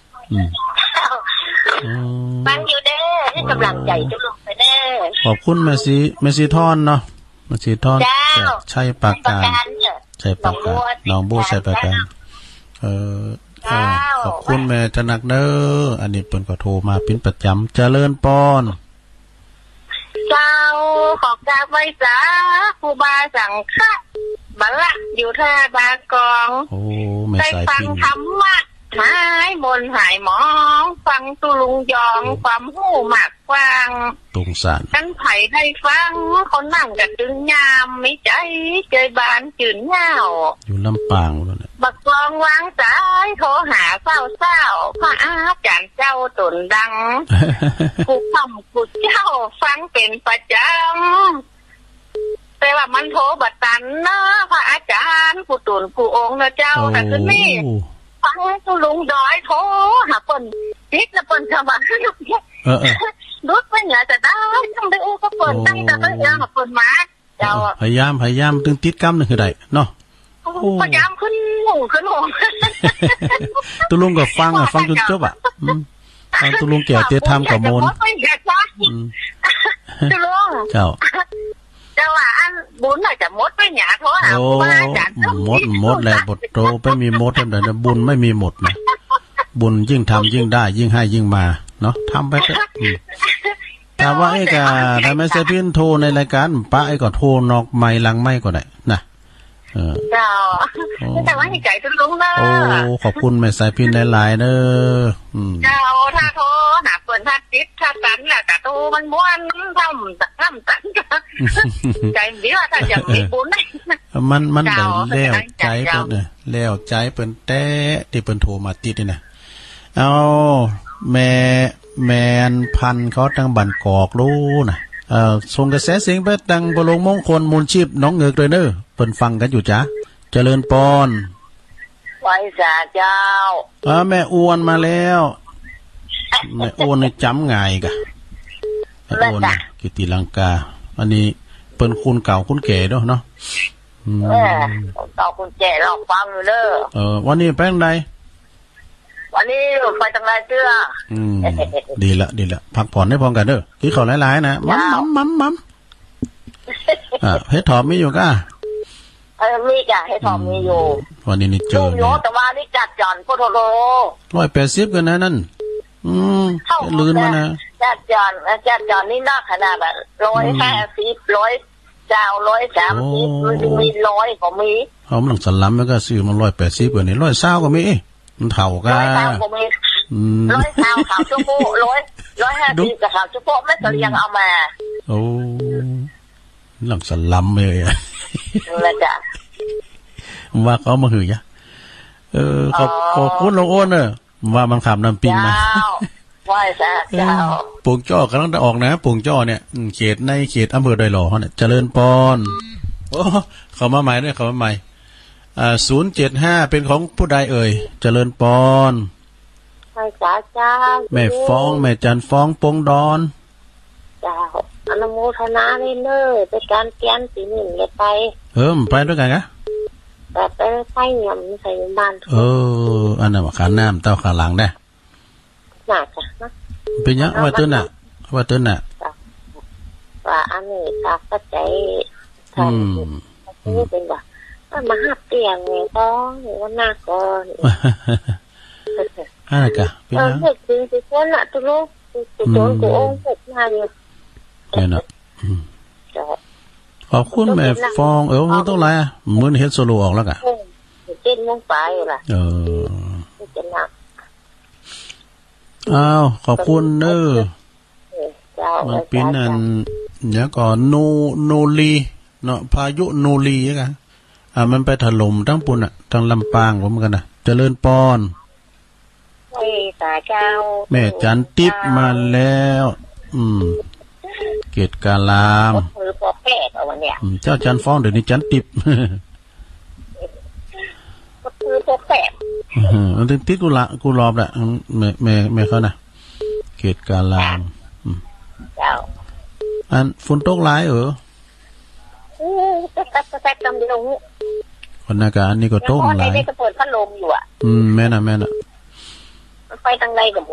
ฟังอยู่เด้อให้กำลังใจตุลุงไปเด้อขอบคุณแม่ซีทอนเนาะแม่ซีทอนใช่ปากกาใช่ปากกาน้องบูใช่ปากกาขอบคุณแม่ธนักเด้ออันนี้เปิ้นก็โทรมาเป็นประจำเจริญพรเจ้าขอกราบไหว้สาครูบาสังฆะบัลละอยู่ท่าบากองได้ฟังธรรมะหายมนหายมองฟังตุลุงยองความหู้หมากฟังตรงสารกันไผ่ได้ฟังคนนั่งกับดึงยามไม่ใจเจยบานจื่นเงาอยู่ลำปางแล้วเนี่ยบักกองวางสายโทรหาเศร้าพระอาจารย์เจ้าตนดังกูทำกูเจ้าฟังเป็นประจำแต่ว่ามันโทรบัดตันนะพระอาจารย์กูตุนกูองค์นะเจ้าแต่คืนนี้ฟังตุลุงดอยโทรหาเปิ้นติดนะเปิ้นจะมารุดไปเหนือจะได้ต้องได้อู้ก็เปิ้นตั้งแต่เรื่องเปิ้นมาเจ้าพยายามตึงติดกำนึงคือได้เนาะพยายามขึ้นหูตุลุงก็ฟังจนจบตุลุงแก่เตี้ยทำกับโมนตุลุงเจ้าว่าอันบุญน่ะจะมดไปหยาโทรหาว่าอาจารย์มดแหละบทโตไปมีมดแต่บุญไม่มีหมดนะบุญยิ่งทำยิ่งได้ยิ่งให้ยิ่งมาเนาะทำไปเถอะแต่ว่าไอ้กะทำไมเซพินโทรในรายการป้าไอ้ก็โทรนอกไม้หลังไม้ก็ได้นะเจ้าแต่ว่าใจตุลุงเนอะโอ้ขอบคุณแม่สายพินหลายๆเนอะเจ้าถ้าโทรหาเปิ่นถ้าติดถ้าตันแหละกะโทรมันม้วนทำตันใจดีว่าถ้าอยากมีบุญมันได้แล้วใจเปิ้นเนี่ยแล้วใจเปิ้นแต่ที่เปิ้นโทรมาติดนี่นะเอาแม่นพันเขาตั้งบันกอกรู้นะส่งกระแสเสียงไปดังบรมมงคลมูลชีพน้องเงือกเลยเนอะเปิ้นฟังกันอยู่จ้ะเจริญพรไหว้สาเจ้าแม่อ้วนมาแล้วแม่อ้วนนี่จำง่ายกะแม่อ้วนกิติลังกาอันนี้เปิ้นคุณเก่าคุณแก่ด้วยเนาะเก่าคุณแก่ลองฟังอยู่เด้อวันนี้ไปทางใดวันนี้ไปทางไรเจ้าดีละพักผ่อนให้พอกันเด้อที่เขาหลายๆนะมัมเฮ็ดถอมมีอยู่ก้ามีจ้ะให้ทอมมีอยู่วันนี้นี่เจอโยเนี่ยแต่ว่านี่จัดจอนพุทโธโล 180กันนะนั่นลืนมานะจัดจอนนี่น่าขนาดแบบ150 100เจ้า130มี100ก็มีเขามันหลังสลัมแล้วก็ซื้อมัน180กันนี่120ก็มีมันเท่ากัน 100ก็มี100ข่าวชั่วโมง150กับข่าวชั่วโมงไม่จะเรียงเอามาโอ้หลังสลัมเลยอ่ะแล้วจ้ะว่าเขามาหือยะขอบคุณลุงอ้นว่ามันขับน้ำปิงมาไหว้ซะเจ้าปุ่งจ้อกำลังจะออกนะปุ่งจ้อเนี่ยเขตในเขตอำเภอดอยหล่อเนี่ยเจริญปอนโอ้เขามาใหม่ด้วยเขามาใหม่075เป็นของผู้ใดเอ่ยเจริญปอนใช่จ้าจ้าแม่ฟ้องแม่จันฟ้องปงดอนเจ้าอนุโมทนาเลยเนอะไปการเปลี่ยนสีหนึ่งเลยไปไปด้วยกันนะแบบไปใส่ยำใส่บ้านอันนั้นว่าขาน้ำเต้าขาหลังได้หนักจ้ะนะเป็นยังว่าตื้นน่ะว่าอันนี้ก็เข้าใจนี่เป็นว่ามาหับเตียงไงต้องว่าหน้าก่อนอะไรกะเป็นยังเด็กจริงสิคนน่ะทุลูกโจนกูองเด็กมาอยู่เนี่ยขอบคุณแม่ฟองต้องไรมื้อเฮ็ดโซโลออกแล้วกะ 7 โมงไปล่ะเป็นหนักขอบคุณมันเป็นอันเดี๋ยวก่อนโนลีเนาะพายุโนลีกันมันไปถล่มทั้งปุ่นทั้งลำปางผมกันเจริญปอนแม่จันทิพย์มาแล้วเกตกาลามเจ้าจันฟ้องเดี๋ยวนี้จันทิพย์มันถึงติดกูรอบแหละแม่เขานะเกตกาลามอันฝนตกหลายคนหน้าการนี่ก็ตกหลายก็เปิดพัดลมอยู่แม่น่ะมันไปทางใดกับหมู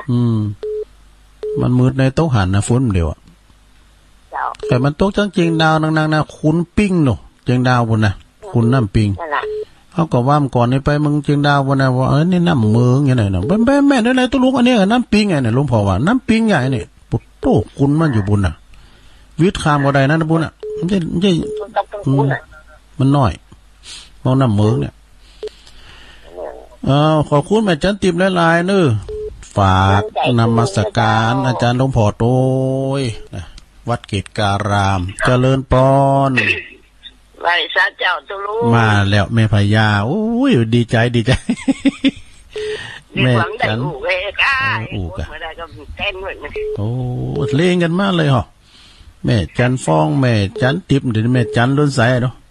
มันมืดในโต๊ะหันนะฝนเดียวแต่มันตกจังจริงดาวนางนะคุณปิ้งหนูเจียงดาวบนนะคุณน้ำปิ้งเขาก็ว่ามก่อนนี่ไปมึงเจียงดาวบนนะว่านี่น้ำเมืองอย่างไรเนาะแม่ได้ไรตัวลุงอันนี้น้ำปิ้งไงเนี่ยลุงพ่อว่าน้ำปิ้งใหญ่เนี่ยปุ๊บโตคุณมันอยู่บนน่ะวิทย์คามก็ได้นะบุญไม่ใช่มันน้อยมองน้ำเมืองเนี่ยขอบคุณแม่จันทิพย์หลายๆเนอะฝากนำมาสักการอาจารย์หลวงพ่อโต้ยวัดเกตการามเจริญปอนไหว้ซะเจ้าตุลูมาแล้วแม่พญาโอ้ยดีใจแม่จันอูกะโอ้เล่นกันมากเลยเหรอแม่จันฟ้องแม่จันทิพย์เดี๋ยวแม่จันล้นสายเนาะ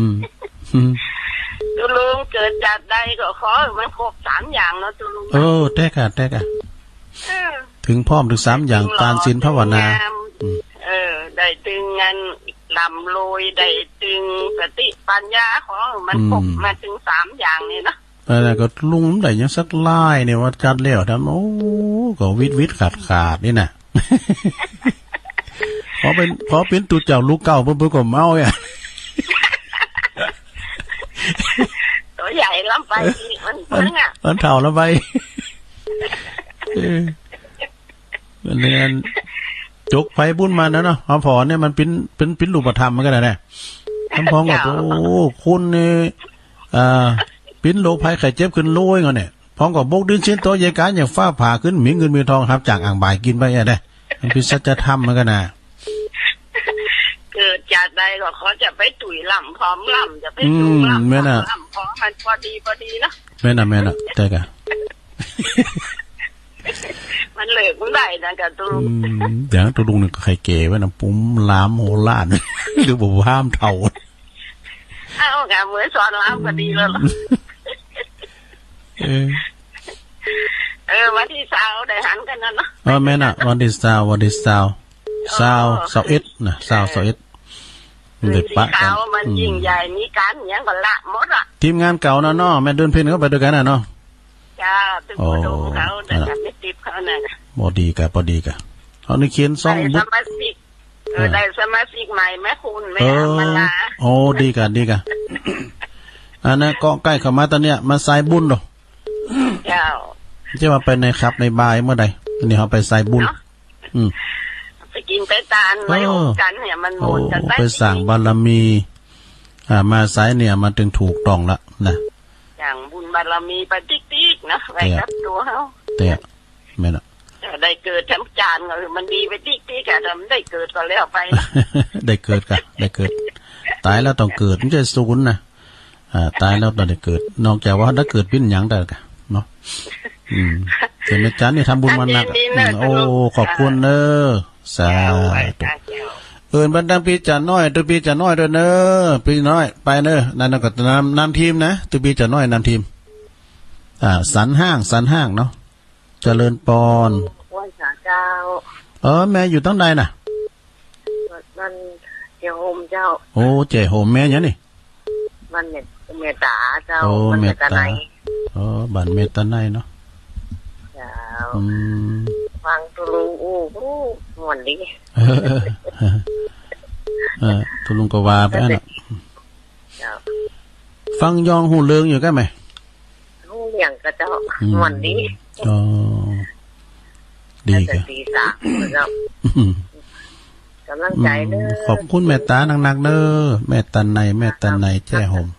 ตุลุงเกิดจากใดก็ขอมันครบ3อย่างเนาะตุลุงแท้กะถึงพร้อมถึง3อย่างการศีลภาวนาได้ตึงเงินลำรวยได้ตึงสติปัญญาของมันครบมาถึง3อย่างนี่เนาะแต่ก็ลุงได้ยังสักไล่เนี่ยว่าจัดแล้วทำโอ้ก็วิทขาดนี่น่ะพอเป็นตุเจ้าลูกเก่าเพิ่งก็เมาอ่ะตัวใหญ่ล้ำไปมันเท่าล้ำไปเนี่ยจกไฟบุญมาเนาะพอเนี่ยมันเป็นรูปธรรมมันก็ได้เนี่ยทั้งพ้องกับโอ้คุณเนี่ยปิ้นโลภัยไข่เจ็บขึ้นโลยเงี้ยเนี่ยพ้องกับบกดินชิ้นโตใหญ่การอย่างฟ้าผ่าขึ้นมีเงินมีทองครับจากอ่างบ่ายกินไปได้มันเป็นสัจธรรมมันก็น่ะเกิดจากใดก็เขาจะไปตุ๋ยลำพร้อมลำจะไปตุ๋ยลำพร้อมลำพร้อมมันพอดีเนาะแม่น่ะใช่กะมันเหลือมันได้นะกับตุลุงเดี๋ยวตุลุงเนี่ยไข่เก๋ไว้นะปุ้มล้ามโหล้านหรือบอกห้ามเท่ากับเหมือนสอนล้ามพอดีเลยวันที่20ได้หันกันนั่นเนาะแม่น่ะวันที่21นะ21เด็กปะกันมันยิ่งใหญ่มีการอย่างก็ละหมดทีมงานเก่าเนาะแม่เดินเพ่นเข้าไปด้วยกันเนาะจ้าตึงโดมเขาแต่ไม่ติดเขาเนี่ยพอดีกะเขาในเขียนซ่องบุ๊กได้สมาชิกใหม่แม่คุณแม่มาลาโอ้ดีกะอันนั้นก็ใกล้เข้ามาตอนเนี้ยมาสายบุญหรอเจ้าจะมาไปในครับในบายเมื่อใดอันนี้เขาไปสายบุญไปกินไปตานไว้อมกันเนี่ยมันหมดกันไปสั่งบารมีมาสายเนี่ยมันถึงถูกต้องละนะอย่างบุญบารมีไปติ๊กๆนะไว้กับตัวเขาแต่ไม่ละได้เกิดทั้งจานก็มันดีไปติ๊กๆอะทำได้เกิดก็แล้วไปได้เกิดกันได้เกิดตายแล้วต้องเกิดไม่ใช่ศูนย์นะตายแล้วต้องได้เกิดนอกจากว่าถ้าเกิดเป็นหยังได้กันเนาะเห็นไหมจ๊ะนี่ทำบุญมาหนักโอ้ขอบคุณเนอะสาธุบรรดาพี่จ่าน้อยตัวพี่จ่าน้อยด้วยเนอะพี่น้อยไปเนอะนั่นก็นำทีมนะตัวพี่จ่าน้อยนำทีมสันห้างเนาะเจริญปอนวันสาเจ้าแม่อยู่ตั้งใดน่ะมันเจ้าโฮมเจ้าโอ้เจ้าโฮมแม่ยังนี่มันเมตตาเจ้ามันเมตตาไหนบ้านเมตตาไหนเนาะเจ้าฟังตุลุงม่วนดีตุลุงก็ว่าไปน่ะฟังยองหูเลืองอยู่กันไหมหูเลี้ยงก็เจ้าม่วนดีดีกันตีสามเจ้ากำลังใจเด้อขอบคุณแม่ตาหนักๆเด้อแม่ตันในแจ้ห่ม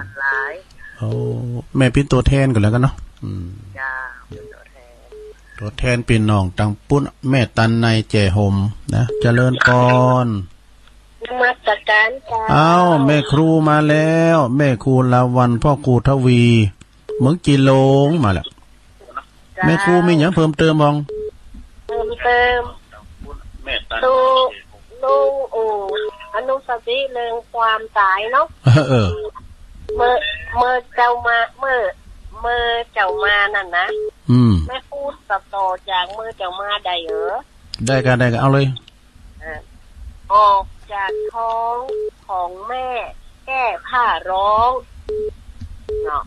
แม่เป็นตัวแทนกันแล้วกันเนาะจ้าเป็นตัวแทนปีน้องตังปุ้นแม่ตันในแจ้ห่มนะเจริญพรมาตรการแม่ครูมาแล้วแม่ครูลาวันพ่อครูทวีเมืองจีโลงมาแล้วแม่ครูมีอย่างเพิ่มเติมบ้างลูอนุสติเรื่องความตายเนาะเมื่อเจ้ามานั่นนะแม่พูดต่อจากเมื่อเจ้ามาได้ได้กันเอาเลยออกจากท้องของแม่แก้ผ้าร้องเนาะ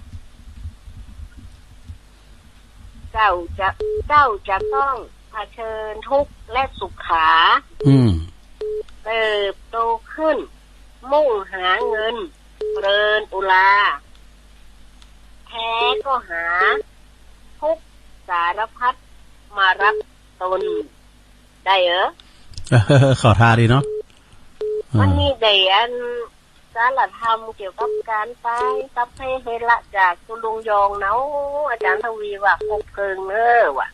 เจ้าจะต้องเผชิญทุกข์และสุขขาเติบโตขึ้นมุ่งหาเงินเริญอุลาแท้ก็หาทุกสารพัดมารับตนได้ขอทาดีเนาะมันมีเดียนสารธรรมเกี่ยวกับการตายสัพเพเหระจากตุลุงยองเนาะอาจารย์ทวีว่าคงเกินว่ะ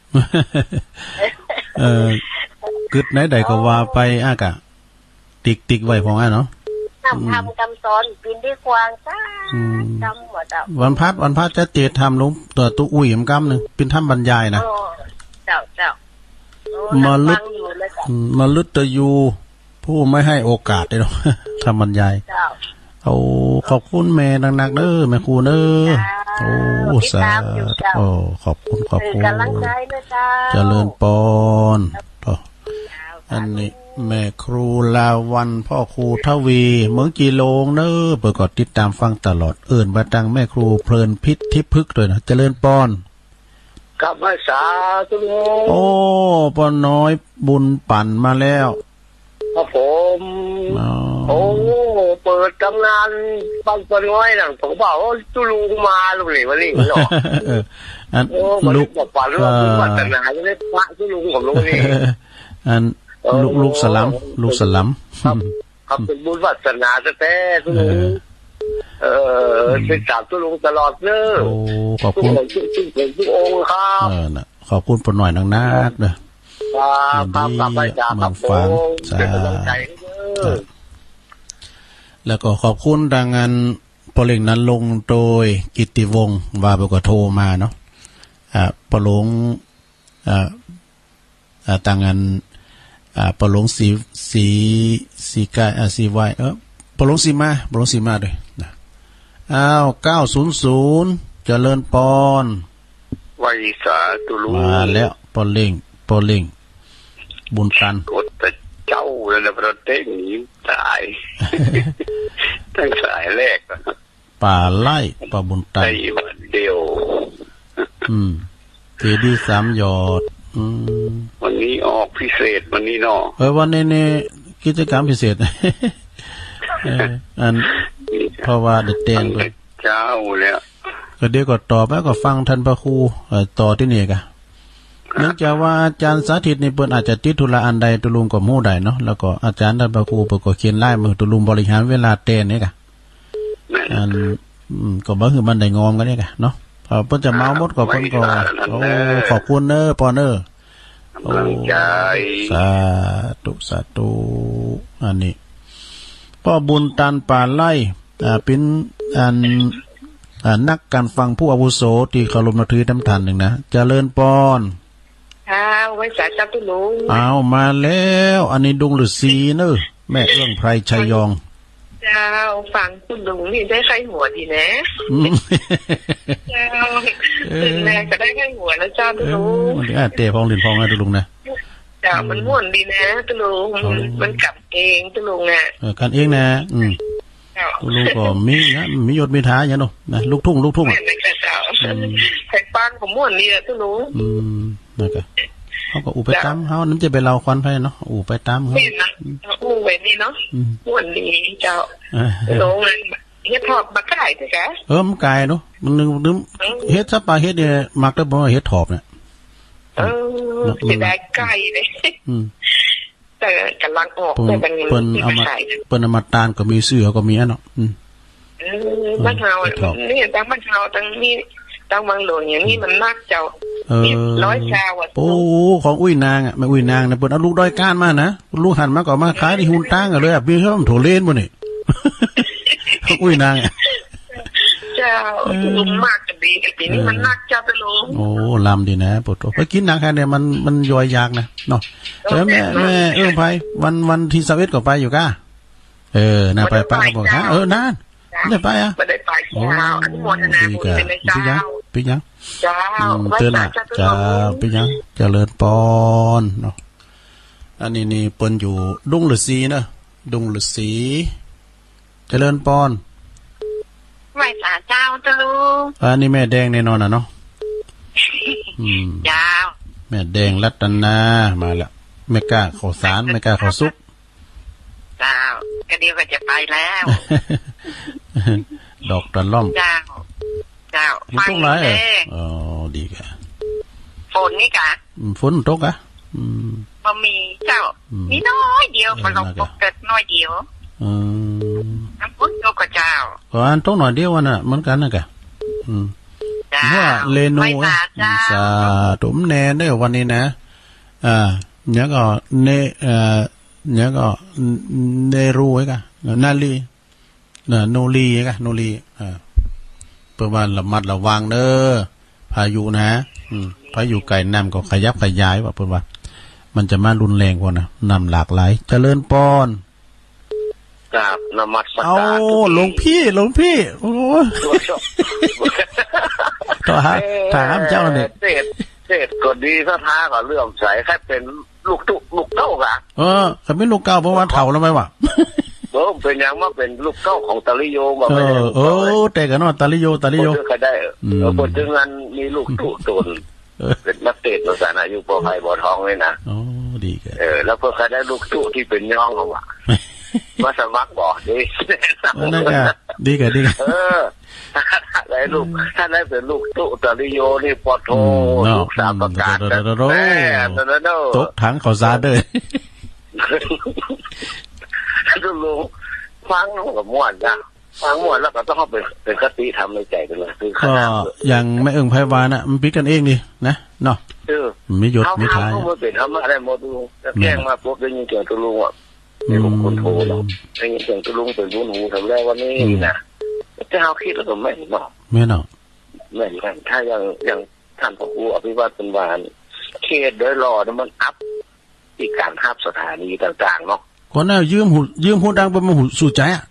กึดไหนใดก็ว่าไปกะติ๊กไว้พอเนาะทำกำสอนปินที่ควางจ้าจำหมดอ่ะวันพัดจะเจตทำลุงตัวตู้อุ้ยมกำหนึ่งเป็นทำบรรยายนะเจ้ามาลึดตะยูผู้ไม่ให้โอกาสเลยเนาะทำบรรยายขอบคุณแม่หนักๆเด้อแม่ครูเด้อสาธุขอบคุณกำลังใจนะจ้าเจริญปอนอันนี้แม่ครูลาวันพ่อครูทวีเมืองจีโลงเด้อเปิดกดติดตามฟังตลอดบัดดังแม่ครูเพลินพิษทิพย์ด้วยนะเจริญปอนกับภาษาตุลงปอน้อยบุญปั่นมาแล้วครับผมเปิดตำนานบางปอน้อยน่ะผมบอกว่าตุลุงมาลูกหลีมานี่เนาะลูกบอกว่าลูกวัฒนาจะได้พระตุลุงของลูกนี่ลูกสลัมครับเป็นบุญวัฒนาแท้ๆตุลุงเป็นสามตุลุงตลอดเนอะขอบคุณทุกองค์ครับขอบคุณปนหน่อยนักๆเด้อครับไปจากครับผมเป็นกำลังใจแล้วก็ขอบคุณดังงานพอเล่งนั้นลงโดยกิตติวงศ์ว่าไปก็โทรมาเนาะปลงต่างงานปลงสีกายสีไวปลงสีมาด้วยนะ900เจริญปอนไว้สาตุลุมาแล้วปอเล่งบุญกันกดแต่เจ้าแล้วประเทศนี้ตายตั้งสายแรกป่าไล่ป่าบุญตันวันเดียวเจดีย์3ยอดวันนี้ออกพิเศษวันนี้เนาะวันนี้กิจกรรมพิเศษอันเพราะว่าเด็ดเต้นไปเจ้าแล้วก็เดี๋ยวก็ต่อไปก็ฟังท่านพระครูต่อที่นี่กะเนื่องจากว่าอาจารย์สาธิตนี่เปิ้นอาจจะติดธุระอันใดตุลุงก็ฮู้ได้เนาะแล้วก็อาจารย์ท่านพระครูเปิ้นก็เขียนลายมือตุลุงบริหารเวลาเต้นนี่กะอันก็บ่คือมันได้งอมกันนี่กะเนาะพอเพิ่นจะเมาหมดก็เพิ่นก็โอ้ขอบคุณเด้อปอเด้อโอ้สาธุอันนี้พ่อบุญตันป่าไร่เป็นนักการฟังผู้อาวุโสที่เคารพนับถือน้ำทันหนึ่งนะเจริญปอนไว้สายจับตุลุงเอามาแล้วอันนี้ดุงฤาษีเนอะแม่เอื้องไพรชัยยองเจ้าฟังตุลุงนี่ได้ไข้หัวดีนะเจ้าตื่นแรงจะได้ไข้หัวแล้วเจ้าตุลุงเตะพองลินพองนะตุลุงนะเจ้ามันม่วนดีนะตุลุงมันกลับเองตุลุงอ่ะกันเองนะตุลุงก็มีนะมียศมีฐานอย่างเนาะนะลูกทุ่งอ่ะแขกบ้านผมม่วนดีอ่ะตุลุงนะครับเขาก็อูไปตามเขานั้นจะไปเล่าควันไปเนาะอูไปตามเขาอูไปนี่เนาะม่วนดีเจ้าตุลุงนั่นเฮ็ดทอบมาไก่ใช่ไหมมันไก่เนาะมันนึงเฮ็ดซับปลาเฮ็ดเนี่ยมักได้บ่เฮ็ดทอบเนี่ยจะได้ไก่เลยแต่กำลังออกแต่เป็นเปิ้นเอามาตานก็มีเสือก็มีอ่ะเนาะบ้านเฮานี่ตั้งบ้านเฮาตั้งนี่ตั้งบางหลวงอย่างนี้มันมากเจ้า100 ชาวอ่ะโอ้ของอุ้ยนางอ่ะแม่อุ้ยนางนะเปิ้นเอาลูกด้อยก้านมานะลูกหันมาก็มาขายที่หุ่นตั้งกันเลยอ่ะมีเพิ่มโถเล่นบ่นี่อุ้ยนางอ่ะเจ้าลุงมากกันดีปีนี้มันนักเจ้าไปลุงโอ้ลำดีนะปวดไปกินหนังแค่เนี่ยมันย่อยยากนะเนาะแล้วแม่ไปวันที่21ก็ไปอยู่ก้าน่าไปป้าบอกฮะนานได้ไปอ่ะไม่ได้ไปเช้าอันนี้มนนะเป็นเจ้าปียังเจ้าเตือนจ้าปียังเจริญปอนเนาะอันนี้เปิ้นอยู่ดุงฤาษีนะดุงฤาษีเจริญปอนไหว้ศาลเจ้าตะลุงอันนี้แม่แดงแน่นอนน่ะเนาะเจ้าแม่แดงรัตนามาแล้วแม่กล้าข้าวสารแม่กล้าข้าวซุปเจ้าก็เดี๋ยวก็จะไปแล้วดอกตะล่อมเจ้าฟังไรอ๋อดีกะฝนนี่กะฝนตกอ่ะบ่มีเจ้ามีน้อยเดียวมันลงตกเกิดน้อยเดียวน้ำฝนตกกับเจ้าก็อันตกหน่อยเดียวน่ะเหมือนกันน่ะกะว่าเลนูสาธุมแน่เด้อวันนี้นะเนี่ยก็เนี่ยก็เนรูไว้กะนาลีโนลีไว้กะโนลีเพื่อว่าระมัดระวังเด้อพายุนะพายุไก่น้ำก็ขยับขยายว่าเพื่อว่ามันจะมารุนแรงกว่านะน้ำหลากหลายเจริญปอนกับนมัสการเอาหลวงพี่โอ้ต่อฮะถามเจ้าเนี่ยเศษก็ดีสถาก็เรื่องใสแค่เป็นลูกเต้ากะเขาเป็นลูกเก้าเพราะว่าเถ่าแล้วไหมวะเป็นอย่างว่าเป็นลูกเต้าของตาลิโยมาแต่กันเนาะตาลิโยก็ได้พอถึงนั้นมีลูกตุนเป็นนักเตะตัวสารอายุปอไผ่บ่อทองเลยนะโอ้ดีแกแล้วเพื่อใครได้ลูกตุที่เป็นย่องเขาว่ะมาสมัครบอกดีนั่นแกดีแกได้ลูกถ้าได้เป็นลูกตุตาลิโยนี่ปอโทลูกสามประกาศตกถังเขาซาเด้อลุงฟังกับม่วนนะฟังม่วนแล้วก็ต้องเข้าเป็นคติทำในใจกันเลยก็อย่างแม่เอิงไพวานะมันปิดกันเองดินะเนาะมีหยดมีท้ายเขาเป็นทำอะไรหมดลุงแกล้งมาปุ๊บได้ยินเสียงตุลุงอ่ะมีบางคนโทรเราได้ยินเสียงตุลุงเป็นบุญหูทำแล้ววันนี้นะจะเอาคิดแล้วก็ไม่เนาะไม่เนาะไม่กันถ้ายังท่านพระครูอภิวัตเป็นวานเขตโดยรอมันอัพที่การทับสถานีต่างๆเนาะคนน่ะยืมหูดังไปมาหูสู่ใจอ่ะ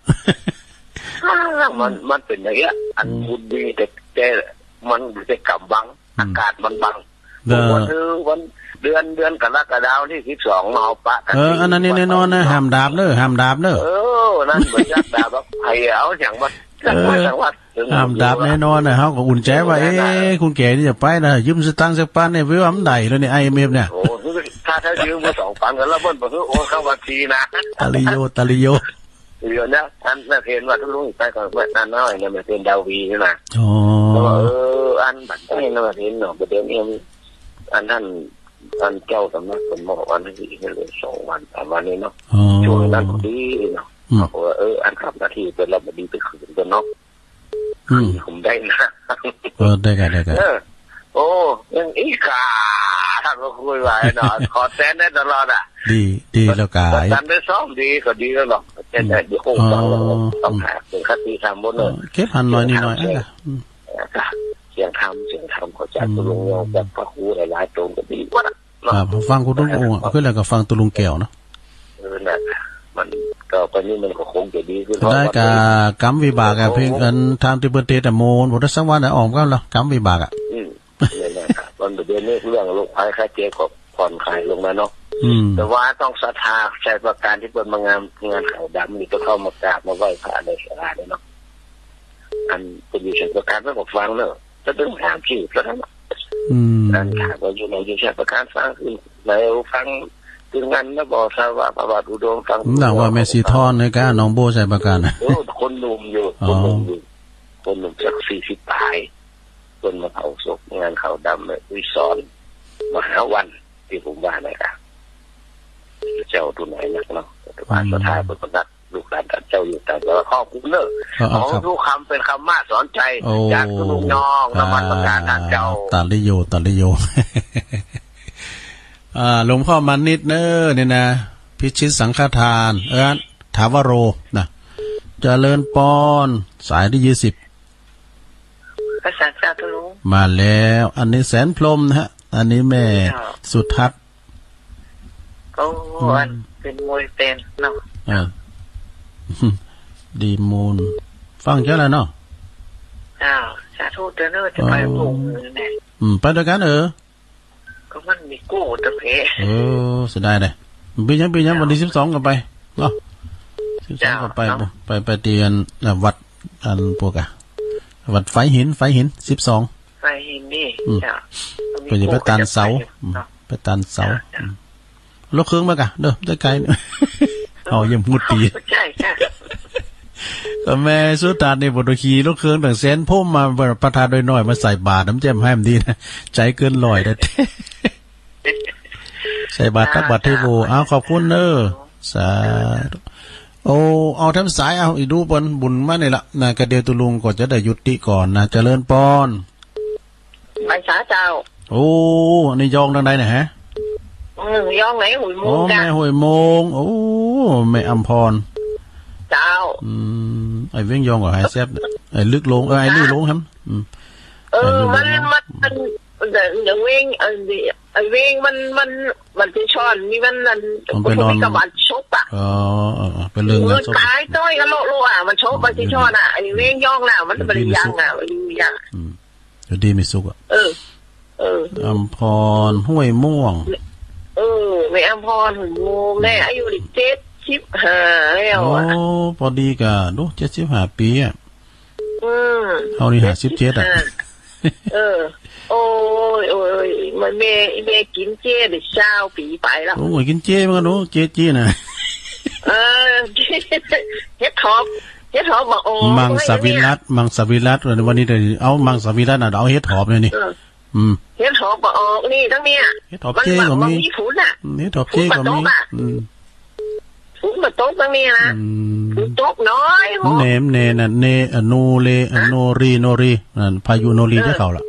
มันเป็นอย่างเงี้ยอันบุญดีแต่มันจะกำบังอากาศมันบังวันเดือนกรกฎาคมที่12เอาปะอันนั้นนี่แน่นอนนะห้ามดาบเด้อนั่นเหมือนดาบแบบไผ่เอาอย่างมันห้ามดาบแน่นอนนะเขาก็อุ่นใจว่าคุณแก่นี่จะไปนะยืมสตางค์สักปันเนี่ยวิวใดแล้วเนี่ยIMFเนี่ยโอ้ถ้ายืมมา2,000กันแล้วเบิ้ลบอกโอ้เข้าบัญชีนะตาลิโยเดี๋ยวนะท่านแม่เพนว่าทุลุงไปก่อนว่านั่นน้อยเนี่ยมันเป็นดาวีใช่ไหมอ๋อแล้วอันบัดนี้นะเพนเนาะประเดี๋ยวนี้อันท่านอันเจ้าสำนักสมบอกวันที่เลย2 วัน3 วันนี้เนาะช่วงนั้นพอดีเนาะเขาว่าอันขับหน้าที่เป็นระบบดีไปคืนกันเนาะผมได้นะได้กันโอ้ยังอีกาท่านก็คุยไว้เนาะขอแซนได้ตลอดอ่ะดีแล้วกายท่านได้ซ้อมดีก็ดีแล้วหรอกแต่เดี๋ยวคงต้องหาเป็นคติธรรมบนเลยเก็บหันน้อยนิดหน่อยเสียงธรรมขอจากตุลุงยองจากพระครูหลายๆตรงก็ดีกว่าฟังคุณลุงองค์ขึ้นแล้วก็ฟังตุลุงแก้วเนาะน่ะมันก็ตอนนี้มันก็คงจะดีขึ้นได้กับกรรมวิบากเพลงกันทางที่เปิดเตะโมนบทสังวาสออกก็แล้วกรรมวิบากนี่แหละครับตอนเดือนนี้เรื่องโรคภัยไข้เจ็บก็ผ่อนคลายลงมาเนาะแต่ว่าต้องศรัทธาใจประการที่เปิดมางานเขาดำนี่ก็เข้ามากราบมาไหว้พระในศาลาเลยเนาะอันเป็นอยู่เชิงประการไม่บอกฟังเนอะจะต้องถามชื่อแล้วนะอันถามว่าอยู่ในอยู่เชิงประการฟังคือแล้วฟังถึงงานแล้วบอกทราบว่าพระบาทอุดมฟังหนังว่าแม่สีทอนในการน้องโบใจประการคนหนุ่มอยู่คนหนุ่มจาก40 ปลายคนมาเผาศพงานเขาดำเลยวิสอนมหาวันที่ผมว่านะครับเจ้าตัวไหนนักเนาะแต่ว่าสุดท้ายเป็นคนนักลูกหลานเจ้าอยู่แต่ว่าข้อคุ้มเนอะของทุกคำเป็นคำมาสอนใจจากตุลุงยองนวัตประการทางเจ้าตัดลิโยหลวงพ่อมันนิดเนอเนี่ยนะพิชิตสังฆทานถาวโรนะเจริญปอนสายที่20 ภาษาเจ้าตุลุงมาแล้วอันนี้แสนพรหมนะฮะอันนี้แม่สุทัศน์เป็นมวยเป็นเนาะดีมูลฟังเจ้าอะไรเนาะสาธุเด้อจะไปปลูกแน่ไปด้วยกันก็มันมีกู้ตะเพเสียดายเลยปียังวันที่12กันไปเนาะ12กันไปเตียนวัดอันพวกวัดไฟหิน12 ไฟหินนี่ไปตันเสาลูกเครื่องมากะเด้อได้ไกลเอายังมุดตีใช่ก็แม่สุดตาในบทคีลูกเครื่องต่างแสนพุ่มมาประทานโดยน้อยมาใส่บาตรน้ำแจ่มให้มันดีนะใจเกินลอยได้ใส่บาตรตักบาตรเทโวขอบคุณเนอสาเอาทำสายเอาอีดูบนบุญมาเนี่ยละนะกระเดียวตุลุงก็จะได้ยุติก่อนนะเจริญปอนไปสาเจ้านี่ยองดังใดนะฮะยองไหนหุยโมงแม่หุยโมงแม่อัมพรเจ้าไอ้เว้งยองกับไอ้แซบไอ้ลึกลงไอ้ลื่นลงครับมันอย่างเว้งไอ้เว้งมันจะช้อนมีมันเป็นนอนกับมันชกเป็นเรื่องมันตายต้อยกันโลมันชกมันจะช้อนไอ้เว้งย่องแล้วมันเป็นยังจะดีไม่สุกอัมพรห้วยม่วงแม่อัมพรหุ่นโมแม่อายุ75แล้วพอดีกะดู75 ปีเขานี่57 โอ้ยมันแม่กินเจได้20 ปีไปแล้วกินเจมันก็ดูเจน่ะเฮ็ดทอบบอกมังสวิรัตวันนี้เอามังสวิรัตน่ะเอาเฮ็ดทอบเลยนี่เฮ็ดทอบบอกนี่ทั้งเนี้ยเฮ็ดทอบเจก็มีฝุ่นน่ะเฮ็ดทอบเจก็มีฝุ่นมาตกตรงนี้นะฝุ่นตกน้อยเนน่ะโนเลโนรีนั่นพายุโนรีได้เข้าล่ะ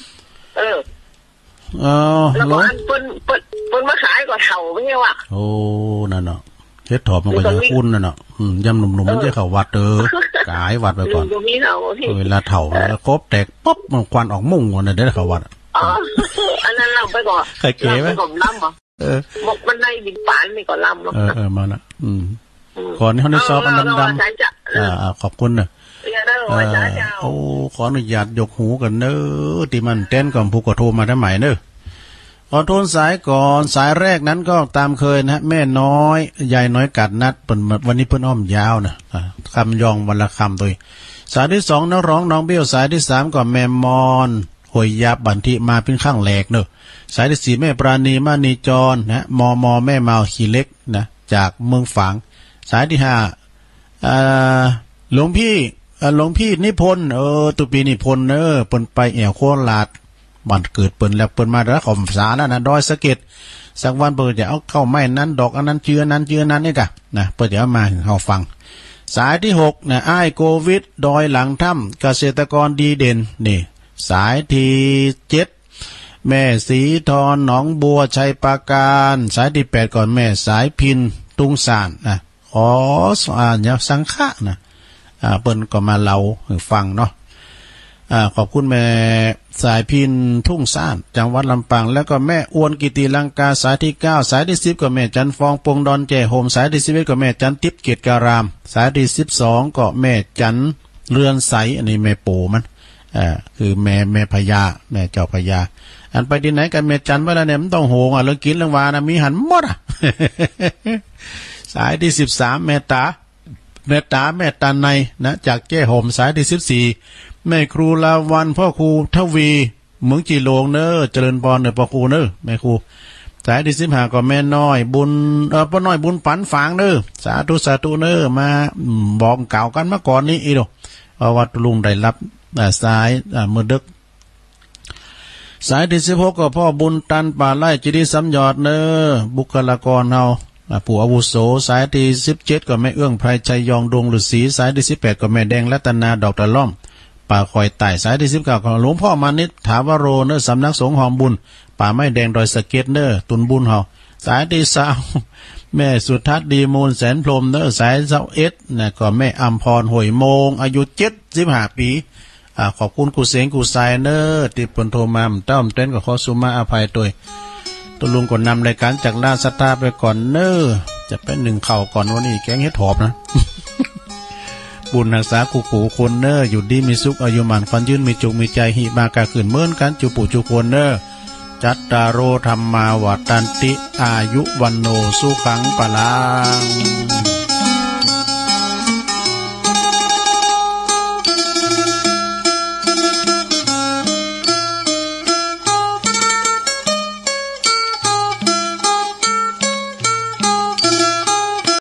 แล้วก็อันเปิ้นมาขายก็เฒ่าไม่ใช่ว่ะนั่นเนาะเฮ็ดถอบมันก็ยังคุ้นนั่นเนาะยำหนุ่มๆมันจะเข้าวัดกายวัดไปก่อนเวลาเฒ่าแล้วครบแตกป๊อบมันควันออกมุ่งน่ะได้เข้าวัดอันนั้นลำไปก่อนใครเก๋มั้ยลำเหรอมันได้บินปานนี่ก็ลำเนาะมานะขอนี่เฮาได้ซอบอันดำขอบคุณน่ะขออนุญาตยกหูกันเด้อที่มันเต้นก่อนผู้ก็โทรมาได้ใหม่เด้อขอโทรสายก่อนสายแรกนั้นก็ตามเคยนะแม่น้อยยายน้อยกัดนัดเปิ้นวันนี้เพิ่นอ้อมยาวนะคำยองวันละคำตัวสายที่2นักร้องน้องเบี้ยวสายที่3ก็แม่มอนหวยยับบันทิมาเป็นข้างแหลกเด้อสายที่4แม่ปราณีมานีจรนะมแม่เมาขี้เล็กนะจากเมืองฝางสายที่5 หลวงพี่นิพนธ์ตุปีนิพนธ์เปิ้นไปแอวโคราชบ้านเกิดเปิ้นแล้วเปิ้นมาแล้วขอมสานั่นน่ะดอยสะเก็ดสักวันเปิ้นจะเอาเข้าไม้นั้นดอกอันนั้นเจือนั้นนี่กะนะเปิ้นจะเอามาให้เฮาฟังสายที่6นะอ้ายโควิดดอยหลังถ้ำเกษตรกรดีเด่นนี่สายที่7แม่สีทอนหนองบัวชัยปราการสายที่8ก่อนแม่สายพินตุงสานนะขอเนี่ยสังฆะนะเปิ้นก็มาเล่าให้ฟังเนาะขอบคุณแม่สายพินทุ่งซ่านจังหวัดลำปางแล้วก็แม่อวนกิติลังกาสายที่9สายที่10ก็แม่จันฟองปงดอนแจโฮมสายที่11ก็แม่จันทิพย์เกียรติการามสายที่12ก็แม่จันเรือนใสอันนี้แม่ปู่มันคือแม่พญาแม่เจ้าพญาอันไปที่ไหนกันแม่จันว่าแล้วเนี่ยมันต้องโหงเรื่องกินเรื่องวานะมีหันหมดสายที่13แม่ตาแม่ตาในนะจากแจ้โฮมสายที่14แม่ครูลาวันพ่อครูทวีเมืองจีโลงเนอเจริญพรพ่อครูเนอแม่ครูสายที่15ก็แม่น้อยบุญพ่อน้อยบุญปันฝางเนอสาธุเนอมาบอกเก่ากันมาก่อนนี้อีโดวัดลุงได้รับสายมือดึกสายที่16ก็พ่อบุญตันป่าไร่จิริสัมยอดเนอบุคลากรเฮาผู้อาวุโสสายที่17ก็แม่เอื้องไพรชัยยองดวงฤาษีสายที่18ก็แม่แดงรัตนาดอกตะล่อมป่าคอยไต่สายที่19ของหลวงพ่อมานิตถาวโรเนอสำนักสงฆ์หอมบุญป่าไม้แดงดอยสะเก็ดเนอตุนบุญเฮาสายที่20แม่สุทัศน์ดีมูลแสนพรหมเนอสาย21นะก็แม่อัมพรหวยโมงอายุ75ปีขอบคุณกูเสงกูไซเนอร์ที่เปิ้นโทรมาต้อมเต้นก็ขอสุมาอภัยตัวลุงก็นำรายการจากด้านสตาร์ไปก่อนเนอจะเป็น1เข่าก่อนวันนี้แกงเฮ็ดหอบนะ บุญรักษากูคนเนออยู่ดีมีสุขอายุมันฟันยืนมีจุกมีใจหิมากาขึ้นเมื่อนกันจุปู่จุคนเนอจัตตารโรธรรมาวัฏันติอายุวันโนสุขังปะลัง